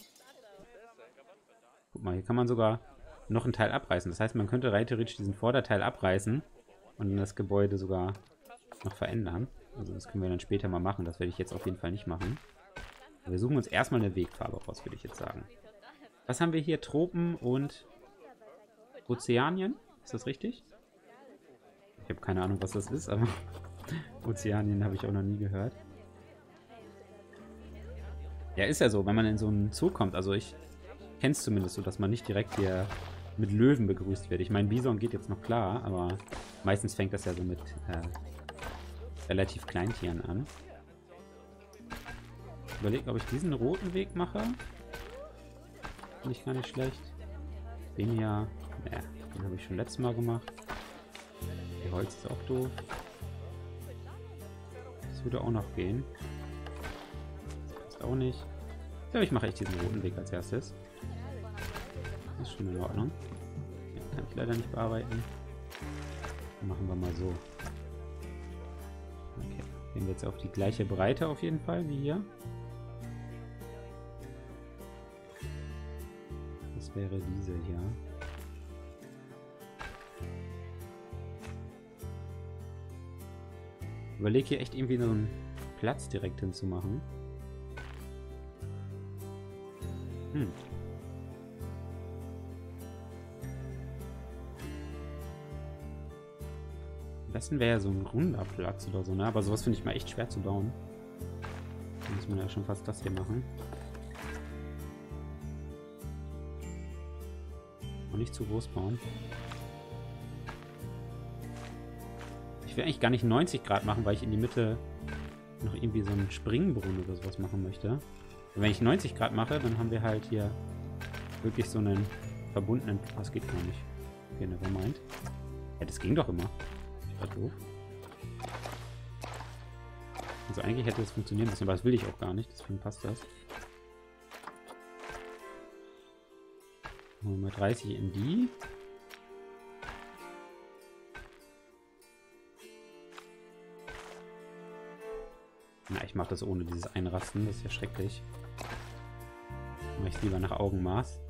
Guck mal, hier kann man sogar noch einen Teil abreißen. Das heißt, man könnte rein theoretisch diesen Vorderteil abreißen und dann das Gebäude sogar noch verändern. Also das können wir dann später mal machen. Das werde ich jetzt auf jeden Fall nicht machen. Aber wir suchen uns erstmal eine Wegfarbe raus, würde ich jetzt sagen. Was haben wir hier? Tropen und Ozeanien? Ist das richtig? Ich habe keine Ahnung, was das ist, aber Ozeanien habe ich auch noch nie gehört. Ja, ist ja so, wenn man in so einen Zoo kommt, also ich kenne es zumindest so, dass man nicht direkt hier mit Löwen begrüßt wird. Ich meine, Bison geht jetzt noch klar, aber meistens fängt das ja so mit relativ Kleintieren an. Ich überlege, ob ich diesen roten Weg mache. Finde ich gar nicht schlecht. Den hier, naja, den habe ich schon letztes Mal gemacht. Der Holz ist auch doof. Das würde auch noch gehen. Das passt auch nicht. Ich glaube, ich mache echt diesen roten Weg als erstes. Das ist schon in Ordnung. Den kann ich leider nicht bearbeiten. Dann machen wir mal so. Okay. Gehen wir jetzt auf die gleiche Breite auf jeden Fall wie hier. Das wäre diese hier. Ich überlege hier echt irgendwie so einen Platz direkt hinzumachen. Am besten wäre ja so ein runder Platz oder so, ne? Aber sowas finde ich mal echt schwer zu bauen. Da muss man ja schon fast das hier machen. Und nicht zu groß bauen. Ich will eigentlich gar nicht 90 Grad machen, weil ich in die Mitte noch irgendwie so einen Springbrunnen oder sowas machen möchte. Und wenn ich 90 Grad mache, dann haben wir halt hier wirklich so einen verbundenen... Oh, das geht gar nicht. Okay, nevermind. Ja, das ging doch immer. Ich war doof. Also eigentlich hätte es funktionieren müssen, aber das will ich auch gar nicht. Deswegen passt das. Machen wir mal 30 in die. Na, ich mache das ohne dieses Einrasten. Das ist ja schrecklich. Mache ich es lieber nach Augenmaß.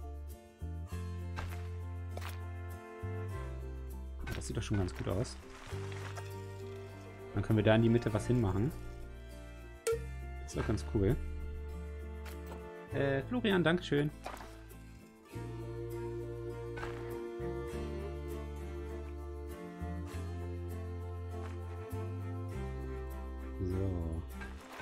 Das sieht doch schon ganz gut aus. Dann können wir da in die Mitte was hinmachen. Das ist doch ganz cool. Florian, dankeschön. So.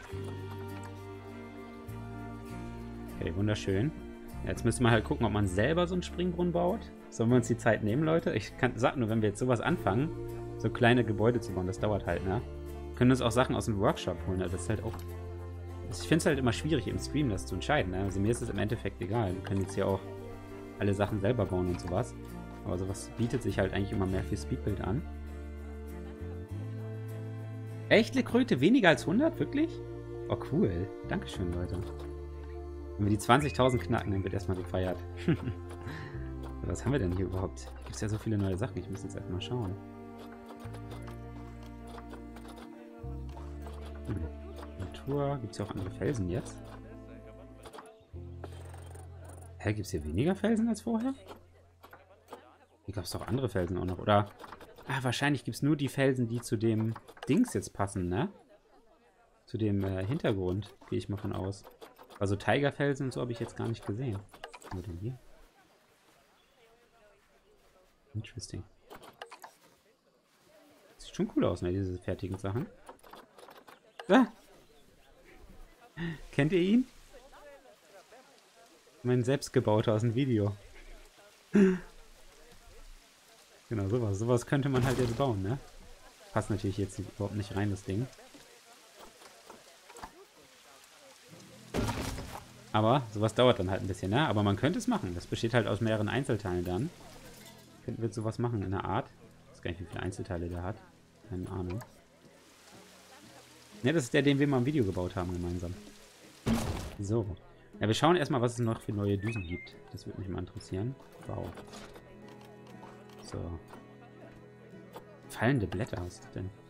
Okay, wunderschön. Jetzt müssen wir halt gucken, ob man selber so einen Springbrunnen baut. Sollen wir uns die Zeit nehmen, Leute? Ich sag nur, wenn wir jetzt sowas anfangen, so kleine Gebäude zu bauen, das dauert halt, ne? Wir können uns auch Sachen aus dem Workshop holen, also das ist halt auch... Ich finde es halt immer schwierig, im Stream das zu entscheiden, ne? Also mir ist es im Endeffekt egal. Wir können jetzt hier auch alle Sachen selber bauen und sowas. Aber sowas bietet sich halt eigentlich immer mehr für Speedbuild an. Echte Kröte weniger als 100? Wirklich? Oh, cool. Dankeschön, Leute. Wenn wir die 20.000 knacken, dann wird erstmal gefeiert. Was haben wir denn hier überhaupt? Gibt es ja so viele neue Sachen. Ich muss jetzt erstmal schauen. Natur. Gibt es ja auch andere Felsen jetzt? Hä, gibt es hier weniger Felsen als vorher? Hier gab es doch andere Felsen auch noch, oder? Ah, wahrscheinlich gibt es nur die Felsen, die zu dem Dings jetzt passen, ne? Zu dem Hintergrund, gehe ich mal von aus. Also Tigerfelsen und so habe ich jetzt gar nicht gesehen. Was haben wir denn hier? Interesting. Sieht schon cool aus, ne, diese fertigen Sachen. Ah! Kennt ihr ihn? Mein selbstgebauter aus dem Video. Genau, sowas. Sowas könnte man halt jetzt bauen, ne? Passt natürlich jetzt überhaupt nicht rein, das Ding. Aber sowas dauert dann halt ein bisschen, ne? Aber man könnte es machen. Das besteht halt aus mehreren Einzelteilen dann. Könnten wir sowas machen in der Art. Ich weiß gar nicht, wie viele Einzelteile der hat. Keine Ahnung. Ne, das ist der, den wir mal im Video gebaut haben gemeinsam. So. Ja, wir schauen erstmal, was es noch für neue Düsen gibt. Das würde mich mal interessieren. Wow. So. Fallende Blätter, was ist das denn?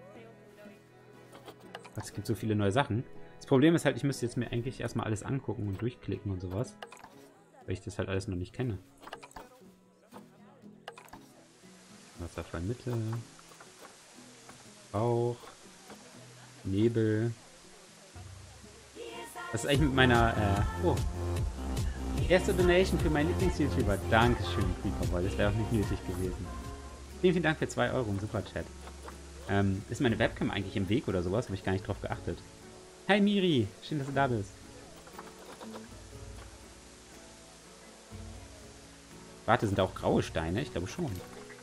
Es gibt so viele neue Sachen. Das Problem ist halt, ich müsste jetzt mir eigentlich erstmal alles angucken und durchklicken und sowas. Weil ich das halt alles noch nicht kenne. Wasserfall Mitte. Bauch. Nebel. Was ist eigentlich mit meiner, oh. Erste Donation für meinen Lieblings-YouTuber. Dankeschön, Creeperboy. Das wäre auch nicht nötig gewesen. Vielen, vielen Dank für 2 Euro im Superchat. Ist meine Webcam eigentlich im Weg oder sowas? Habe ich gar nicht drauf geachtet. Hi Miri, schön, dass du da bist. Warte, sind da auch graue Steine? Ich glaube schon.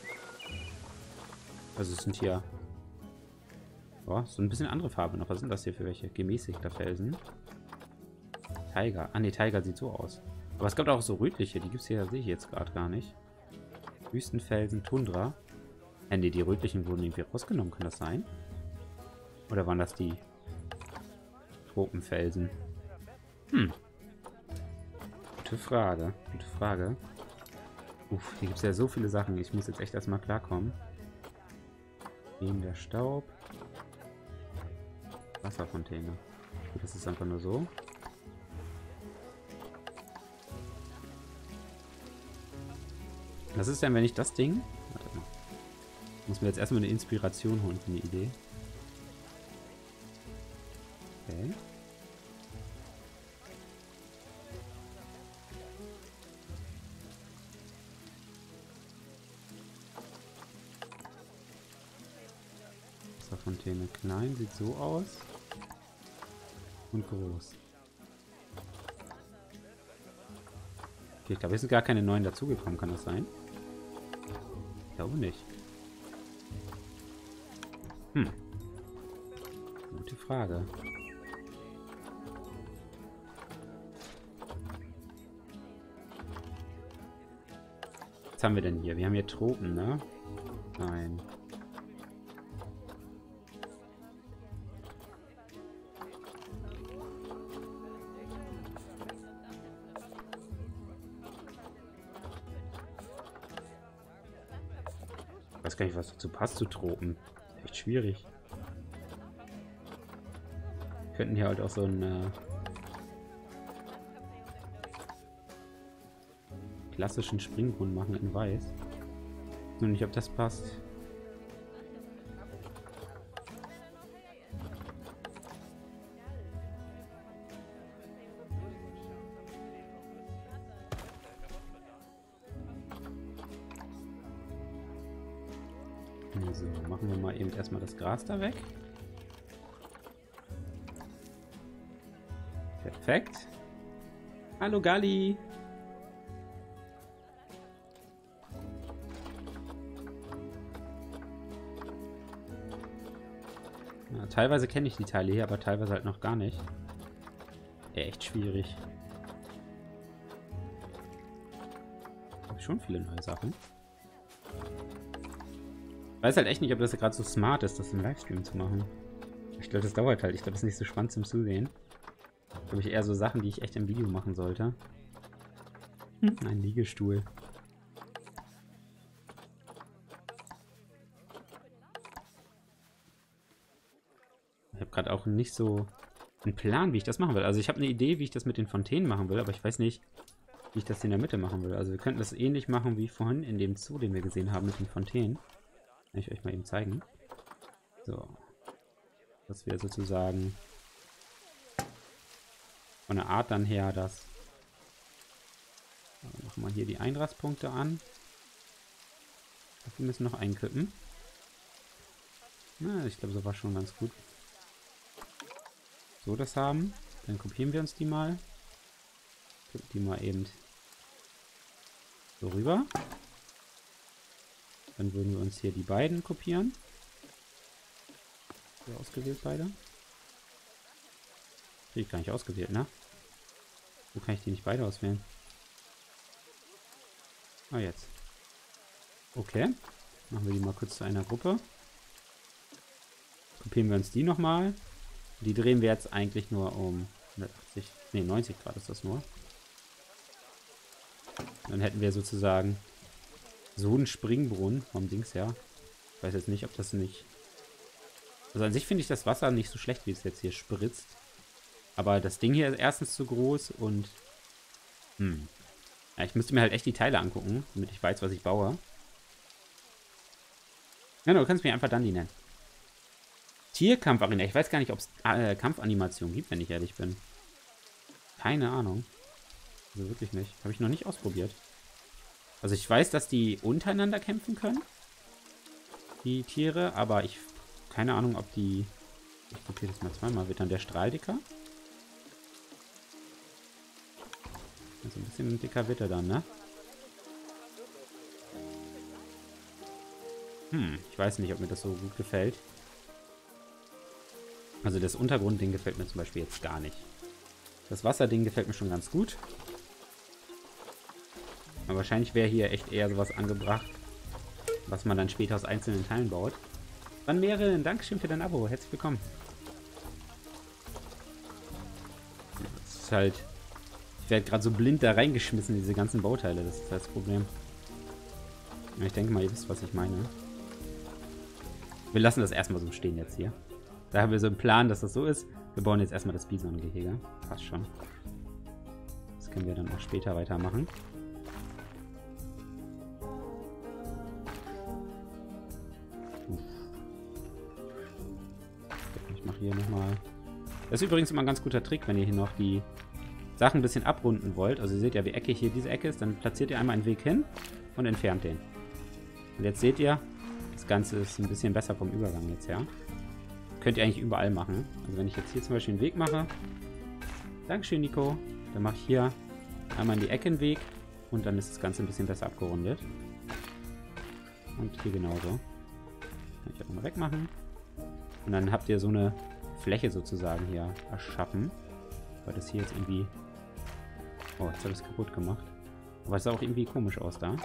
Also es sind hier... Oh, so ein bisschen andere Farbe noch. Was sind das hier für welche? Gemäßigter Felsen. Tiger. Ah ne, Tiger sieht so aus. Aber es gab auch so rötliche. Die gibt es hier, sehe ich jetzt gerade gar nicht. Wüstenfelsen, Tundra. Ne, die rötlichen wurden irgendwie rausgenommen. Kann das sein? Oder waren das die Tropenfelsen? Gute Frage. Gute Frage. Uff, hier gibt es ja so viele Sachen. Ich muss jetzt echt erstmal klarkommen. Neben der Staub. Wasserfontäne. Gut, das ist einfach nur so. Was ist denn, wenn ich das Ding... Warte mal. Ich muss mir jetzt erstmal eine Inspiration holen für eine Idee. Okay. Wasserfontäne klein, sieht so aus. Und groß. Okay, ich glaube, es sind gar keine neuen dazugekommen, kann das sein? Ich glaube nicht. Gute Frage. Was haben wir denn hier? Wir haben hier Tropen, ne? Nein. Ich weiß gar nicht, was dazu passt zu Tropen. Echt schwierig. Wir könnten hier halt auch so einen klassischen Springbrunnen machen in weiß. Nur nicht, ob das passt. So, machen wir mal eben erstmal das Gras da weg. Perfekt. Hallo Galli. Ja, teilweise kenne ich die Teile hier, aber teilweise halt noch gar nicht. Echt schwierig. Habe ich schon viele neue Sachen. Ich weiß halt echt nicht, ob das gerade so smart ist, das im Livestream zu machen. Ich glaube, das dauert halt. Ich glaube, das ist nicht so spannend zum Zusehen. Glaube ich eher so Sachen, die ich echt im Video machen sollte. Ein Liegestuhl. Ich habe gerade auch nicht so einen Plan, wie ich das machen will. Also ich habe eine Idee, wie ich das mit den Fontänen machen will, aber ich weiß nicht, wie ich das in der Mitte machen will. Also wir könnten das ähnlich machen wie vorhin in dem Zoo, den wir gesehen haben mit den Fontänen. Kann ich euch mal eben zeigen. So. Dass wir sozusagen von der Art dann her das... Machen wir hier die Einrastpunkte an. Wir müssen noch einkippen. Na, ich glaube, so war schon ganz gut. So das haben. Dann kopieren wir uns die mal. Kippen die mal eben so rüber. Dann würden wir uns hier die beiden kopieren. So ausgewählt beide. Krieg ich gar nicht ausgewählt, ne? Wo kann ich die nicht beide auswählen? Ah, jetzt. Okay. Machen wir die mal kurz zu einer Gruppe. Kopieren wir uns die nochmal. Die drehen wir jetzt eigentlich nur um 180, nee, 90 Grad ist das nur. Dann hätten wir sozusagen so einen Springbrunnen vom Dings her. Ich weiß jetzt nicht, ob das nicht... Also an sich finde ich das Wasser nicht so schlecht, wie es jetzt hier spritzt. Aber das Ding hier ist erstens zu groß und... Ja, ich müsste mir halt echt die Teile angucken, damit ich weiß, was ich baue. Ja, du kannst mich einfach Dundee nennen. Tierkampfarena. Ich weiß gar nicht, ob es Kampfanimationen gibt, wenn ich ehrlich bin. Keine Ahnung. Also wirklich nicht. Habe ich noch nicht ausprobiert. Also ich weiß, dass die untereinander kämpfen können. Die Tiere. Aber ich... Keine Ahnung, ob die... Ich kopiere das mal zweimal. Wird dann der Strahl dicker? Also ein bisschen dicker wird er dann, ne? Ich weiß nicht, ob mir das so gut gefällt. Also das Untergrundding gefällt mir zum Beispiel jetzt gar nicht. Das Wasserding gefällt mir schon ganz gut. Aber wahrscheinlich wäre hier echt eher sowas angebracht, was man dann später aus einzelnen Teilen baut. Wann wäre ein Dankeschön für dein Abo. Herzlich willkommen. Das ist halt... Ich werde gerade so blind da reingeschmissen, diese ganzen Bauteile. Das ist das Problem. Ich denke mal, ihr wisst, was ich meine. Wir lassen das erstmal so stehen jetzt hier. Da haben wir so einen Plan, dass das so ist. Wir bauen jetzt erstmal das Bison-Gehege. Passt schon. Das können wir dann auch später weitermachen. Ich mache hier nochmal... Das ist übrigens immer ein ganz guter Trick, wenn ihr hier noch die Sachen ein bisschen abrunden wollt. Also ihr seht ja, wie eckig hier diese Ecke ist. Dann platziert ihr einmal einen Weg hin und entfernt den. Und jetzt seht ihr, das Ganze ist ein bisschen besser vom Übergang jetzt her. Könnt ihr eigentlich überall machen. Also wenn ich jetzt hier zum Beispiel einen Weg mache. Dankeschön, Nico. Dann mache ich hier einmal in die Ecke einen Weg. Und dann ist das Ganze ein bisschen besser abgerundet. Und hier genauso. Kann ich auch mal wegmachen. Und dann habt ihr so eine Fläche sozusagen hier erschaffen. Weil das hier jetzt irgendwie... Oh, jetzt habe ich es kaputt gemacht. Aber es sah auch irgendwie komisch aus da.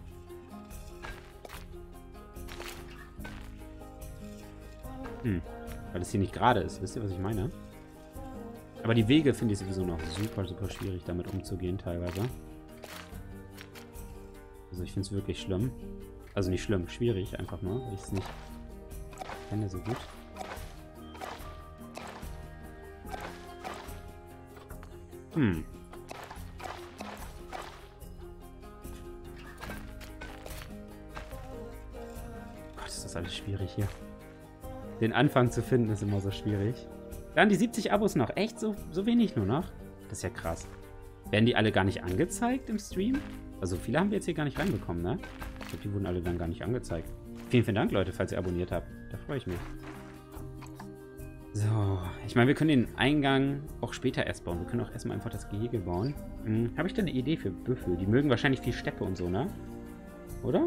Weil es hier nicht gerade ist. Wisst ihr, was ich meine? Aber die Wege finde ich sowieso noch super, super schwierig, damit umzugehen teilweise. Also ich finde es wirklich schlimm. Also nicht schlimm, schwierig einfach nur, weil ich es nicht kenne so gut. Gott, ist das alles schwierig hier. Den Anfang zu finden ist immer so schwierig. Dann die 70 Abos noch. Echt? So wenig nur noch? Das ist ja krass. Werden die alle gar nicht angezeigt im Stream? Also viele haben wir jetzt hier gar nicht reinbekommen, ne? Ich glaube, die wurden alle dann gar nicht angezeigt. Vielen, vielen Dank, Leute, falls ihr abonniert habt. Da freue ich mich. So, ich meine, wir können den Eingang auch später erst bauen. Wir können auch erstmal einfach das Gehege bauen. Habe ich da eine Idee für Büffel? Die mögen wahrscheinlich viel Steppe und so, ne? Oder?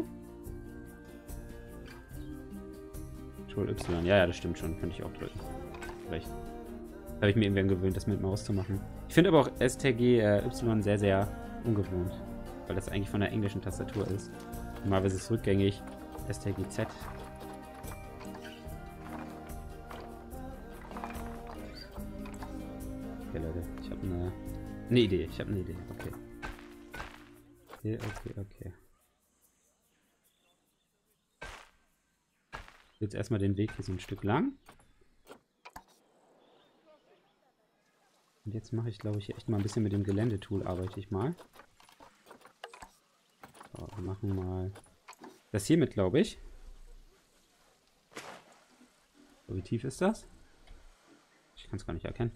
Control Y. Ja, das stimmt schon. Könnte ich auch drücken. Vielleicht. Habe ich mir irgendwann gewöhnt, das mit Maus zu machen. Ich finde aber auch STG Y sehr, sehr ungewohnt. Weil das eigentlich von der englischen Tastatur ist. Normalerweise ist es rückgängig STG Z. Okay, Leute, ich habe eine Idee. Ich habe eine Idee. Okay. Okay. Jetzt erstmal den Weg hier so ein Stück lang. Und jetzt mache ich, glaube ich, echt mal ein bisschen mit dem Geländetool, arbeite ich mal. So, wir machen mal das hier mit, glaube ich. So, wie tief ist das? Ich kann es gar nicht erkennen.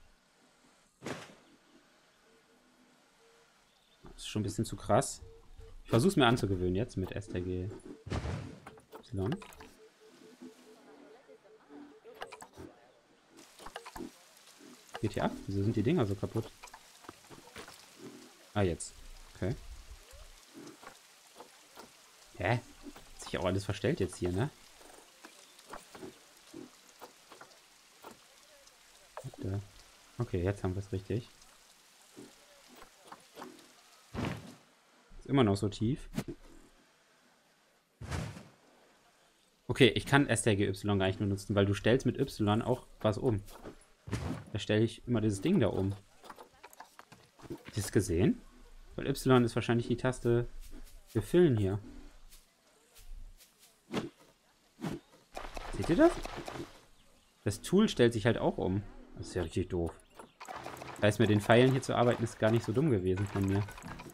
Das ist schon ein bisschen zu krass. Ich versuche es mir anzugewöhnen jetzt mit STRG Y. Geht hier ab? Wieso sind die Dinger so kaputt? Ah, jetzt. Okay. Hä? Hat sich auch alles verstellt jetzt hier, ne? Okay, jetzt haben wir es richtig. Ist immer noch so tief. Okay, ich kann STRG Y gar nicht nur nutzen, weil du stellst mit Y auch was um. Da stelle ich immer dieses Ding da um. Habt ihr es gesehen? Weil Y ist wahrscheinlich die Taste für Füllen hier. Seht ihr das? Das Tool stellt sich halt auch um. Das ist ja richtig doof. Das heißt, mit den Pfeilen hier zu arbeiten, ist gar nicht so dumm gewesen von mir.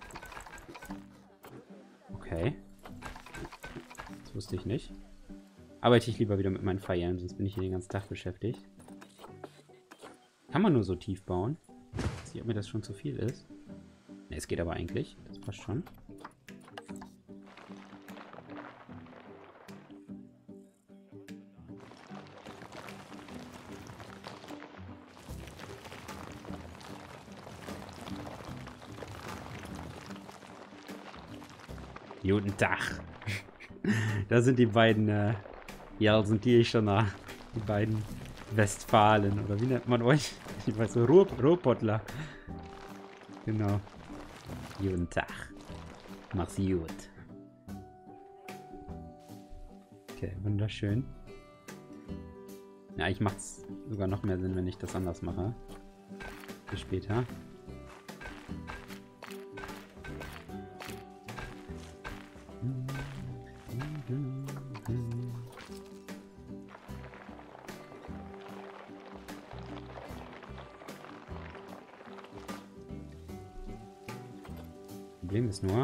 Okay. Das wusste ich nicht. Arbeite ich lieber wieder mit meinen Pfeilen, sonst bin ich hier den ganzen Tag beschäftigt. Kann man nur so tief bauen? Ich weiß nicht, ob mir das schon zu viel ist. Ne, es geht aber eigentlich. Das passt schon. Guten Tag. Da sind die beiden, ja, sind die schon da. Die beiden Westfalen, oder wie nennt man euch? Ich weiß so, Ruhrpottler. Genau. Guten Tag. Mach's gut. Okay, wunderschön. Ja, eigentlich macht's sogar noch mehr Sinn, wenn ich das anders mache. Bis später. Problem ist nur,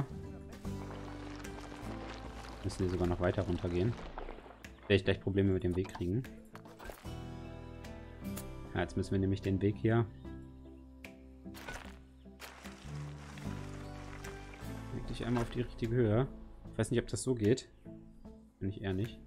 müssen wir sogar noch weiter runtergehen. Werde ich gleich Probleme mit dem Weg kriegen. Ja, jetzt müssen wir nämlich den Weg hier wirklich einmal auf die richtige Höhe. Ich weiß nicht, ob das so geht. Bin ich eher nicht.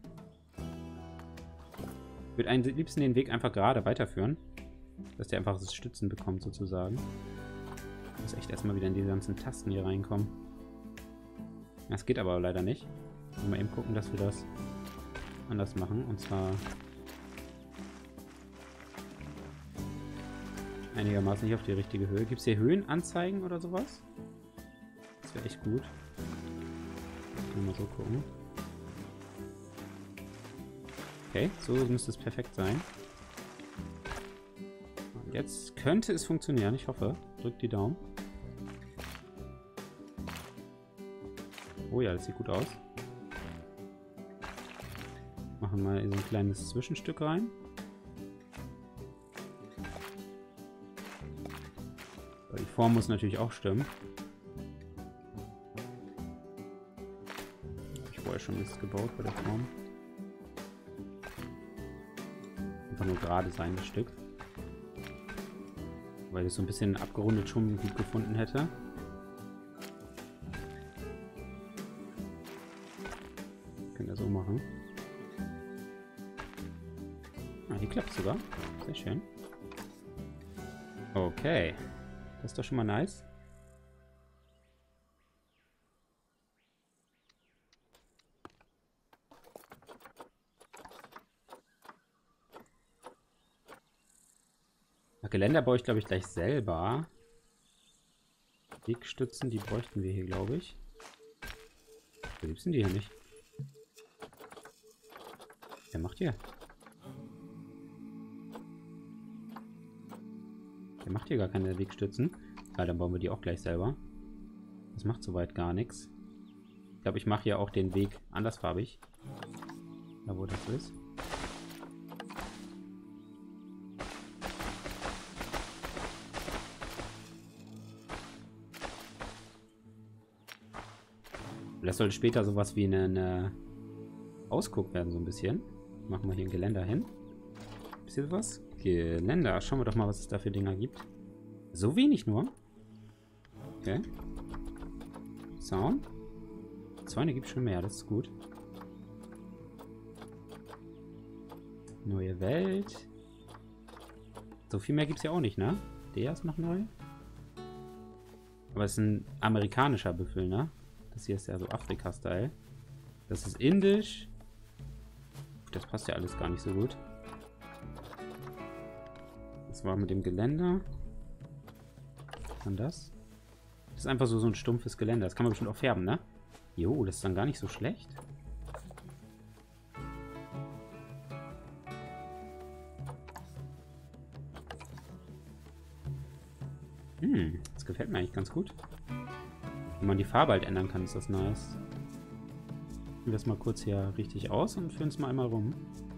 Ich würde am liebsten den Weg einfach gerade weiterführen, dass der einfach das Stützen bekommt sozusagen. Ich muss echt erstmal wieder in die ganzen Tasten hier reinkommen. Das geht aber leider nicht. Mal eben gucken, dass wir das anders machen. Und zwar einigermaßen nicht auf die richtige Höhe. Gibt es hier Höhenanzeigen oder sowas? Das wäre echt gut. Mal so gucken. Okay, so müsste es perfekt sein. Und jetzt könnte es funktionieren, ich hoffe. Drückt die Daumen. Oh ja, das sieht gut aus. Machen mal so ein kleines Zwischenstück rein. So, die Form muss natürlich auch stimmen. Ich habe vorher schon nichts gebaut bei der Form. Einfach nur gerade sein, das Stück. Weil ich es so ein bisschen abgerundet schon gut gefunden hätte. Können wir so machen. Ah, hier klappt es sogar. Sehr schön. Okay. Das ist doch schon mal nice. Geländer baue ich, glaube ich, gleich selber. Wegstützen, die bräuchten wir hier, glaube ich. Wo gibt es denn die hier nicht? Wer macht hier? Der macht hier gar keine Wegstützen. Ja, dann bauen wir die auch gleich selber. Das macht soweit gar nichts. Ich glaube, ich mache hier auch den Weg andersfarbig. Da wo das ist. Das sollte später sowas wie eine Ausguck werden, so ein bisschen. Machen wir hier ein Geländer hin. Ist hier was? Geländer. Schauen wir doch mal, was es da für Dinger gibt. So wenig nur. Okay. Zaun. Zäune gibt es schon mehr, das ist gut. Neue Welt. So viel mehr gibt es ja auch nicht, ne? Der ist noch neu. Aber es ist ein amerikanischer Büffel, ne? Das hier ist ja so Afrika-Style. Das ist indisch. Das passt ja alles gar nicht so gut. Das war mit dem Geländer. Dann das. Das ist einfach so ein stumpfes Geländer. Das kann man bestimmt auch färben, ne? Jo, das ist dann gar nicht so schlecht. Das gefällt mir eigentlich ganz gut. Wenn man die Farbe halt ändern kann, ist das nice. Führen wir das mal kurz hier richtig aus und führen es mal einmal rum.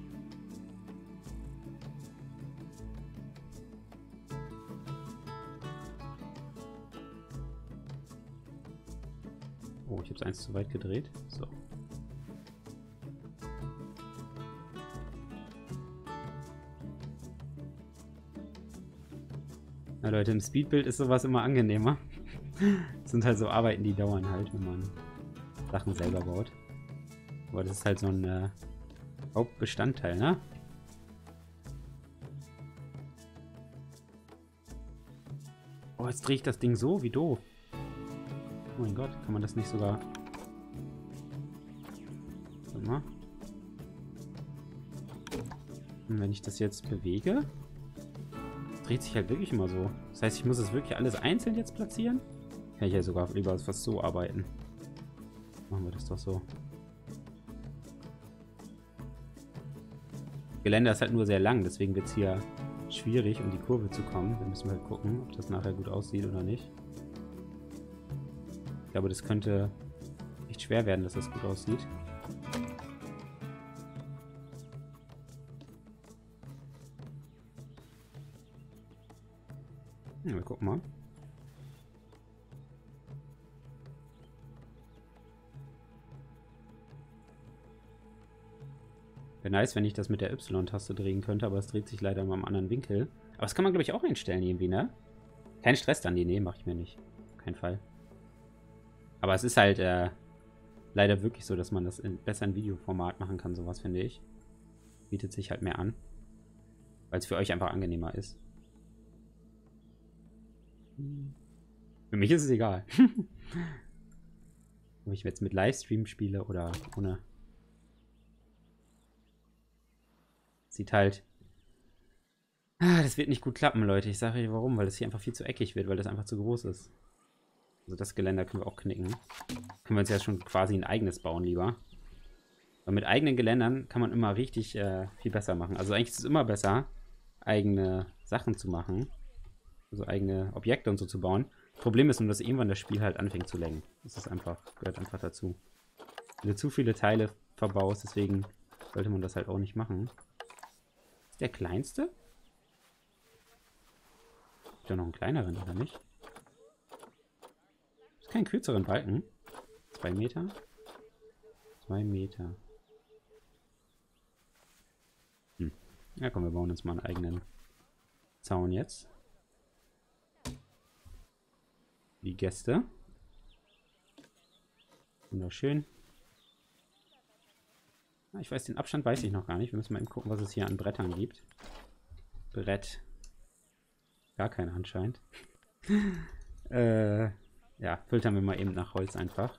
Oh, ich habe es eins zu weit gedreht. So. Na Leute, im Speedbuild ist sowas immer angenehmer. Das sind halt so Arbeiten, die dauern halt, wenn man Sachen selber baut. Aber das ist halt so ein Hauptbestandteil, ne? Oh, jetzt drehe ich das Ding so, wie doof. Oh mein Gott, kann man das nicht sogar... Warte mal. Und wenn ich das jetzt bewege, dreht sich halt wirklich immer so. Das heißt, ich muss es wirklich alles einzeln jetzt platzieren? Kann ich ja sogar lieber fast so arbeiten. Machen wir das doch so. Geländer ist halt nur sehr lang, deswegen wird es hier schwierig, um die Kurve zu kommen. Da müssen wir halt gucken, ob das nachher gut aussieht oder nicht. Ich glaube, das könnte echt schwer werden, dass das gut aussieht. Ja, wir gucken mal. Wäre nice, wenn ich das mit der Y-Taste drehen könnte, aber es dreht sich leider mal im anderen Winkel. Aber das kann man, glaube ich, auch einstellen irgendwie, ne? Kein Stress dann, nee, mache ich mir nicht. Auf keinen Fall. Aber es ist halt leider wirklich so, dass man das besser in Videoformat machen kann, sowas, finde ich. Bietet sich halt mehr an. Weil es für euch einfach angenehmer ist. Für mich ist es egal. Ob ich jetzt mit Livestream spiele oder ohne. Sieht halt... das wird nicht gut klappen, Leute. Ich sage euch warum. Weil das hier einfach viel zu eckig wird, weil das einfach zu groß ist. Also das Geländer können wir auch knicken. Können wir uns ja schon quasi ein eigenes bauen lieber. Weil mit eigenen Geländern kann man immer richtig viel besser machen. Also eigentlich ist es immer besser, eigene Sachen zu machen. Also eigene Objekte und so zu bauen. Problem ist nur, dass irgendwann das Spiel halt anfängt zu lenken. Das ist einfach, gehört einfach dazu. Wenn du zu viele Teile verbaust, deswegen sollte man das halt auch nicht machen. Ist der kleinste? Ist da noch einen kleineren, oder nicht? Ist kein kürzeren Balken. 2 Meter? 2 Meter. Ja komm, wir bauen uns mal einen eigenen Zaun jetzt. Die Gäste. Wunderschön. Ich weiß, den Abstand weiß ich noch gar nicht. Wir müssen mal eben gucken, was es hier an Brettern gibt. Brett. Gar keiner anscheinend. Ja, filtern wir mal eben nach Holz einfach.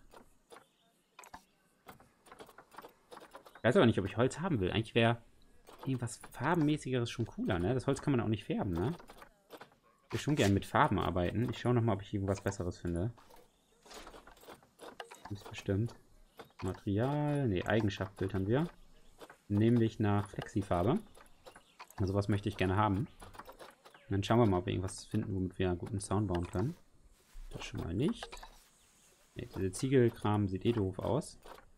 Ich weiß aber nicht, ob ich Holz haben will. Eigentlich wäre irgendwas Farbenmäßigeres schon cooler, ne? Das Holz kann man auch nicht färben, ne? Ich würde schon gerne mit Farben arbeiten. Ich schaue nochmal, ob ich irgendwas Besseres finde. Ist bestimmt. Material. Ne, Eigenschaft filtern wir. Nämlich nach Flexifarbe. Also was möchte ich gerne haben. dann schauen wir mal, ob wir irgendwas finden, womit wir einen guten Zaun bauen können. Das schon mal nicht. Ne, diese Ziegelkram sieht eh doof aus.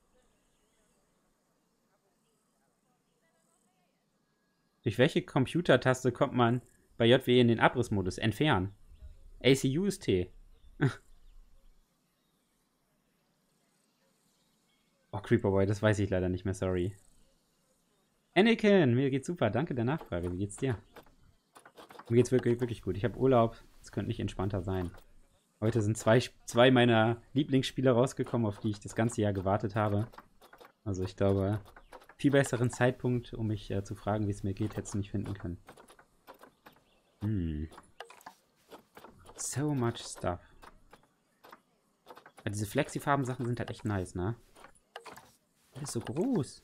Durch welche Computertaste kommt man bei JWE in den Abrissmodus? Entfernen. ACU ist T. Oh, Creeperboy, das weiß ich leider nicht mehr, sorry. Anakin, mir geht's super, danke der Nachfrage. Wie geht's dir? Mir geht's wirklich, wirklich gut. Ich habe Urlaub, es könnte nicht entspannter sein. Heute sind zwei meiner Lieblingsspiele rausgekommen, auf die ich das ganze Jahr gewartet habe. Also ich glaube, viel besseren Zeitpunkt, um mich zu fragen, wie es mir geht, hättest du nicht finden können. So much stuff. Ja, diese Flexi-Farben-Sachen sind halt echt nice, ne? Alles so groß.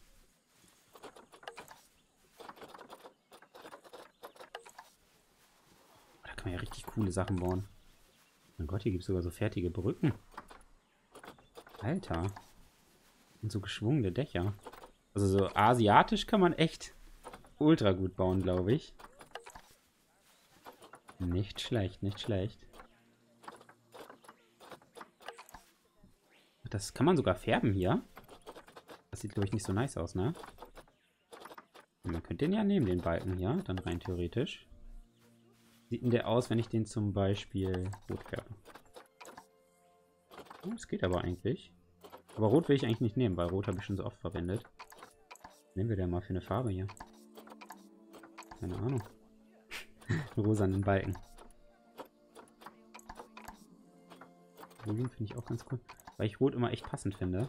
Da kann man ja richtig coole Sachen bauen. Mein Gott, hier gibt es sogar so fertige Brücken. Alter. Und so geschwungene Dächer. Also so asiatisch kann man echt ultra gut bauen, glaube ich. Nicht schlecht, nicht schlecht. Das kann man sogar färben hier. Das sieht, glaube ich, nicht so nice aus, ne? Man könnte den ja nehmen, den Balken hier, dann rein theoretisch. Sieht denn der aus, wenn ich den zum Beispiel rot färbe? Oh, das geht aber eigentlich. Aber rot will ich eigentlich nicht nehmen, weil rot habe ich schon so oft verwendet. Nehmen wir den mal für eine Farbe hier. Keine Ahnung. Einen rosanen Balken. Grün finde ich auch ganz cool. Weil ich rot immer echt passend finde.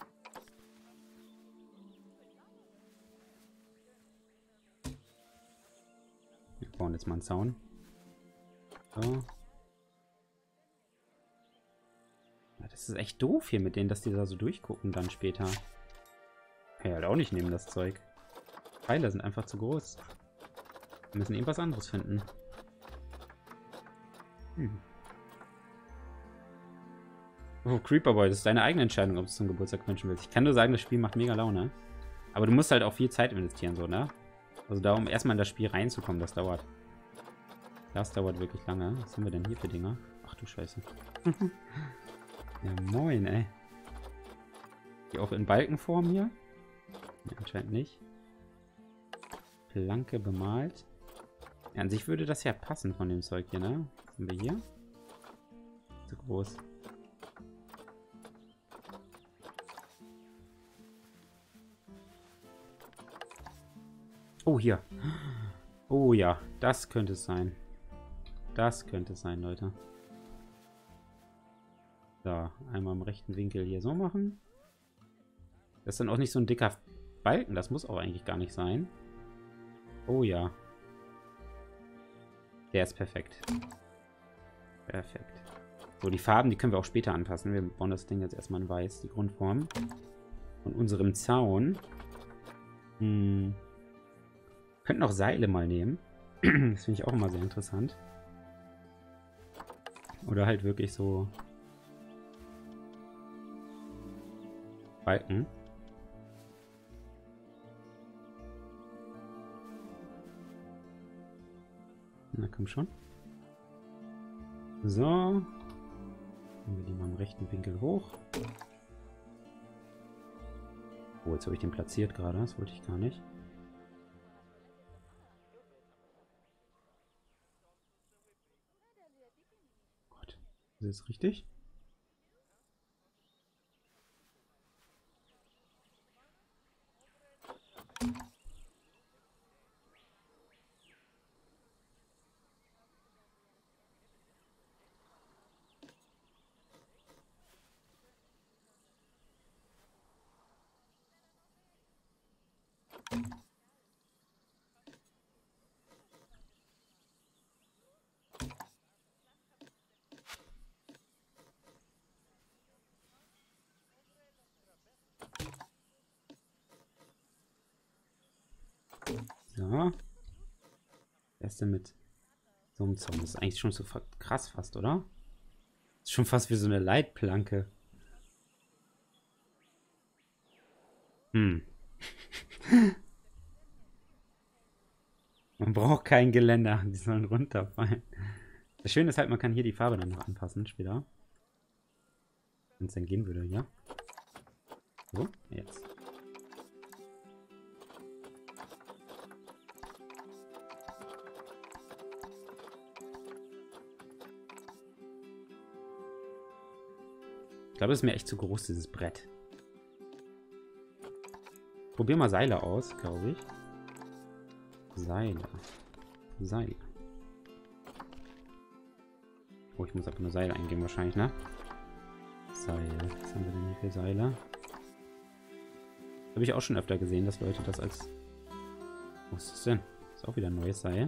Wir bauen jetzt mal einen Zaun. So. Ja, das ist echt doof hier mit denen, dass die da so durchgucken dann später. Kann ich halt auch nicht nehmen, das Zeug. Pfeile sind einfach zu groß. Wir müssen irgendwas anderes finden. Oh, Creeperboy, das ist deine eigene Entscheidung, ob du es zum Geburtstag wünschen willst. Ich kann nur sagen, das Spiel macht mega Laune. Aber du musst halt auch viel Zeit investieren, so, ne? Also da, um erstmal in das Spiel reinzukommen, das dauert. Das dauert wirklich lange. Was haben wir denn hier für Dinger? Ach du Scheiße. Ja, moin, ey. Die auch in Balkenform hier? Ja, anscheinend nicht. Planke bemalt. Ja, an sich würde das ja passen von dem Zeug hier, ne? Was haben wir hier? Zu groß. Oh, hier. Oh ja, das könnte es sein. Das könnte es sein, Leute. So, einmal im rechten Winkel hier so machen. Das ist dann auch nicht so ein dicker Balken. Das muss auch eigentlich gar nicht sein. Oh ja. Der ist perfekt. Perfekt. So, die Farben, die können wir auch später anpassen. Wir bauen das Ding jetzt erstmal in weiß, die Grundform. Von unserem Zaun. Könnten auch Seile mal nehmen. Das finde ich auch immer sehr interessant. Oder halt wirklich so Balken. Na komm schon. So. Machen wir die mal im rechten Winkel hoch. Oh, jetzt habe ich den platziert gerade. Das wollte ich gar nicht. Gott. Ist das richtig? So. Wer ist denn mit so einem Zaun? Das ist eigentlich schon so krass fast, oder? Das ist schon fast wie so eine Leitplanke. Man braucht kein Geländer, die sollen runterfallen. Das Schöne ist halt, man kann hier die Farbe dann noch anpassen später. Wenn es dann gehen würde, ja. So, jetzt. Ich glaube, das ist mir echt zu groß, dieses Brett. Probier mal Seile aus, glaube ich. Seile. Seile. Oh, ich muss aber nur Seile eingeben wahrscheinlich, ne? Seile. Was haben wir denn hier für Seile? Habe ich auch schon öfter gesehen, dass Leute das als... Was ist das denn? Ist auch wieder ein neues Seil.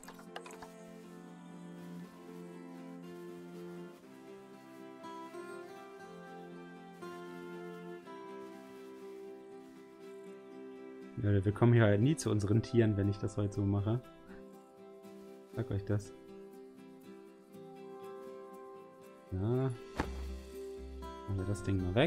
Wir kommen hier halt nie zu unseren Tieren, wenn ich das heute so mache. Sag euch das. Ja. Machen wir das Ding mal weg.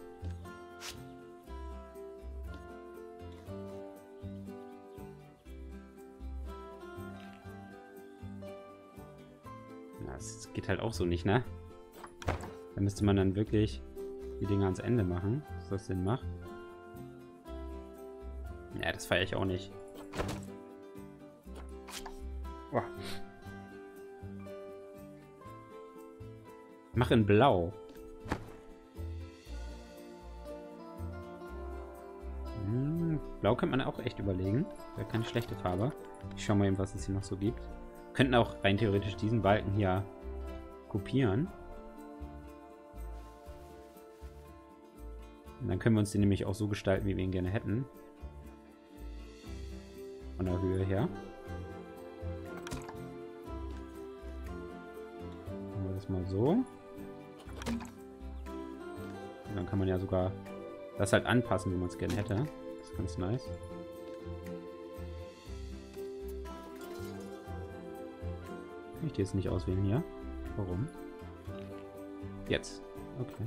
Ja, das geht halt auch so nicht, ne? Da müsste man dann wirklich die Dinger ans Ende machen, dass das Sinn macht. Ja, das feiere ich auch nicht. Oh. Mach in Blau. Blau könnte man auch echt überlegen. Wäre keine schlechte Farbe. Ich schau mal eben, was es hier noch so gibt. Könnten auch rein theoretisch diesen Balken hier kopieren. Und dann können wir uns den nämlich auch so gestalten, wie wir ihn gerne hätten. Von der Höhe her. Machen wir das mal so. Und dann kann man ja sogar das halt anpassen, wie man es gerne hätte. Das ist ganz nice. Kann ich die jetzt nicht auswählen hier? Warum? Jetzt. Okay.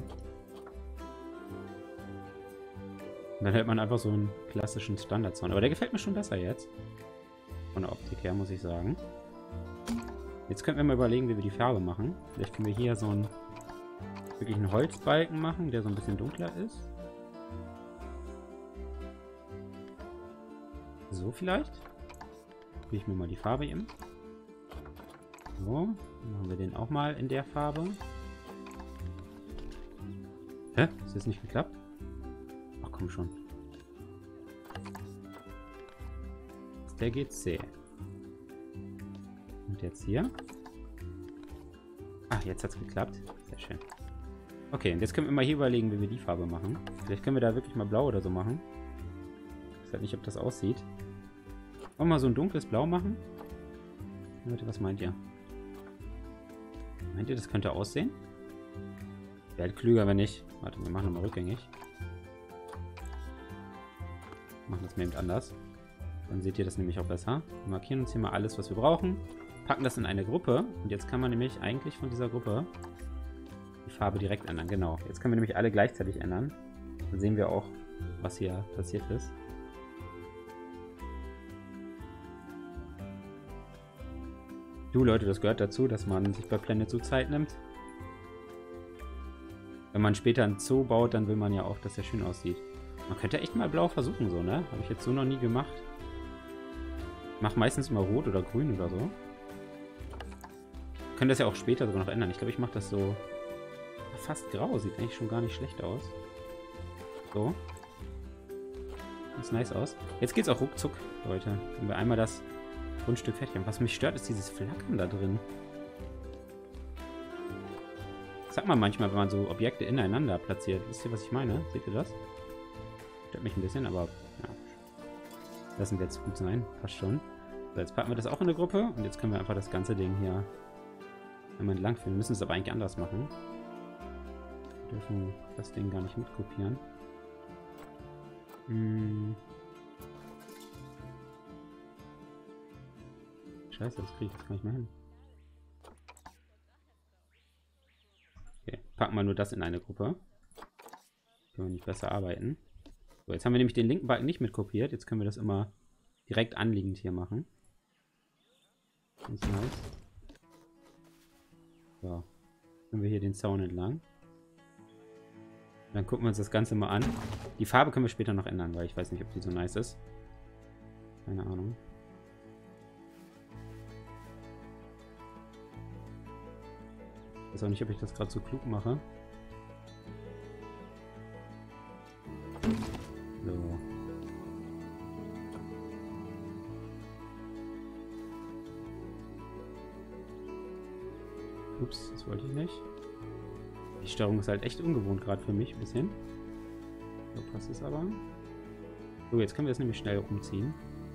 Und dann hält man einfach so einen klassischen Standardzaun. Aber der gefällt mir schon besser jetzt. Von der Optik her, muss ich sagen. Jetzt könnten wir mal überlegen, wie wir die Farbe machen. Vielleicht können wir hier so einen wirklich einen Holzbalken machen, der so ein bisschen dunkler ist. So vielleicht. Probiere ich mir mal die Farbe eben. So, dann machen wir den auch mal in der Farbe. Hä? Ist das nicht geklappt? Ach komm schon. Der geht C. Und jetzt hier. Ach, jetzt hat es geklappt. Sehr schön. Okay, und jetzt können wir mal hier überlegen, wie wir die Farbe machen. Vielleicht können wir da wirklich mal blau oder so machen. Ich weiß halt nicht, ob das aussieht. Wollen wir mal so ein dunkles Blau machen? Leute, was meint ihr? Meint ihr, das könnte aussehen? Wäre halt klüger, wenn nicht. Warte, wir machen nochmal rückgängig. Machen das mal eben anders. Dann seht ihr das nämlich auch besser. Wir markieren uns hier mal alles, was wir brauchen. Packen das in eine Gruppe. Und jetzt kann man nämlich eigentlich von dieser Gruppe die Farbe direkt ändern. Genau. Jetzt können wir nämlich alle gleichzeitig ändern. Dann sehen wir auch, was hier passiert ist. Du Leute, das gehört dazu, dass man sich bei Planet Zoo Zeit nimmt. Wenn man später ein Zoo baut, dann will man ja auch, dass er schön aussieht. Man könnte echt mal blau versuchen, so, ne? Habe ich jetzt so noch nie gemacht. Ich mache meistens immer rot oder grün oder so. Wir können das ja auch später sogar noch ändern. Ich glaube, ich mache das so fast grau. Sieht eigentlich schon gar nicht schlecht aus. So. Sieht nice aus. Jetzt geht's auch ruckzuck, Leute. Wenn wir einmal das Grundstück fertig haben. Was mich stört, ist dieses Flackern da drin. Das sagt man manchmal, wenn man so Objekte ineinander platziert. Wisst ihr, was ich meine? Seht ihr das? Stört mich ein bisschen, aber ja. Lassen wir jetzt gut sein. Passt schon. So, jetzt packen wir das auch in eine Gruppe. Und jetzt können wir einfach das ganze Ding hier einmal entlang führen. Wir müssen es aber eigentlich anders machen. Wir dürfen das Ding gar nicht mitkopieren. Scheiße, das kriege ich jetzt gar nicht mehr hin. Okay, packen wir nur das in eine Gruppe. Können wir nicht besser arbeiten. So, jetzt haben wir nämlich den linken Balken nicht mit kopiert. Jetzt können wir das immer direkt anliegend hier machen. Ganz nice. So. Können wir hier den Zaun entlang. Dann gucken wir uns das Ganze mal an. Die Farbe können wir später noch ändern, weil ich weiß nicht, ob die so nice ist. Keine Ahnung. Ich weiß auch nicht, ob ich das gerade so klug mache. So. Ups, das wollte ich nicht. Die Steuerung ist halt echt ungewohnt gerade für mich ein bisschen. So passt es aber. So, jetzt können wir das nämlich schnell umziehen.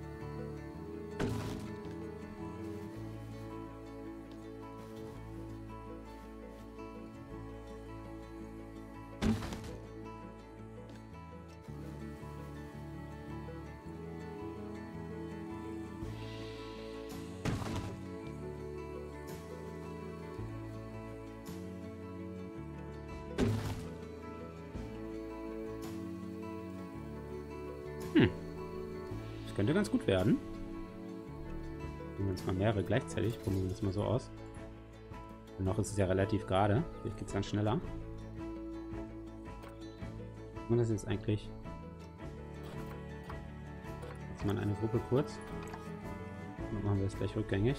Das könnte ganz gut werden. Nehmen wir uns mal mehrere gleichzeitig. Probieren wir das mal so aus. Und noch ist es ja relativ gerade. Vielleicht geht es dann schneller. Und das ist eigentlich... Jetzt mal eine Gruppe kurz. Dann machen wir es gleich rückgängig.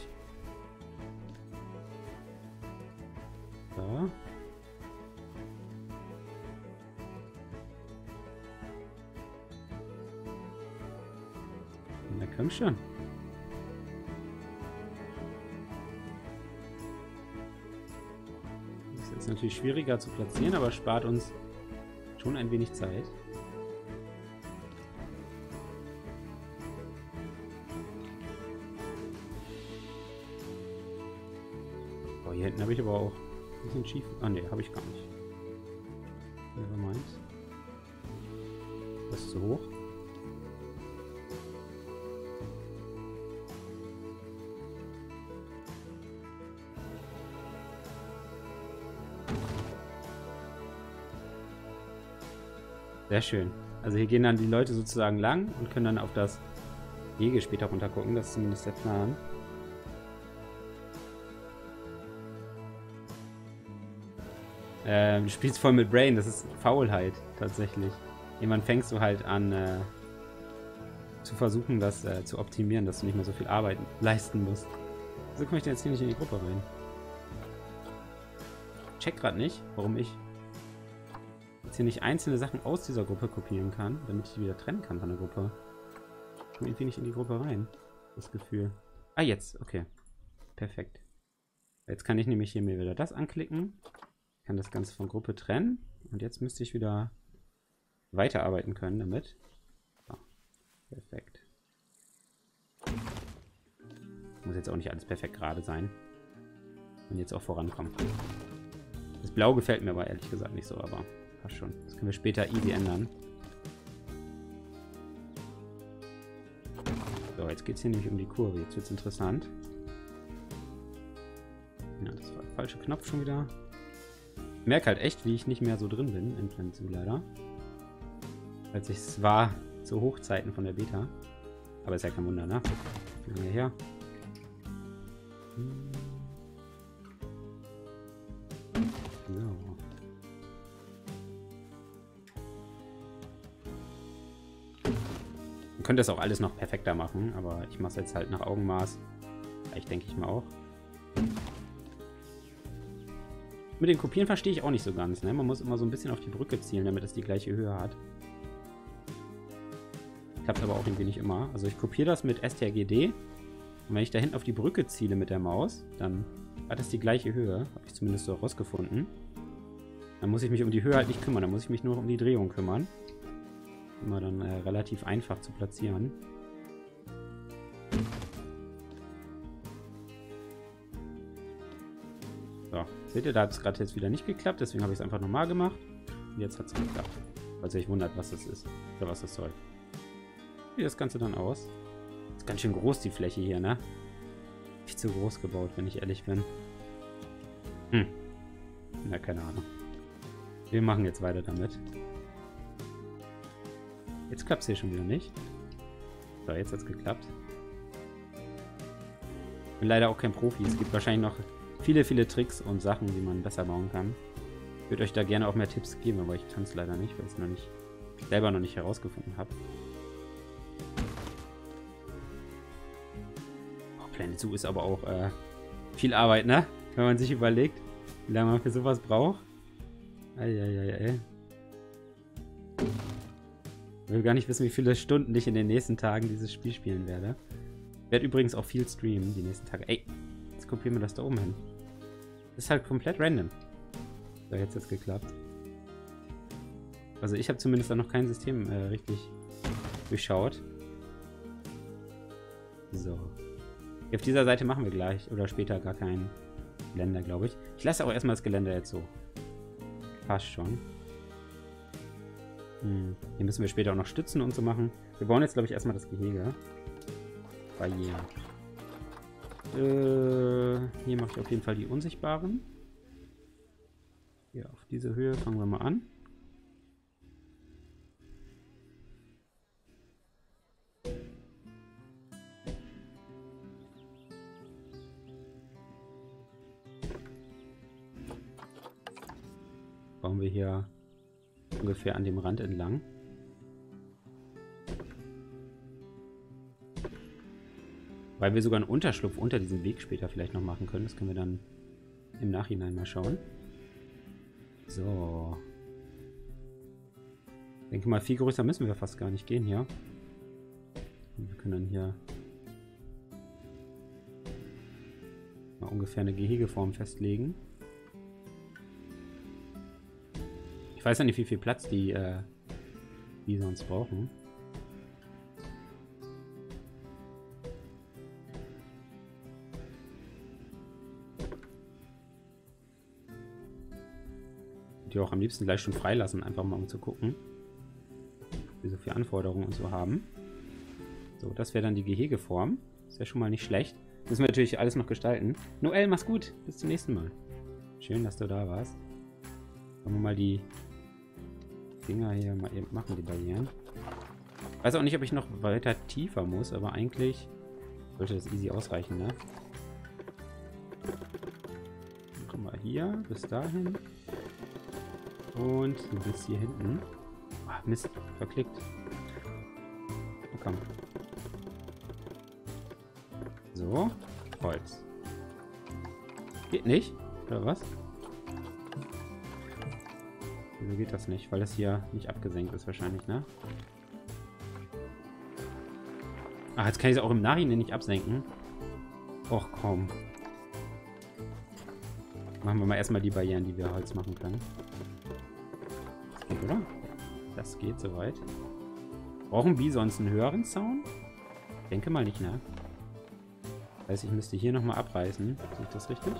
So. Na komm schon. Das ist jetzt natürlich schwieriger zu platzieren, aber spart uns schon ein wenig Zeit. Oh, hier hinten habe ich aber auch ein bisschen schief. Ah ne, habe ich gar nicht. Nevermind. Das ist zu hoch. Sehr schön. Also hier gehen dann die Leute sozusagen lang und können dann auf das Gehege später runter gucken. Das ist zumindest der Plan. Du spielst voll mit Brain. Das ist Faulheit tatsächlich. Irgendwann fängst du halt an zu versuchen, das zu optimieren, dass du nicht mehr so viel Arbeit leisten musst. Wieso komme ich denn jetzt hier nicht in die Gruppe rein? Ich check gerade nicht, warum ich jetzt hier nicht einzelne Sachen aus dieser Gruppe kopieren kann, damit ich die wieder trennen kann von der Gruppe. Ich komme irgendwie nicht in die Gruppe rein. Das Gefühl. Ah, jetzt. Okay. Perfekt. Jetzt kann ich nämlich hier mir wieder das anklicken. Kann das Ganze von Gruppe trennen. Und jetzt müsste ich wieder weiterarbeiten können damit. So. Perfekt. Muss jetzt auch nicht alles perfekt gerade sein. Und jetzt auch vorankommen. Das Blau gefällt mir aber ehrlich gesagt nicht so, aber passt schon. Das können wir später easy ändern. So, jetzt geht es hier nämlich um die Kurve. Jetzt wird es interessant. Ja, das war der falsche Knopf schon wieder. Ich merke halt echt, wie ich nicht mehr so drin bin in Planet Zoo leider. Als ich es war zu Hochzeiten von der Beta. Aber ist ja kein Wunder, ne? Wie lange her? So. Man könnte das auch alles noch perfekter machen, aber ich mache es jetzt halt nach Augenmaß. Vielleicht denke ich mal auch. Mit dem Kopieren verstehe ich auch nicht so ganz, ne? Man muss immer so ein bisschen auf die Brücke zielen, damit es die gleiche Höhe hat. Klappt aber auch irgendwie nicht immer. Also ich kopiere das mit strgd. Und wenn ich da hinten auf die Brücke ziele mit der Maus, dann hat es die gleiche Höhe. Habe ich zumindest so herausgefunden. Dann muss ich mich um die Höhe halt nicht kümmern. Dann muss ich mich nur um die Drehung kümmern. Immer dann relativ einfach zu platzieren. So, seht ihr, da hat es gerade jetzt wieder nicht geklappt. Deswegen habe ich es einfach nochmal gemacht. Und jetzt hat es geklappt. Falls ihr euch wundert, was das ist. Oder was das soll. Wie sieht das Ganze dann aus? Ist ganz schön groß, die Fläche hier, ne? Nicht zu groß gebaut, wenn ich ehrlich bin. Na, keine Ahnung. Wir machen jetzt weiter damit. Jetzt klappt es hier schon wieder nicht. So, jetzt hat es geklappt. Bin leider auch kein Profi. Es gibt wahrscheinlich noch viele, viele Tricks und Sachen, wie man besser bauen kann. Ich würde euch da gerne auch mehr Tipps geben, aber ich kann es leider nicht, weil ich es selber noch nicht herausgefunden habe. Oh, Planet Zoo ist aber auch viel Arbeit, ne? Wenn man sich überlegt, wie lange man für sowas braucht. Eieiei. Ich will gar nicht wissen, wie viele Stunden ich in den nächsten Tagen dieses Spiel spielen werde. Ich werde übrigens auch viel streamen die nächsten Tage. Ey, jetzt kopieren wir das da oben hin. Das ist halt komplett random. So, jetzt hat es geklappt. Also ich habe zumindest da noch kein System richtig durchschaut. So. Auf dieser Seite machen wir gleich oder später gar kein Geländer, glaube ich. Ich lasse auch erstmal das Geländer jetzt so. Passt schon. Hier müssen wir später auch noch stützen und so machen. Wir bauen jetzt, glaube ich, erstmal das Gehege. Barriere. Hier mache ich auf jeden Fall die Unsichtbaren. Hier auf diese Höhe fangen wir mal an. Bauen wir hier ungefähr an dem Rand entlang. Weil wir sogar einen Unterschlupf unter diesem Weg später vielleicht noch machen können. Das können wir dann im Nachhinein mal schauen. So. Ich denke mal, viel größer müssen wir fast gar nicht gehen hier. Und wir können dann hier mal ungefähr eine Gehegeform festlegen. Ich weiß ja nicht, wie viel Platz die sonst brauchen. Die auch am liebsten gleich schon freilassen, einfach mal um zu gucken, wie so viele Anforderungen und so haben. So, das wäre dann die Gehegeform. Ist ja schon mal nicht schlecht. Müssen wir natürlich alles noch gestalten. Noel, mach's gut. Bis zum nächsten Mal. Schön, dass du da warst. Wollen wir mal die Dinger hier mal eben machen, die Barrieren. Ich weiß auch nicht, ob ich noch weiter tiefer muss, aber eigentlich sollte das easy ausreichen, ne? Dann kommen wir hier bis dahin. Und bis hier hinten. Ach, Mist, verklickt. Oh, komm. So, Holz. Geht nicht? Oder was? Wieso geht das nicht? Weil das hier nicht abgesenkt ist wahrscheinlich, ne? Ach, jetzt kann ich es auch im Nachhinein nicht absenken. Och, komm. Machen wir mal erstmal die Barrieren, die wir Holz machen können. Das geht, oder? Das geht soweit. Brauchen Bisons einen höheren Zaun? Ich denke mal nicht, ne? Das heißt, ich müsste hier nochmal abreißen. Sehe ich das richtig?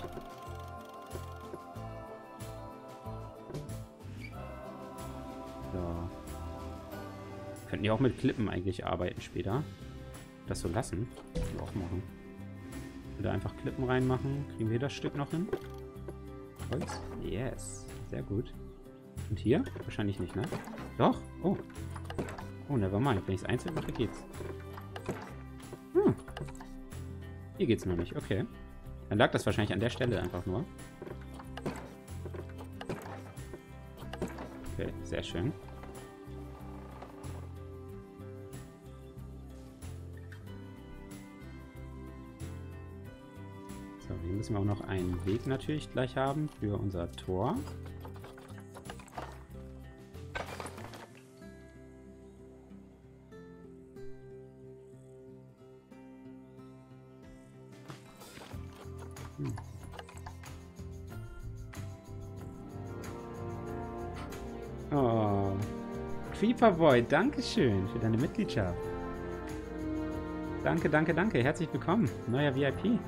So. Könnten ja auch mit Klippen eigentlich arbeiten später. Das so lassen. Können wir auch machen. Oder einfach Klippen reinmachen. Kriegen wir das Stück noch hin? Holz? Yes. Sehr gut. Und hier? Wahrscheinlich nicht, ne? Doch. Oh. Oh, nevermind. Wenn ich es einzeln mache, geht's. Hier geht's noch nicht. Okay. Dann lag das wahrscheinlich an der Stelle einfach nur. Okay, sehr schön. So, hier müssen wir auch noch einen Weg natürlich gleich haben für unser Tor. Oh, Creeperboy, dankeschön für deine Mitgliedschaft. Danke, danke, danke. Herzlich willkommen. Neuer VIP.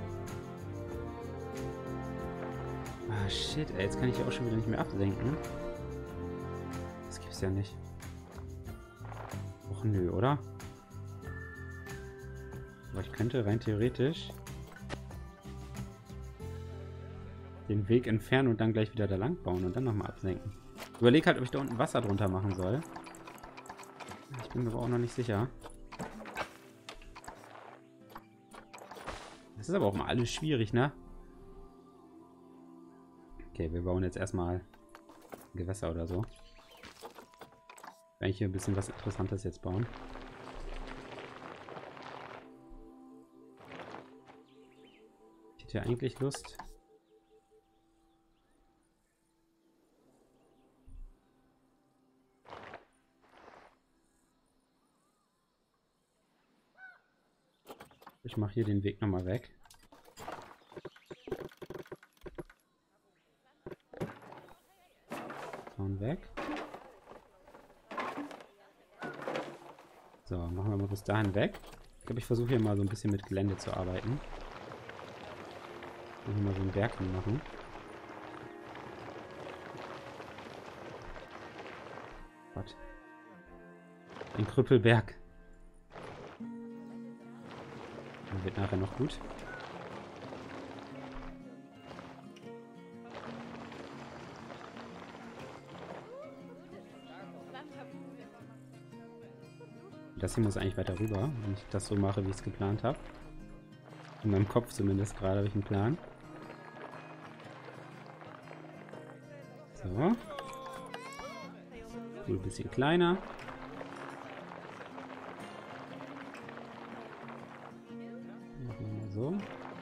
Ah, shit, ey. Jetzt kann ich ja auch schon wieder nicht mehr absenken. Das gibt's ja nicht. Och, nö, oder? Aber ich könnte rein theoretisch den Weg entfernen und dann gleich wieder da lang bauen und dann nochmal absenken. Ich überlege halt, ob ich da unten Wasser drunter machen soll. Ich bin mir aber auch noch nicht sicher. Das Jetzt ist aber auch mal alles schwierig, ne? Okay, wir bauen jetzt erstmal Gewässer oder so. Wenn ich hier ein bisschen was Interessantes jetzt bauen. Ich hätte ja eigentlich Lust. Ich mache hier den Weg nochmal weg. Zaun weg. So, machen wir mal bis dahin weg. Ich glaube, ich versuche hier mal so ein bisschen mit Gelände zu arbeiten. Hier mal so einen Berg machen. Gott. Ein Krüppelberg. Der wird nachher noch gut. Das hier muss eigentlich weiter rüber, wenn ich das so mache, wie ich es geplant habe. In meinem Kopf zumindest gerade habe ich einen Plan. So. Cool, ein bisschen kleiner. Machen wir mal so.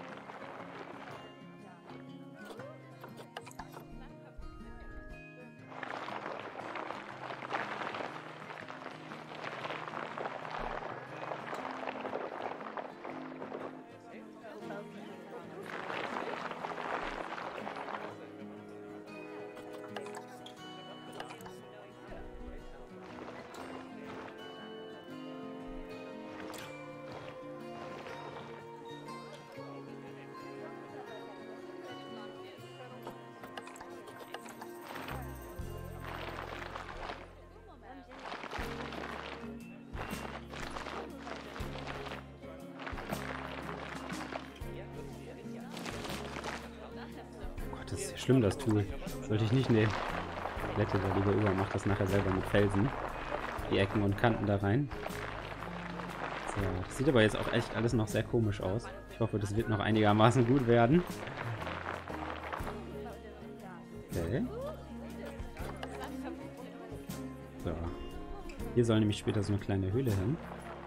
Das ist schlimm, das Tool. Sollte ich nicht nehmen. Glätte da lieber über, macht das nachher selber mit Felsen. Die Ecken und Kanten da rein. So, das sieht aber jetzt auch echt alles noch sehr komisch aus. Ich hoffe, das wird noch einigermaßen gut werden. Okay. So. Hier soll nämlich später so eine kleine Höhle hin.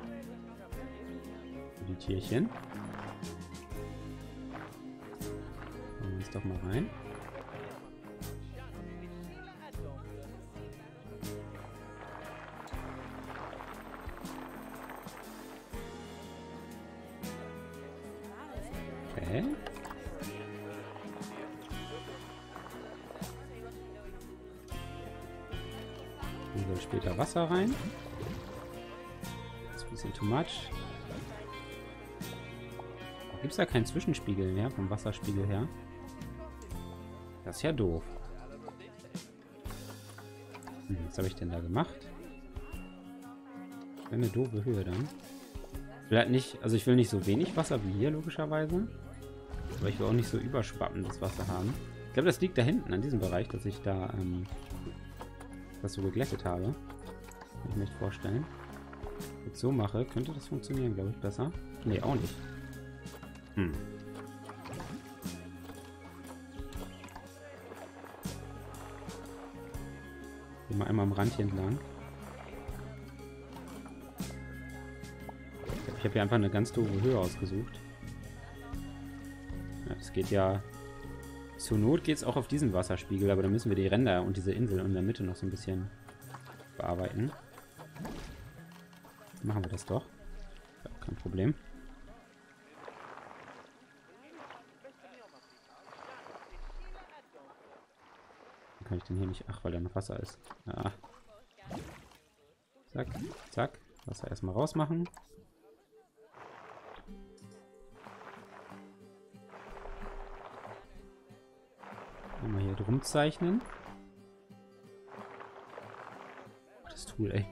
Für die Tierchen. Schauen wir uns doch mal rein. Okay. Hier soll später Wasser rein. Das ist ein bisschen too much. Gibt es da keinen Zwischenspiegel mehr vom Wasserspiegel her? Das ist ja doof. Was habe ich denn da gemacht? Eine doofe Höhe dann. Ich will halt nicht, also ich will nicht so wenig Wasser wie hier logischerweise. Aber ich will auch nicht so überschwappendes Wasser haben. Ich glaube, das liegt da hinten an diesem Bereich, dass ich da das so geglättet habe. Kann ich mir nicht vorstellen. Wenn ich jetzt so mache, könnte das funktionieren, glaube ich, besser. Nee, auch nicht. Gehen wir einmal am Rand hier entlang. Ich habe hier einfach eine ganz doofe Höhe ausgesucht. Ja, das geht ja... Zur Not geht es auch auf diesen Wasserspiegel, aber dann müssen wir die Ränder und diese Insel in der Mitte noch so ein bisschen bearbeiten. Machen wir das doch. Ja, kein Problem. Kann ich denn hier nicht... Ach, weil da noch Wasser ist. Ja. Zack, zack. Wasser erstmal rausmachen. Mal hier drum zeichnen. Oh, das Tool, ey.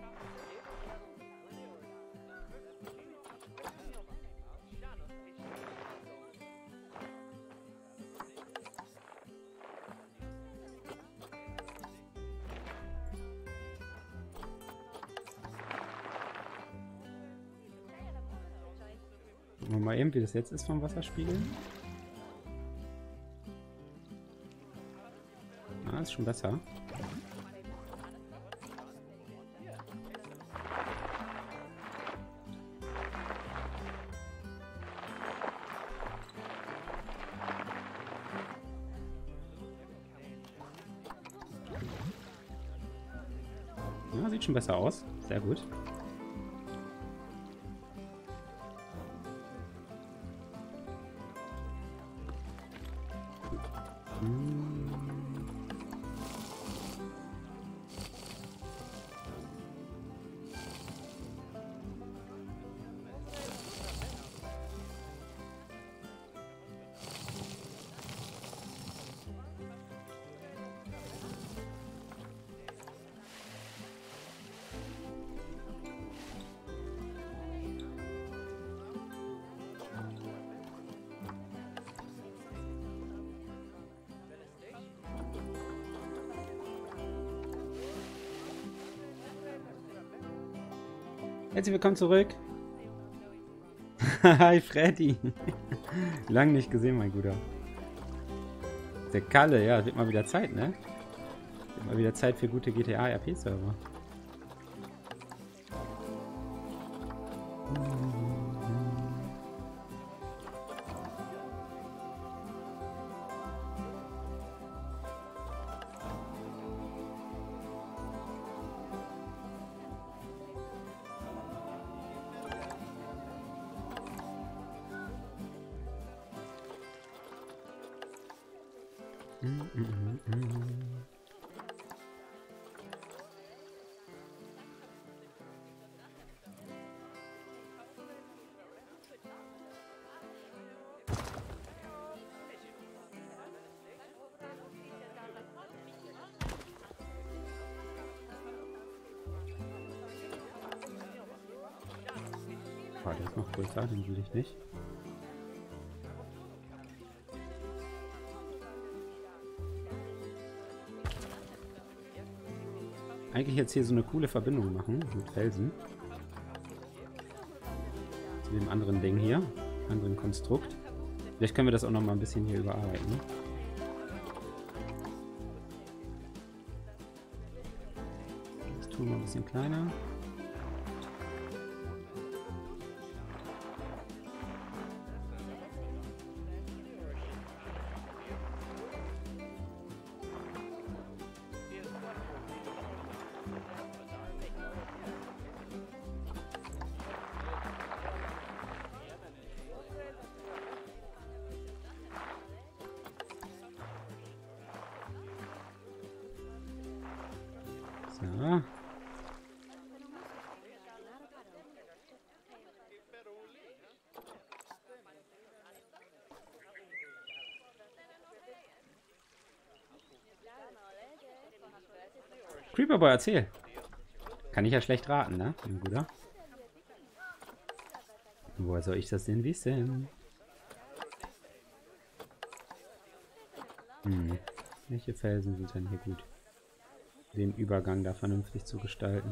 Gucken wir mal eben, wie das jetzt ist vom Wasserspiegel. Ah, ist schon besser. Ja, sieht schon besser aus. Sehr gut. Herzlich willkommen zurück. Hi Freddy. Lang nicht gesehen, mein Guter. Der Kalle, ja, wird mal wieder Zeit, ne? Wird mal wieder Zeit für gute GTA-RP-Server. Oh, der ist noch größer, den will ich nicht. Eigentlich jetzt hier so eine coole Verbindung machen mit Felsen. Zu dem anderen Ding hier, anderen Konstrukt. Vielleicht können wir das auch noch mal ein bisschen hier überarbeiten. Das tun wir ein bisschen kleiner. So. Creeperboy, erzähl. Kann ich ja schlecht raten, ne? Mein Bruder. Woher soll ich das denn wissen? Welche Felsen sind denn hier gut? Den Übergang da vernünftig zu gestalten.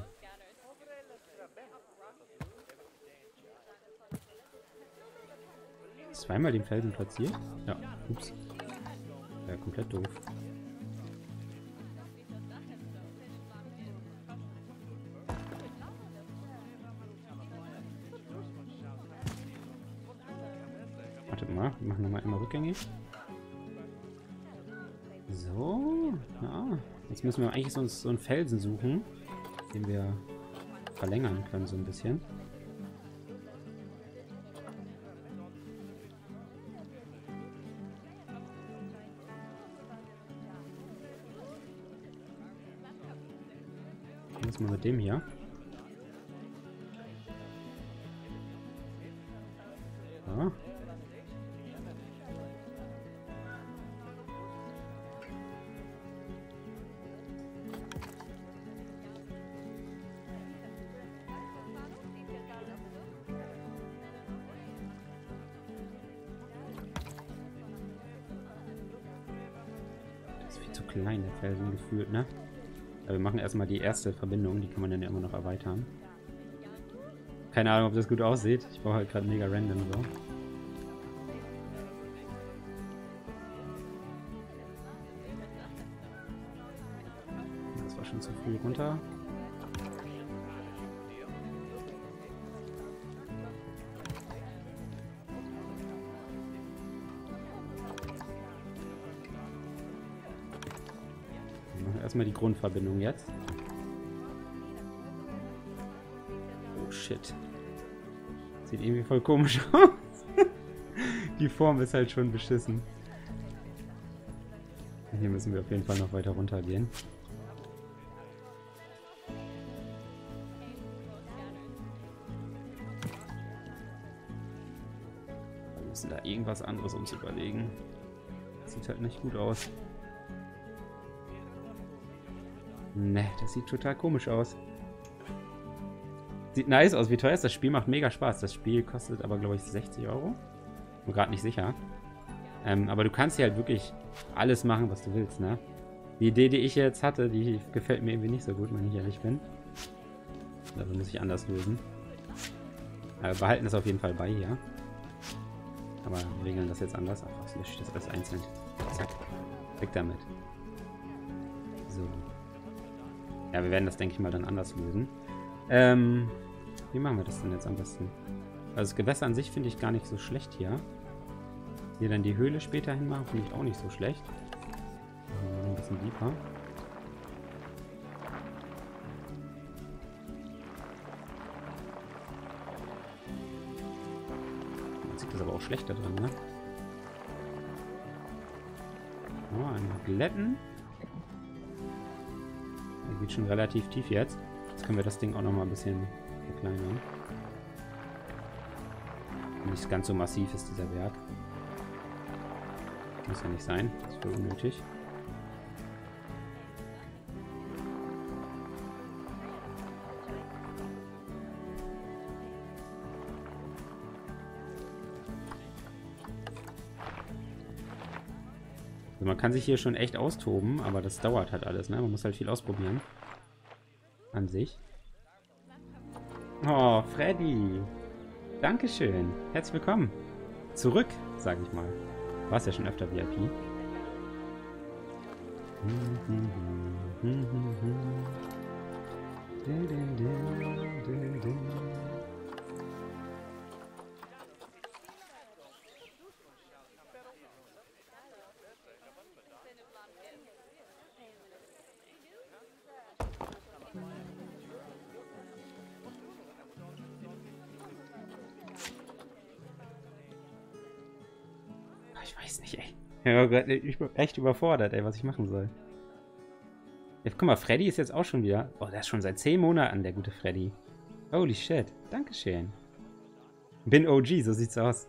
Zweimal den Felsen platziert? Ja, ups. Ja, komplett doof. Wartet mal, wir machen nochmal immer rückgängig. So, ja. Jetzt müssen wir eigentlich so einen Felsen suchen, den wir verlängern können so ein bisschen. Was mal mit dem hier? So. Zu klein, der Felsen gefühlt, ne? Aber wir machen erstmal die erste Verbindung, die kann man dann ja immer noch erweitern. Keine Ahnung, ob das gut aussieht. Ich baue halt gerade mega random so. Das war schon zu früh runter. Wir machen erstmal die Grundverbindung jetzt. Oh shit. Sieht irgendwie voll komisch aus. Die Form ist halt schon beschissen. Hier müssen wir auf jeden Fall noch weiter runter gehen. Wir müssen da irgendwas anderes uns überlegen. Sieht halt nicht gut aus. Ne, das sieht total komisch aus. Sieht nice aus. Wie teuer ist das Spiel? Macht mega Spaß. Das Spiel kostet aber, glaube ich, 60 Euro. Bin gerade nicht sicher. Aber du kannst hier halt wirklich alles machen, was du willst, ne? Die Idee, die ich jetzt hatte, die gefällt mir irgendwie nicht so gut, wenn ich ehrlich bin. Also muss ich anders lösen. Aber behalten das auf jeden Fall bei hier. Aber regeln das jetzt anders. Ach, was lösche ich das alles einzeln? Zack. Weg damit. So. Ja, wir werden das, denke ich mal, dann anders lösen. Wie machen wir das denn jetzt am besten? Also das Gewässer an sich finde ich gar nicht so schlecht hier. Hier dann die Höhle später hinmachen, finde ich auch nicht so schlecht. Ein bisschen deeper. Man sieht das aber auch schlechter drin, ne? Oh, einmal glätten. Der geht schon relativ tief jetzt. Jetzt können wir das Ding auch noch mal ein bisschen verkleinern. Nicht ganz so massiv ist dieser Berg. Muss ja nicht sein. Das ist voll unnötig. Also man kann sich hier schon echt austoben, aber das dauert halt alles, ne? Man muss halt viel ausprobieren. An sich. Oh, Freddy. Dankeschön. Herzlich willkommen. Zurück, sage ich mal. Warst ja schon öfter VIP. Ich weiß nicht, ey. Ich bin echt überfordert, ey, was ich machen soll. Ja, guck mal, Freddy ist jetzt auch schon wieder... Oh, der ist schon seit 10 Monaten, der gute Freddy. Holy shit. Dankeschön. Bin OG, so sieht's aus.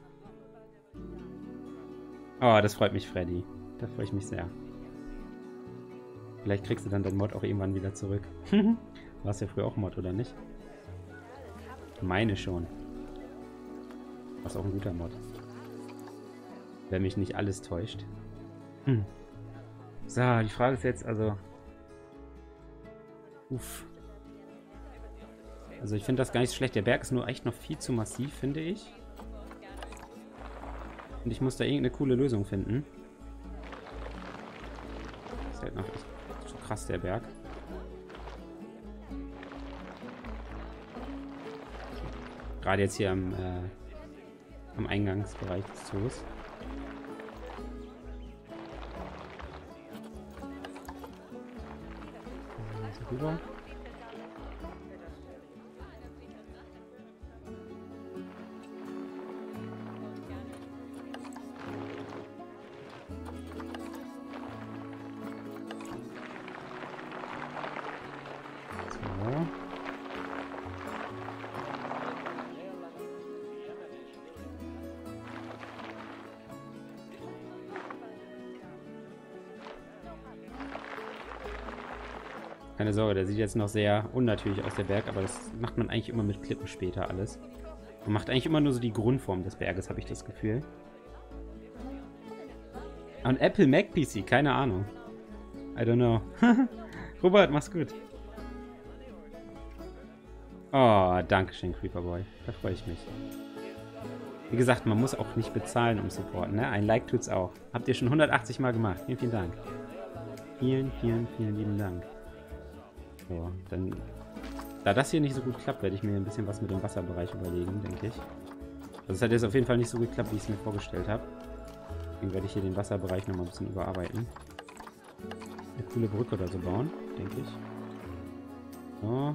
Oh, das freut mich, Freddy. Da freue ich mich sehr. Vielleicht kriegst du dann dein Mod auch irgendwann wieder zurück. Warst ja früher auch Mod, oder nicht? Meine schon. Warst auch ein guter Mod. Wenn mich nicht alles täuscht. So, die Frage ist jetzt also... Uff. Also ich finde das gar nicht so schlecht. Der Berg ist nur echt noch viel zu massiv, finde ich. Und ich muss da irgendeine coole Lösung finden. Ist halt noch echt so krass, der Berg. Gerade jetzt hier am Eingangsbereich des Zoos. Rüber. So. Keine Sorge, der sieht jetzt noch sehr unnatürlich aus, der Berg, aber das macht man eigentlich immer mit Klippen später alles. Man macht eigentlich immer nur so die Grundform des Berges, habe ich das Gefühl. Und Apple Mac PC, keine Ahnung. I don't know. Robert, mach's gut. Oh, danke schön, Creeperboy. Da freue ich mich. Wie gesagt, man muss auch nicht bezahlen, um supporten, ne? Ein Like tut's auch. Habt ihr schon 180 Mal gemacht. Vielen, vielen Dank. Vielen, vielen, vielen lieben Dank. So, dann... Da das hier nicht so gut klappt, werde ich mir ein bisschen was mit dem Wasserbereich überlegen, denke ich. Also es hat jetzt auf jeden Fall nicht so geklappt, wie ich es mir vorgestellt habe. Deswegen werde ich hier den Wasserbereich nochmal ein bisschen überarbeiten. Eine coole Brücke oder so bauen, denke ich. So.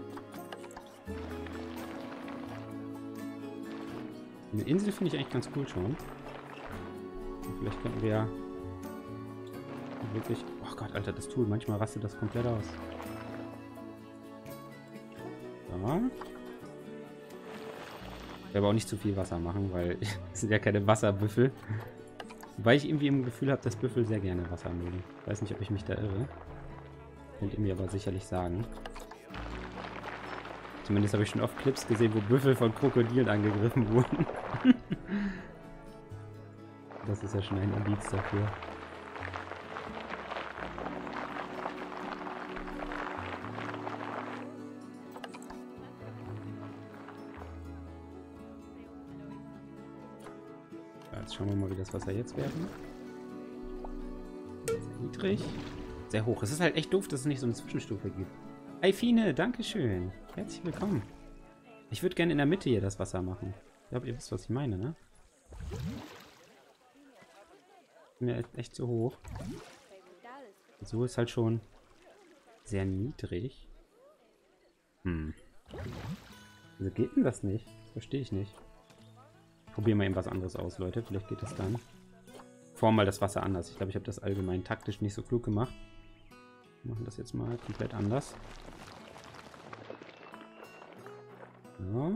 Eine Insel finde ich eigentlich ganz cool schon. Und vielleicht könnten wir ja wirklich... Oh Gott, Alter, das Tool. Manchmal rastet das komplett aus. So. Ich werde aber auch nicht zu viel Wasser machen, weil es sind ja keine Wasserbüffel. Wobei ich irgendwie im Gefühl habe, dass Büffel sehr gerne Wasser mögen. Ich weiß nicht, ob ich mich da irre. Könnt ihr mir aber sicherlich sagen. Zumindest habe ich schon oft Clips gesehen, wo Büffel von Krokodilen angegriffen wurden. Das ist ja schon ein Indiz dafür. Jetzt schauen wir mal, wie das Wasser jetzt werden. Sehr niedrig. Sehr hoch. Es ist halt echt doof, dass es nicht so eine Zwischenstufe gibt. Hi Fine, dankeschön. Herzlich willkommen. Ich würde gerne in der Mitte hier das Wasser machen. Ich glaube, ihr wisst, was ich meine, ne? Mir echt zu hoch. So ist halt schon sehr niedrig. Wieso geht denn das nicht? Das verstehe ich nicht. Probieren wir eben was anderes aus, Leute. Vielleicht geht es dann. Form mal das Wasser anders. Ich glaube, ich habe das allgemein taktisch nicht so klug gemacht. Wir machen das jetzt mal komplett anders. So.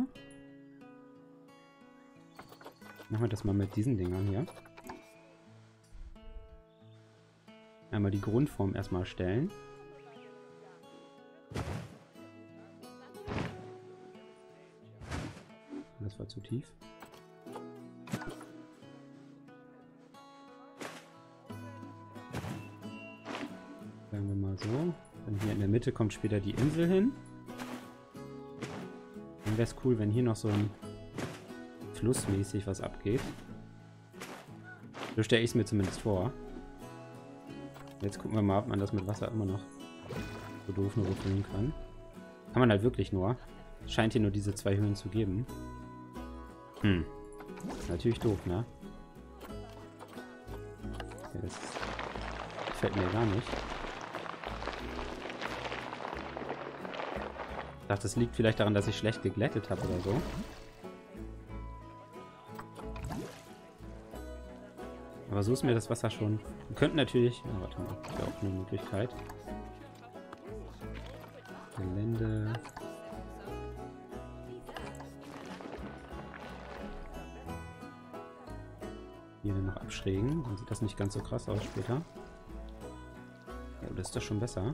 Machen wir das mal mit diesen Dingern hier. Einmal die Grundform erstmal erstellen. Das war zu tief. Sagen wir mal so. Dann hier in der Mitte kommt später die Insel hin. Dann wäre es cool, wenn hier noch so ein flussmäßig was abgeht. So stelle ich es mir zumindest vor. Jetzt gucken wir mal, ob man das mit Wasser immer noch so doof nur füllen kann. Kann man halt wirklich nur. Scheint hier nur diese zwei Höhen zu geben. Natürlich doof, ne? Okay, das gefällt mir gar nicht. Ich dachte, das liegt vielleicht daran, dass ich schlecht geglättet habe oder so. Aber so ist mir das Wasser schon. Wir könnten natürlich... Oh, warte mal, das wäre auch eine Möglichkeit. Gelände... Hier dann noch abschrägen. Dann sieht das nicht ganz so krass aus später. Ja, das ist doch schon besser.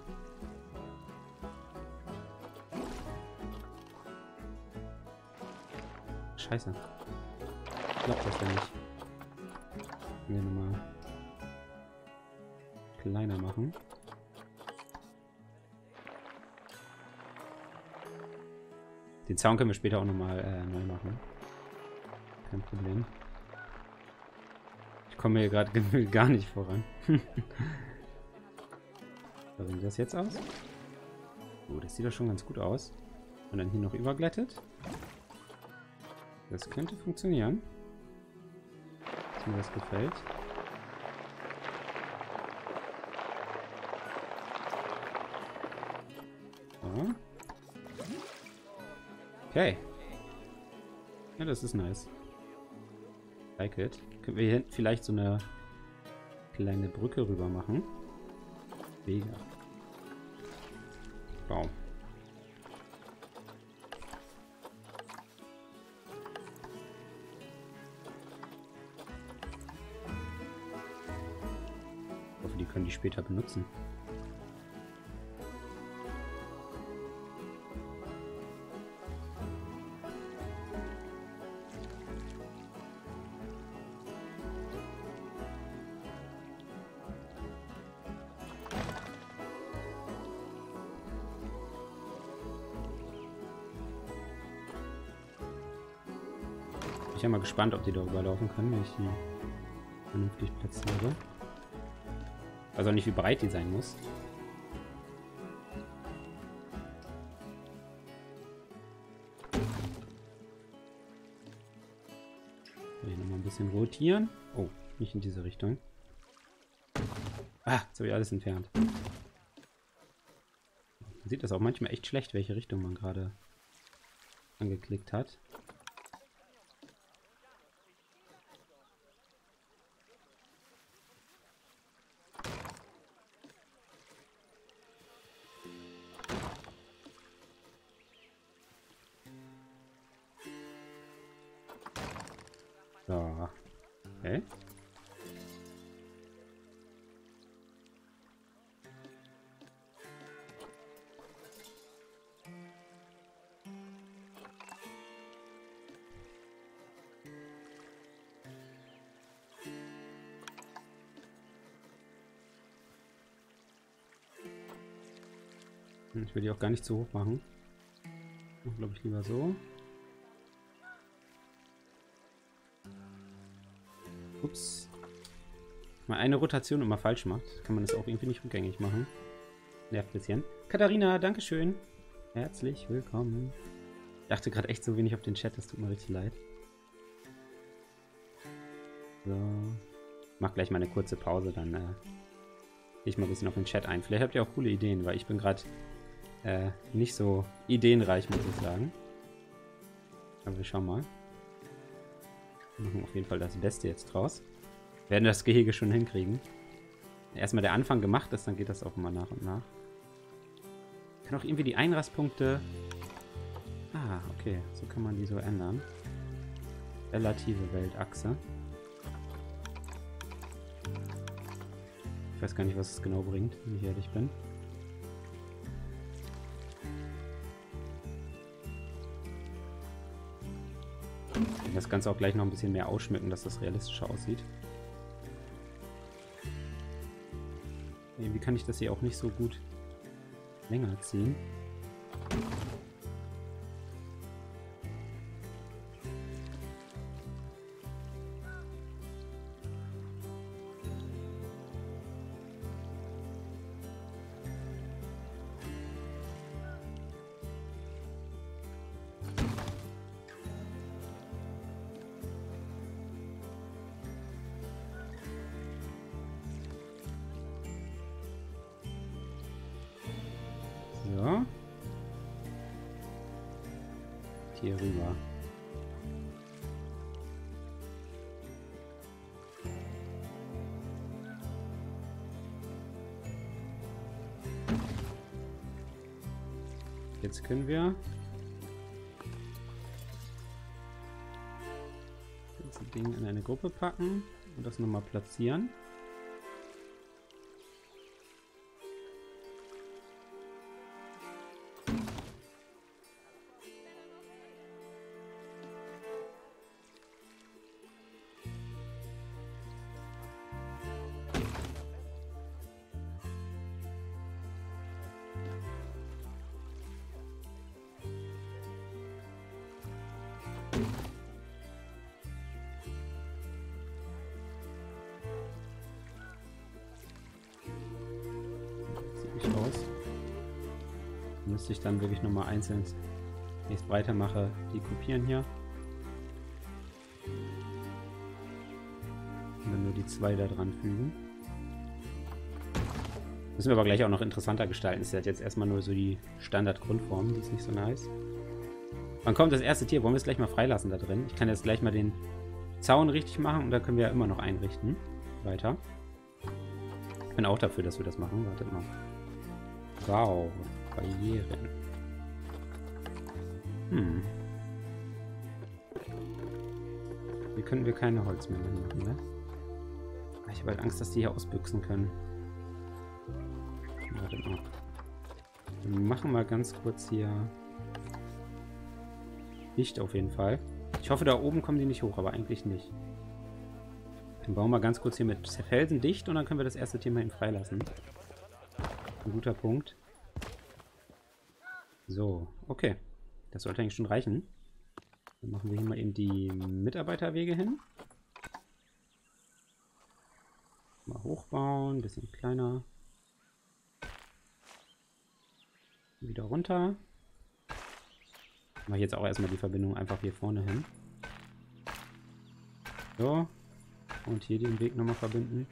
Scheiße. Klappt das denn nicht? Hier nochmal kleiner machen. Den Zaun können wir später auch nochmal neu machen. Kein Problem. Ich komme hier gerade gar nicht voran. So, wie sieht das jetzt aus? Oh, das sieht doch schon ganz gut aus. Und dann hier noch überglättet. Das könnte funktionieren. Dass mir das gefällt. So. Okay. Ja, das ist nice. Like it. Können wir hier vielleicht so eine kleine Brücke rüber machen? Mega. Wow. Ich hoffe, die können die später benutzen. Ich bin mal gespannt, ob die darüber laufen können, wenn ich die vernünftig platziere. Ich weiß auch nicht, wie breit die sein muss. Hier nochmal ein bisschen rotieren. Oh, nicht in diese Richtung. Ah, jetzt habe ich alles entfernt. Man sieht das auch manchmal echt schlecht, welche Richtung man gerade angeklickt hat. So. Okay. Ich will die auch gar nicht zu hoch machen. Glaube ich lieber so. Ups. Mal eine Rotation immer falsch macht, kann man das auch irgendwie nicht rückgängig machen. Nervt ein bisschen. Katharina, dankeschön. Herzlich willkommen. Ich dachte gerade echt so wenig auf den Chat, das tut mir richtig leid. So. Mach gleich mal eine kurze Pause, dann gehe ich mal ein bisschen auf den Chat ein. Vielleicht habt ihr auch coole Ideen, weil ich bin gerade nicht so ideenreich, muss ich sagen. Aber wir schauen mal. Wir machen auf jeden Fall das Beste jetzt draus. Wir werden das Gehege schon hinkriegen. Wenn erstmal der Anfang gemacht ist, dann geht das auch immer nach und nach. Ich kann auch irgendwie die Einrastpunkte... Ah, okay. So kann man die so ändern. Relative Weltachse. Ich weiß gar nicht, was es genau bringt, wenn ich ehrlich bin. Das Ganze auch gleich noch ein bisschen mehr ausschmücken, dass das realistischer aussieht. Irgendwie kann ich das hier auch nicht so gut länger ziehen. So. Hier rüber. Jetzt können wir das Ding in eine Gruppe packen und das nochmal platzieren. Aus. Müsste ich dann wirklich nochmal einzeln, wenn ich es breiter mache, die kopieren hier. Und dann nur die zwei da dran fügen. Müssen wir aber gleich auch noch interessanter gestalten. Das ist halt jetzt erstmal nur so die Standard-Grundform, die ist nicht so nice. Wann kommt das erste Tier? Wollen wir es gleich mal freilassen da drin? Ich kann jetzt gleich mal den Zaun richtig machen und da können wir ja immer noch einrichten. Weiter. Ich bin auch dafür, dass wir das machen. Wartet mal. Wow, Barrieren. Hier können wir keine Holzmänner machen, ne? Ich habe halt Angst, dass die hier ausbüchsen können. Warte mal. Wir machen mal ganz kurz hier dicht auf jeden Fall. Ich hoffe, da oben kommen die nicht hoch, aber eigentlich nicht. Dann bauen wir ganz kurz hier mit Felsen dicht und dann können wir das erste Tier mal freilassen. Ein guter Punkt. So, okay. Das sollte eigentlich schon reichen. Dann machen wir hier mal eben die Mitarbeiterwege hin. Mal hochbauen, ein bisschen kleiner. Wieder runter. Mache ich jetzt auch erstmal die Verbindung einfach hier vorne hin. So. Und hier den Weg nochmal verbinden.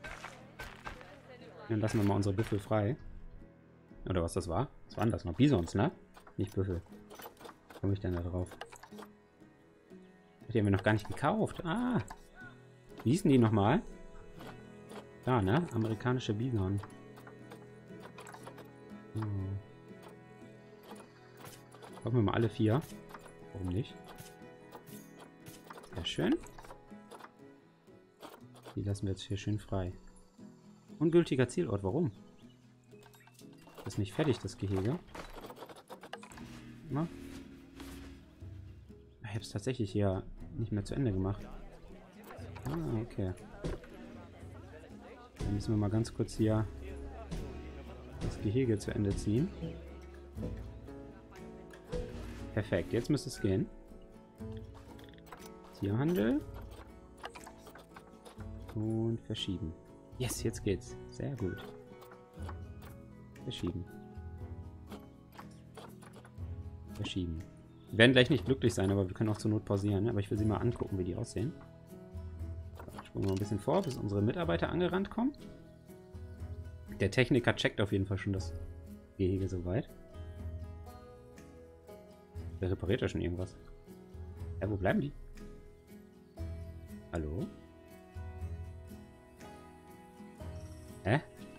Dann lassen wir mal unsere Büffel frei. Oder was das war? Was waren das noch? Bisons, ne? Nicht Büffel. Wie komme ich denn da drauf? Die haben wir noch gar nicht gekauft. Ah. Wie hießen die nochmal? Da, ne? Amerikanische Bison. Hm. Kaufen wir mal alle 4. Warum nicht? Sehr schön. Die lassen wir jetzt hier schön frei. Ungültiger Zielort. Warum? Ist nicht fertig, das Gehege. Na? Ich habe es tatsächlich hier nicht mehr zu Ende gemacht. Ah, okay. Dann müssen wir mal ganz kurz hier das Gehege zu Ende ziehen. Perfekt, jetzt müsste es gehen. Tierhandel. Und verschieben. Yes, jetzt geht's. Sehr gut. Verschieben. Verschieben. Wir werden gleich nicht glücklich sein, aber wir können auch zur Not pausieren. Aber ich will sie mal angucken, wie die aussehen. Springen wir mal ein bisschen vor, bis unsere Mitarbeiter angerannt kommen. Der Techniker checkt auf jeden Fall schon das Gehege soweit. Der repariert ja schon irgendwas. Ja, wo bleiben die? Hallo? Hä?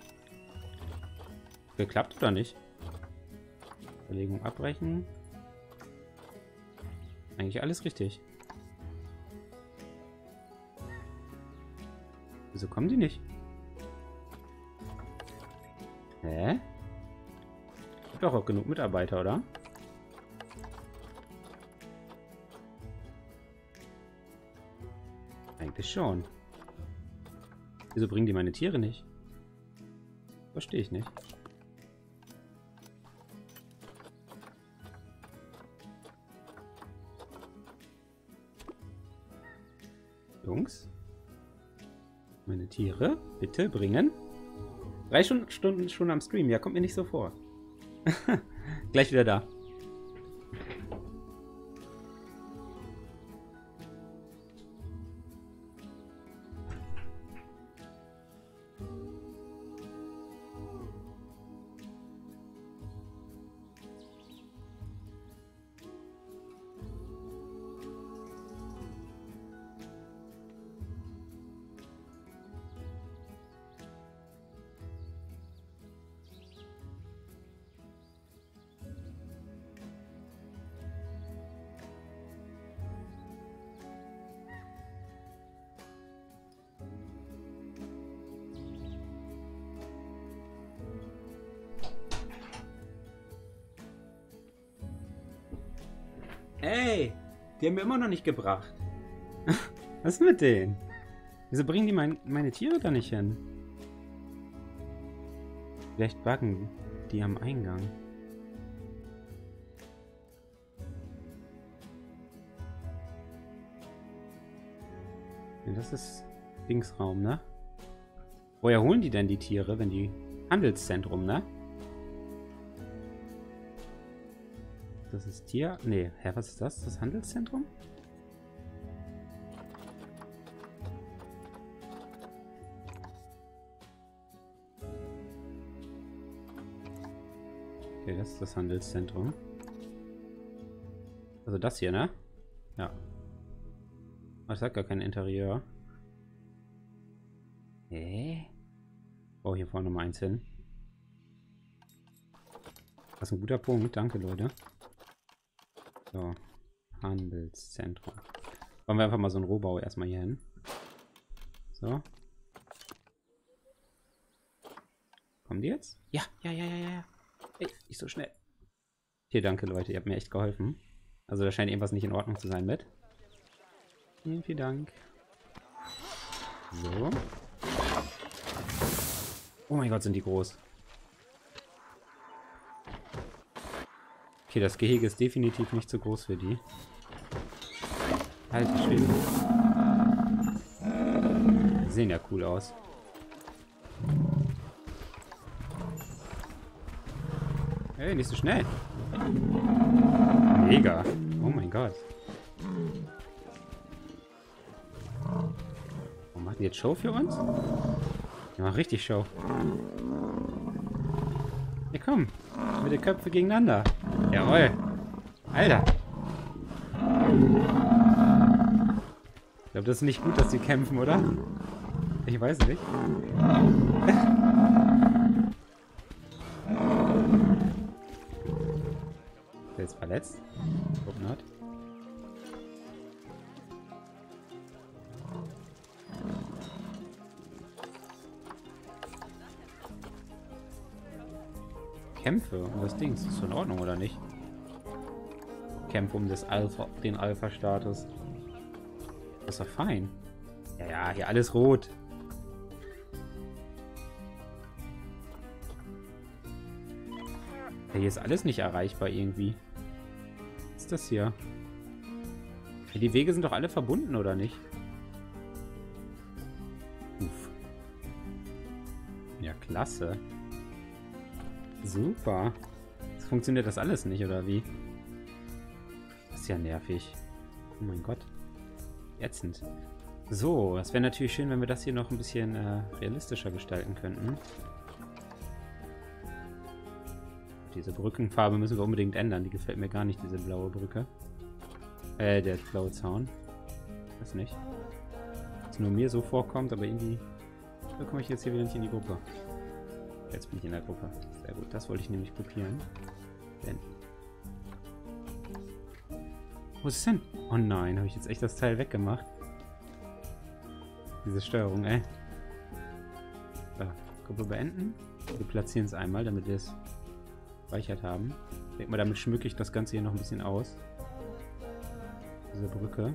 Geklappt oder nicht? Verlegung abbrechen. Eigentlich alles richtig. Wieso kommen die nicht? Hä? Gibt doch auch genug Mitarbeiter, oder? Eigentlich schon. Wieso bringen die meine Tiere nicht? Verstehe ich nicht. Jungs? Meine Tiere, bitte bringen. 3 Stunden schon am Stream. Ja, kommt mir nicht so vor. Gleich wieder da. Ey, die haben wir immer noch nicht gebracht. Was ist mit denen? Wieso bringen die meine Tiere da nicht hin? Vielleicht buggen die am Eingang. Ja, das ist Dingsraum, ne? Woher holen die denn die Tiere, wenn die... Handelszentrum, ne? Das ist Tier... Nee, hä, was ist das? Das Handelszentrum? Okay, das ist das Handelszentrum. Also das hier, ne? Ja. Aber es hat gar kein Interieur. Hä? Oh, hier vorne mal eins hin. Das ist ein guter Punkt. Danke, Leute. So. Handelszentrum. Bauen wir einfach mal so einen Rohbau erstmal hier hin. So. Kommen die jetzt? Ja, ja. Ey, nicht so schnell. Hier, danke, Leute. Ihr habt mir echt geholfen. Also da scheint irgendwas nicht in Ordnung zu sein mit. Vielen Dank. So. Oh mein Gott, sind die groß. Okay, das Gehege ist definitiv nicht zu groß für die. Alter Schwede. Die sehen ja cool aus. Hey, nicht so schnell. Mega. Oh mein Gott. Warum macht die jetzt Show für uns? Die machen richtig Show. Ja komm. Mit den Köpfen gegeneinander. Jawohl. Alter. Ich glaube, das ist nicht gut, dass die kämpfen, oder? Ich weiß nicht. Der ist verletzt. Hope not. Kämpfe um das Ding. Ist das in Ordnung, oder nicht? Kämpfe um das den Alpha-Status. Das ist doch fein. Ja, ja, hier alles rot. Ja, hier ist alles nicht erreichbar irgendwie. Was ist das hier? Ja, die Wege sind doch alle verbunden, oder nicht? Uff. Ja, klasse. Super. Jetzt funktioniert das alles nicht, oder wie? Das ist ja nervig. Oh mein Gott. Ätzend. So, es wäre natürlich schön, wenn wir das hier noch ein bisschen realistischer gestalten könnten. Diese Brückenfarbe müssen wir unbedingt ändern. Die gefällt mir gar nicht, diese blaue Brücke. Der blaue Zaun. Das nicht. Was nur mir so vorkommt, aber irgendwie... Da komme ich jetzt hier wieder nicht in die Gruppe. Jetzt bin ich in der Gruppe. Sehr gut, das wollte ich nämlich kopieren. Denn... Wo ist es denn? Oh nein, habe ich jetzt echt das Teil weggemacht. Diese Steuerung, ey. So, Gruppe beenden. Wir platzieren es einmal, damit wir es gespeichert haben. Ich denke mal, damit schmücke ich das Ganze hier noch ein bisschen aus. Diese Brücke.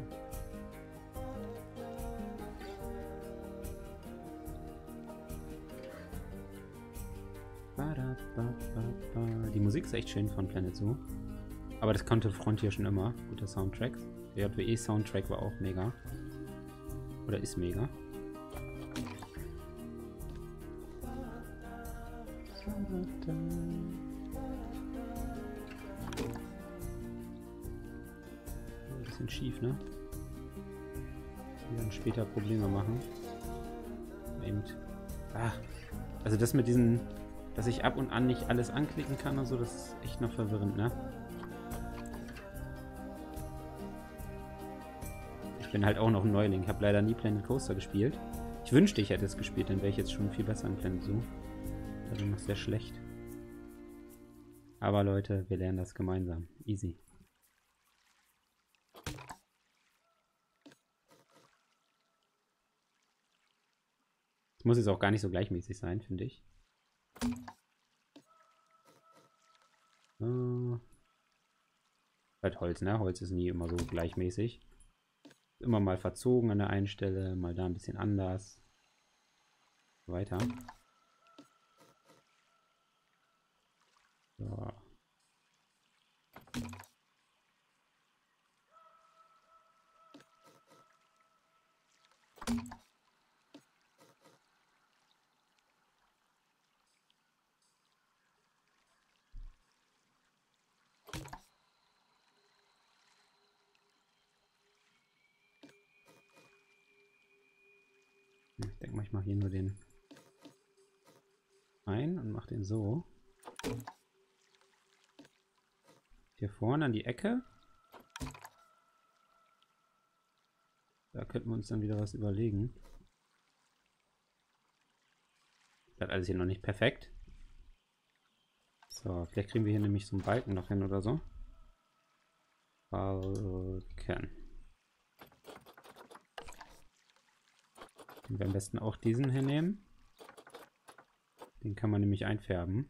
Die Musik ist echt schön von Planet Zoo. Aber das konnte Frontier schon immer. Guter Soundtrack. Der JWE-Soundtrack war auch mega. Oder ist mega. Ein bisschen schief, ne? Die dann später Probleme machen. Eben. Also das mit diesen, dass ich ab und an nicht alles anklicken kann und so, das ist echt noch verwirrend, ne? Ich bin halt auch noch ein Neuling. Ich habe leider nie Planet Coaster gespielt. Ich wünschte, ich hätte es gespielt, dann wäre ich jetzt schon viel besser in Planet Zoo. Da bin ich noch sehr schlecht. Aber Leute, wir lernen das gemeinsam. Easy. Es muss jetzt auch gar nicht so gleichmäßig sein, finde ich. Halt Holz, ne? Holz ist nie immer so gleichmäßig. Immer mal verzogen an der einen Stelle, mal da ein bisschen anders. Weiter. So. Ich denke mal, ich mache hier nur den ein und mache den so. Hier vorne an die Ecke. Da könnten wir uns dann wieder was überlegen. Das alles hier noch nicht perfekt. So, vielleicht kriegen wir hier nämlich so einen Balken noch hin oder so. Balken. Und wir am besten auch diesen hernehmen. Den kann man nämlich einfärben.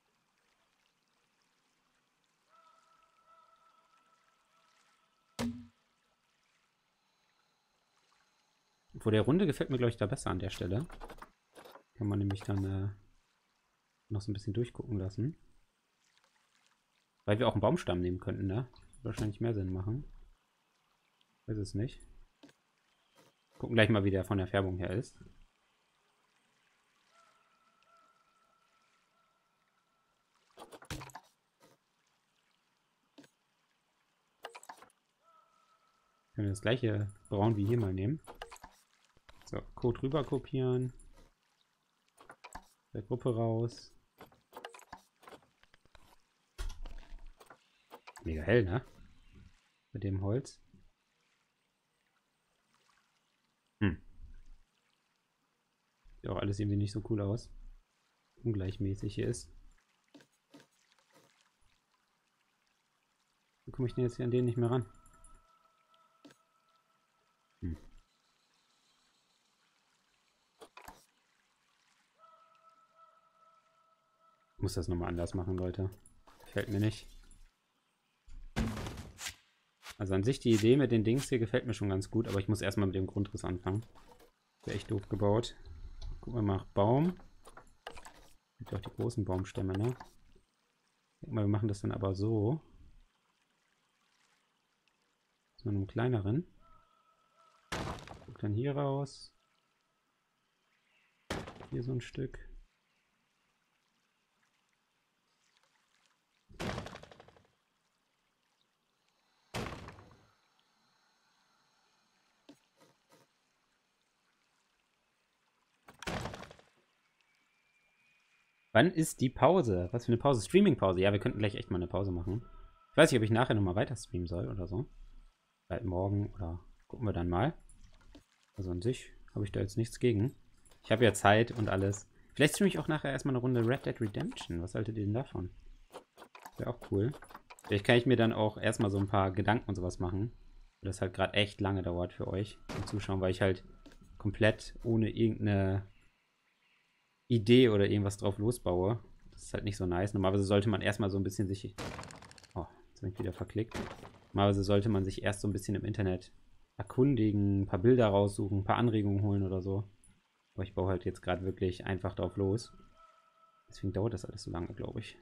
Obwohl der Runde gefällt mir, glaube ich, da besser an der Stelle. Kann man nämlich dann noch so ein bisschen durchgucken lassen. Weil wir auch einen Baumstamm nehmen könnten, ne? Würde wahrscheinlich mehr Sinn machen. Weiß es nicht. Gucken gleich mal, wie der von der Färbung her ist. Können wir das gleiche Braun wie hier mal nehmen. So, Code rüber kopieren. Der Gruppe raus. Mega hell, ne? Mit dem Holz. Sieht auch alles irgendwie nicht so cool aus. Ungleichmäßig hier ist. Wie komme ich denn jetzt hier an den nicht mehr ran? Ich muss das nochmal anders machen, Leute. Gefällt mir nicht. Also an sich die Idee mit den Dings hier gefällt mir schon ganz gut, aber ich muss erstmal mit dem Grundriss anfangen. Wäre echt doof gebaut. Gucken wir mal nach Baum. Gibt auch die großen Baumstämme, ne? Ich denke mal, wir machen das dann aber so. So einem kleineren. Guck dann hier raus. Hier so ein Stück. Wann ist die Pause? Was für eine Pause? Streaming-Pause. Ja, wir könnten gleich echt mal eine Pause machen. Ich weiß nicht, ob ich nachher nochmal weiter streamen soll oder so. Vielleicht morgen oder gucken wir dann mal. Also an sich habe ich da jetzt nichts gegen. Ich habe ja Zeit und alles. Vielleicht streame ich auch nachher erstmal eine Runde Red Dead Redemption. Was haltet ihr denn davon? Wäre auch cool. Vielleicht kann ich mir dann auch erstmal so ein paar Gedanken und sowas machen. Weil das halt gerade echt lange dauert für euch zum Zuschauen, weil ich halt komplett ohne irgendeine Idee oder irgendwas drauf losbaue. Das ist halt nicht so nice. Normalerweise sollte man erstmal so ein bisschen sich... Oh, jetzt bin ich wieder verklickt. Normalerweise sollte man sich erst so ein bisschen im Internet erkundigen, ein paar Bilder raussuchen, ein paar Anregungen holen oder so. Aber ich baue halt jetzt gerade wirklich einfach drauf los. Deswegen dauert das alles so lange, glaube ich.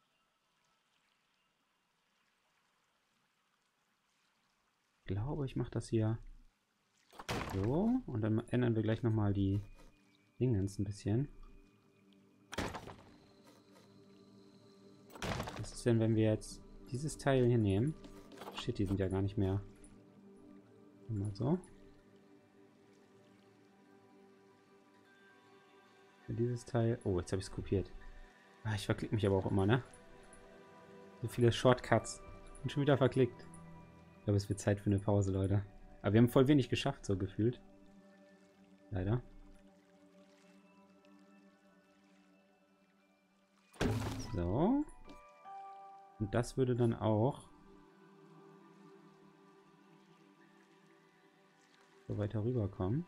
Ich glaube, ich mache das hier so. Und dann ändern wir gleich nochmal die Dingens ein bisschen. Was ist denn, wenn wir jetzt dieses Teil hier nehmen? Shit, die sind ja gar nicht mehr. Mal so. Für dieses Teil... Oh, jetzt habe ich es kopiert. Ah, ich verklicke mich aber auch immer, ne? So viele Shortcuts. Bin schon wieder verklickt. Ich glaube, es wird Zeit für eine Pause, Leute. Aber wir haben voll wenig geschafft, so gefühlt. Leider. So. Und das würde dann auch so weiter rüberkommen.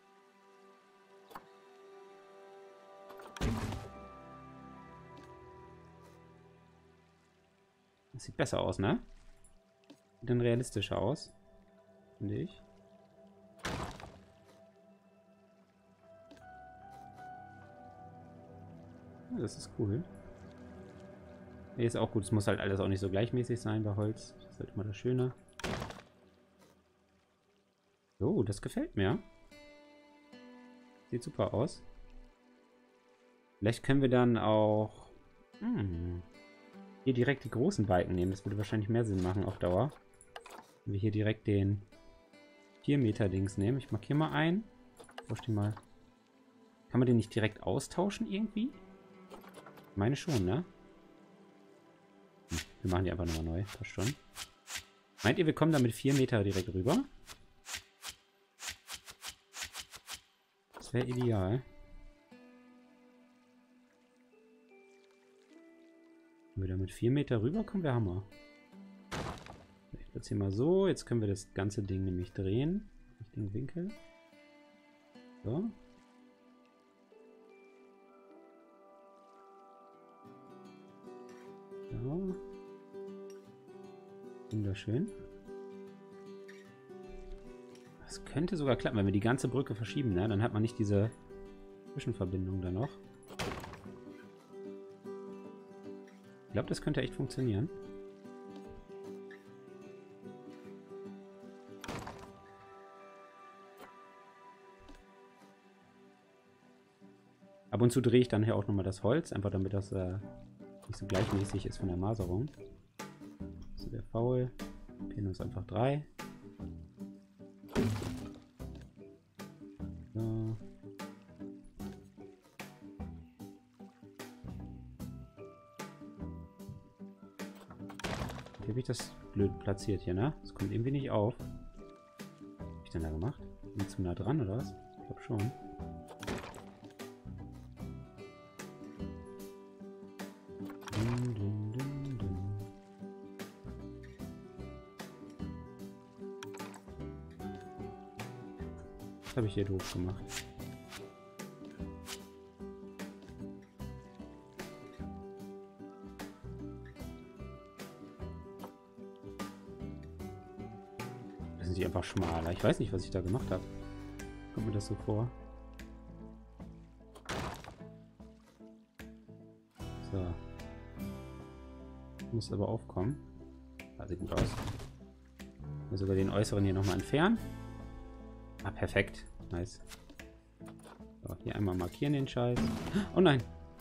Das sieht besser aus, ne? Sieht dann realistischer aus, finde ich. Ja, das ist cool. Hier ist auch gut, es muss halt alles auch nicht so gleichmäßig sein bei Holz. Das ist halt immer das Schöne. So, das gefällt mir. Sieht super aus. Vielleicht können wir dann auch hier direkt die großen Balken nehmen. Das würde wahrscheinlich mehr Sinn machen auf Dauer. Wenn wir hier direkt den 4 Meter Dings nehmen. Ich markiere mal ein. Tausch den mal. Kann man den nicht direkt austauschen irgendwie? Ich meine schon, ne? Wir machen die einfach nochmal neu. Passt schon. Meint ihr, wir kommen da mit 4 Meter direkt rüber? Das wäre ideal. Wenn wir da mit 4 Meter rüberkommen, wäre Hammer. Ich platziere mal so. Jetzt können wir das ganze Ding nämlich drehen. Richtigen Winkel. So. So. Wunderschön. Das könnte sogar klappen, wenn wir die ganze Brücke verschieben, ne? Dann hat man nicht diese Zwischenverbindung da noch. Ich glaube, das könnte echt funktionieren. und zu drehe ich dann hier auch nochmal das Holz, einfach damit das nicht so gleichmäßig ist von der Maserung. So, der faul. Pino ist einfach 3. So. Wie habe ich das blöd platziert hier, ne? Das kommt irgendwie nicht auf. Was habe ich denn da gemacht? Bin ich zu nah dran, oder was? Ich glaube schon. Was habe ich hier doof gemacht? Das sind die einfach schmaler. Ich weiß nicht, was ich da gemacht habe. Kommt mir das so vor? So. Muss aber aufkommen. Ah, sieht gut aus. Mal sogar den äußeren hier nochmal entfernen. Ah, perfekt. Nice. So, hier einmal markieren den Scheiß. Oh nein!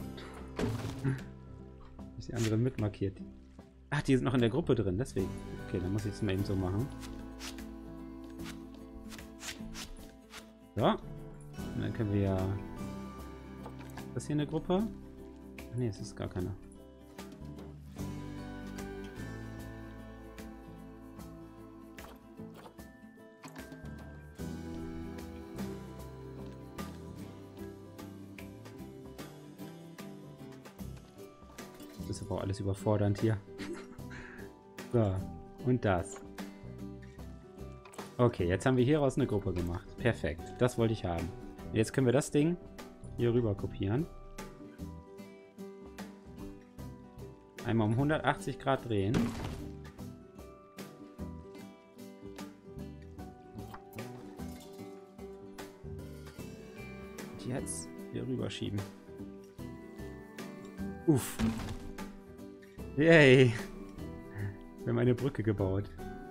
Ist die andere mitmarkiert. Ach, die sind noch in der Gruppe drin, deswegen. Okay, dann muss ich es mal eben so machen. So. Und dann können wir ja... Ist das hier eine Gruppe? Ne, es ist gar keine. Das ist aber auch alles überfordernd hier. So, und das. Okay, jetzt haben wir hieraus eine Gruppe gemacht. Perfekt, das wollte ich haben. Jetzt können wir das Ding hier rüber kopieren. Einmal um 180 Grad drehen. Und jetzt hier rüber schieben. Uff. Yay. Wir haben eine Brücke gebaut.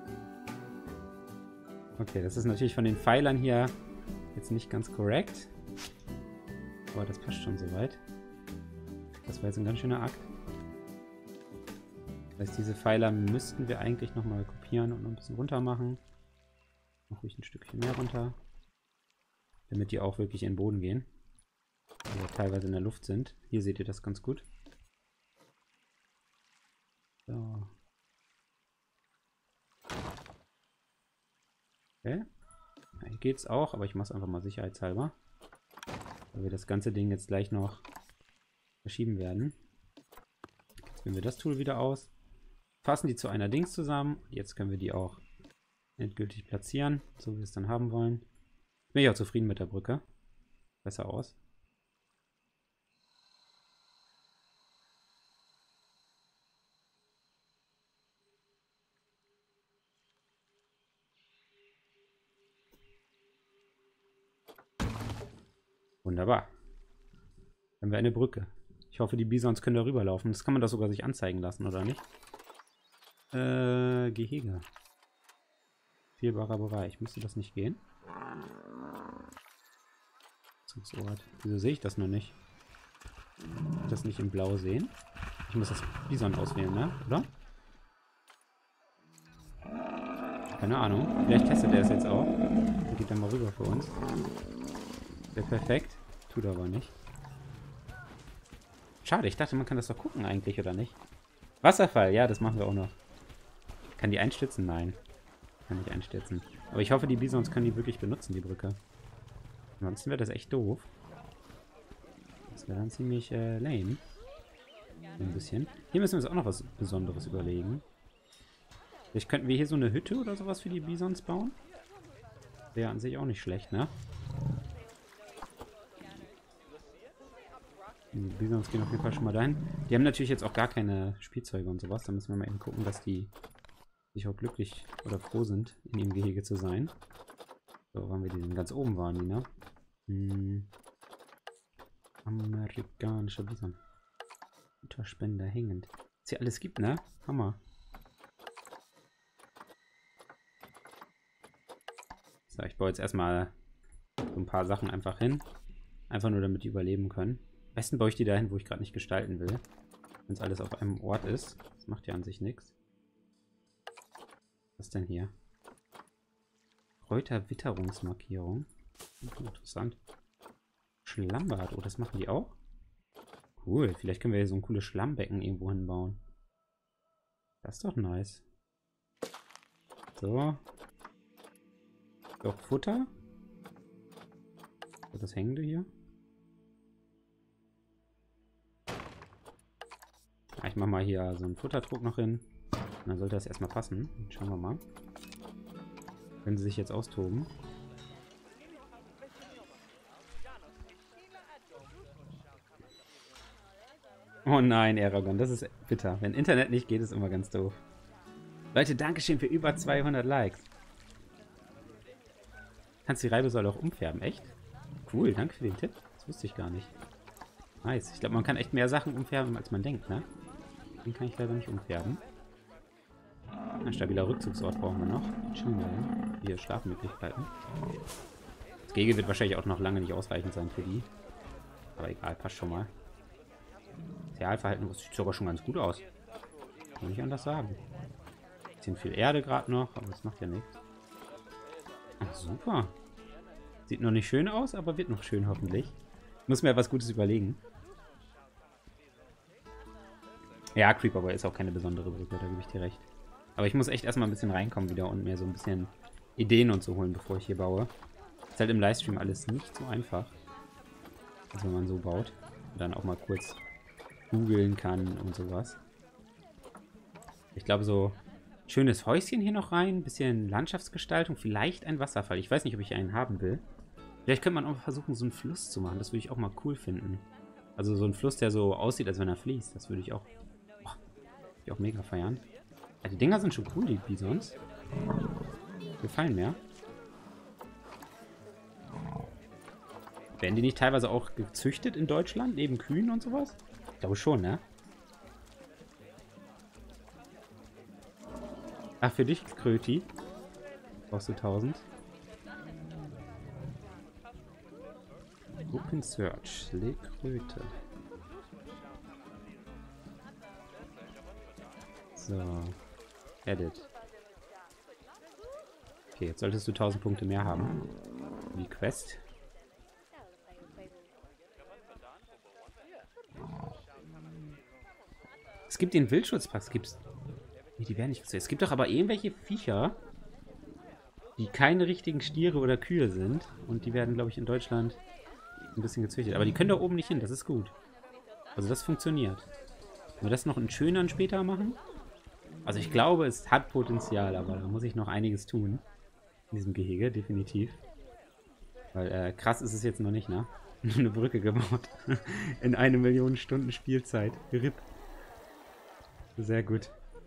Okay, das ist natürlich von den Pfeilern hier jetzt nicht ganz korrekt. Aber das passt schon soweit. Das war jetzt ein ganz schöner Akt. Das heißt, diese Pfeiler müssten wir eigentlich nochmal kopieren und noch ein bisschen runter machen. Noch ruhig ein Stückchen mehr runter. Damit die auch wirklich in den Boden gehen. Also teilweise in der Luft sind. Hier seht ihr das ganz gut. So. Okay. Ja, hier geht's auch, aber ich mache es einfach mal sicherheitshalber. Weil wir das ganze Ding jetzt gleich noch verschieben werden. Jetzt wählen wir das Tool wieder aus. Fassen die zu einer Dings zusammen. Jetzt können wir die auch endgültig platzieren, so wie wir es dann haben wollen. Bin ich auch zufrieden mit der Brücke. Besser aus. Wunderbar. Dann haben wir eine Brücke. Ich hoffe, die Bisons können da rüberlaufen. Das kann man das sogar sich anzeigen lassen, oder nicht? Gehege. Spielbarer Bereich. Müsste das nicht gehen? Zugsort. Wieso sehe ich das noch nicht? Kann ich das nicht in Blau sehen? Ich muss das Bison auswählen, ne? Oder? Keine Ahnung. Vielleicht testet er es jetzt auch. Der geht dann mal rüber für uns. Wäre perfekt. Tut aber nicht. Schade, ich dachte, man kann das doch gucken eigentlich, oder nicht? Wasserfall, ja, das machen wir auch noch. Kann die einstürzen? Nein. Kann nicht einstürzen. Aber ich hoffe, die Bisons können die wirklich benutzen, die Brücke. Ansonsten wäre das echt doof. Das wäre dann ziemlich lame. Ein bisschen. Hier müssen wir uns auch noch was Besonderes überlegen. Vielleicht könnten wir hier so eine Hütte oder sowas für die Bisons bauen. Wäre an sich auch nicht schlecht, ne? Die Bisons gehen auf jeden Fall schon mal dahin. Die haben natürlich jetzt auch gar keine Spielzeuge und sowas. Da müssen wir mal eben gucken, dass die sich auch glücklich oder froh sind, in ihrem Gehege zu sein. So, waren wir die denn? Ganz oben waren die, ne? Amerikanische Bison. Unterspender hängend. Was hier alles gibt, ne? Hammer. So, ich baue jetzt erstmal so ein paar Sachen einfach hin. Einfach nur, damit die überleben können. Am besten baue ich die dahin, wo ich gerade nicht gestalten will. Wenn es alles auf einem Ort ist. Das macht ja an sich nichts. Was denn hier? Kräuterwitterungsmarkierung. Interessant. Schlammbad. Oh, das machen die auch? Cool. Vielleicht können wir hier so ein cooles Schlammbecken irgendwo hinbauen. Das ist doch nice. So. Doch Futter. Das Hängende hier. Ich mache mal hier so einen Futterdruck noch hin. Und dann sollte das erstmal passen. Schauen wir mal. Können sie sich jetzt austoben. Oh nein, Eragon, das ist bitter. Wenn Internet nicht geht, ist immer ganz doof. Leute, Dankeschön für über 200 Likes. Kannst die Reibesäule auch umfärben, echt? Cool, danke für den Tipp. Das wusste ich gar nicht. Nice. Ich glaube, man kann echt mehr Sachen umfärben, als man denkt, ne? Den kann ich leider nicht umfärben. Ein stabiler Rückzugsort brauchen wir noch. Dschungel. Hier Schlafmöglichkeiten. Das Gehege wird wahrscheinlich auch noch lange nicht ausreichend sein für die. Aber egal, passt schon mal. Sozialverhalten, das sieht sogar schon ganz gut aus. Kann ich anders sagen. Bisschen viel Erde gerade noch, aber das macht ja nichts. Ach, super. Sieht noch nicht schön aus, aber wird noch schön hoffentlich. Ich muss mir was Gutes überlegen. Ja, Creeper ist auch keine besondere Brücke, da gebe ich dir recht. Aber ich muss echt erstmal ein bisschen reinkommen wieder und mir so ein bisschen Ideen und so holen, bevor ich hier baue. Ist halt im Livestream alles nicht so einfach. Also wenn man so baut. Und dann auch mal kurz googeln kann und sowas. Ich glaube so ein schönes Häuschen hier noch rein, ein bisschen Landschaftsgestaltung, vielleicht ein Wasserfall. Ich weiß nicht, ob ich einen haben will. Vielleicht könnte man auch versuchen, so einen Fluss zu machen. Das würde ich auch mal cool finden. Also so ein Fluss, der so aussieht, als wenn er fließt. Das würde ich auch, mega feiern. Ja, die Dinger sind schon cool, die Bisons. Gefallen mir. Werden die nicht teilweise auch gezüchtet in Deutschland, neben Kühen und sowas? Ich glaube schon, ne? Ach, für dich, Kröti. Brauchst du 1000. Open Search. Le Kröte. So. Edit. Okay, jetzt solltest du 1000 Punkte mehr haben. Die Quest. Es gibt den Wildschutzpass. Gibt's. Nee, die werden nicht gezählt. Es gibt doch aber irgendwelche Viecher, die keine richtigen Stiere oder Kühe sind. Und die werden, glaube ich, in Deutschland ein bisschen gezüchtet. Aber die können da oben nicht hin. Das ist gut. Also das funktioniert. Wenn wir das noch in Schönern später machen. Also ich glaube, es hat Potenzial, aber da muss ich noch einiges tun. In diesem Gehege, definitiv. Weil krass ist es jetzt noch nicht, ne? Nur eine Brücke gebaut. In 1 Million Stunden Spielzeit. RIP. Sehr gut.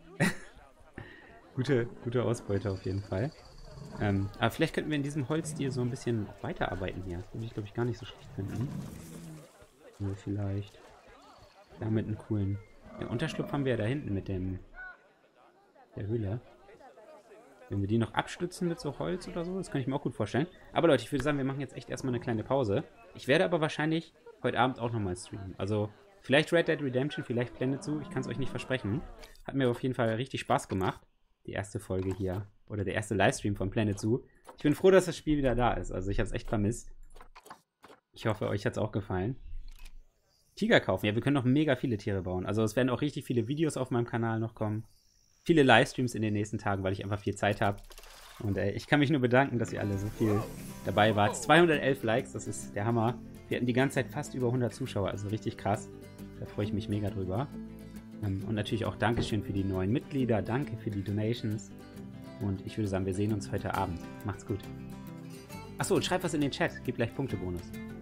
gute Ausbeute auf jeden Fall. Aber vielleicht könnten wir in diesem Holzstil so ein bisschen weiterarbeiten hier. Das würde ich, glaube ich, gar nicht so schlecht finden. Nur vielleicht damit einen coolen... Den Unterschlupf haben wir ja da hinten mit der Höhle. Wenn wir die noch abstützen mit so Holz oder so, das kann ich mir auch gut vorstellen. Aber Leute, ich würde sagen, wir machen jetzt echt erstmal eine kleine Pause. Ich werde aber wahrscheinlich heute Abend auch nochmal streamen. Also vielleicht Red Dead Redemption, vielleicht Planet Zoo. Ich kann es euch nicht versprechen. Hat mir auf jeden Fall richtig Spaß gemacht. Die erste Folge hier. Oder der erste Livestream von Planet Zoo. Ich bin froh, dass das Spiel wieder da ist. Also ich habe es echt vermisst. Ich hoffe, euch hat es auch gefallen. Tiger kaufen. Ja, wir können noch mega viele Tiere bauen. Also es werden auch richtig viele Videos auf meinem Kanal noch kommen. Viele Livestreams in den nächsten Tagen, weil ich einfach viel Zeit habe. Und ich kann mich nur bedanken, dass ihr alle so viel dabei wart. 211 Likes, das ist der Hammer. Wir hatten die ganze Zeit fast über 100 Zuschauer, also richtig krass. Da freue ich mich mega drüber. Und natürlich auch Dankeschön für die neuen Mitglieder. Danke für die Donations. Und ich würde sagen, wir sehen uns heute Abend. Macht's gut. Achso, und schreibt was in den Chat. Gebt gleich Punktebonus.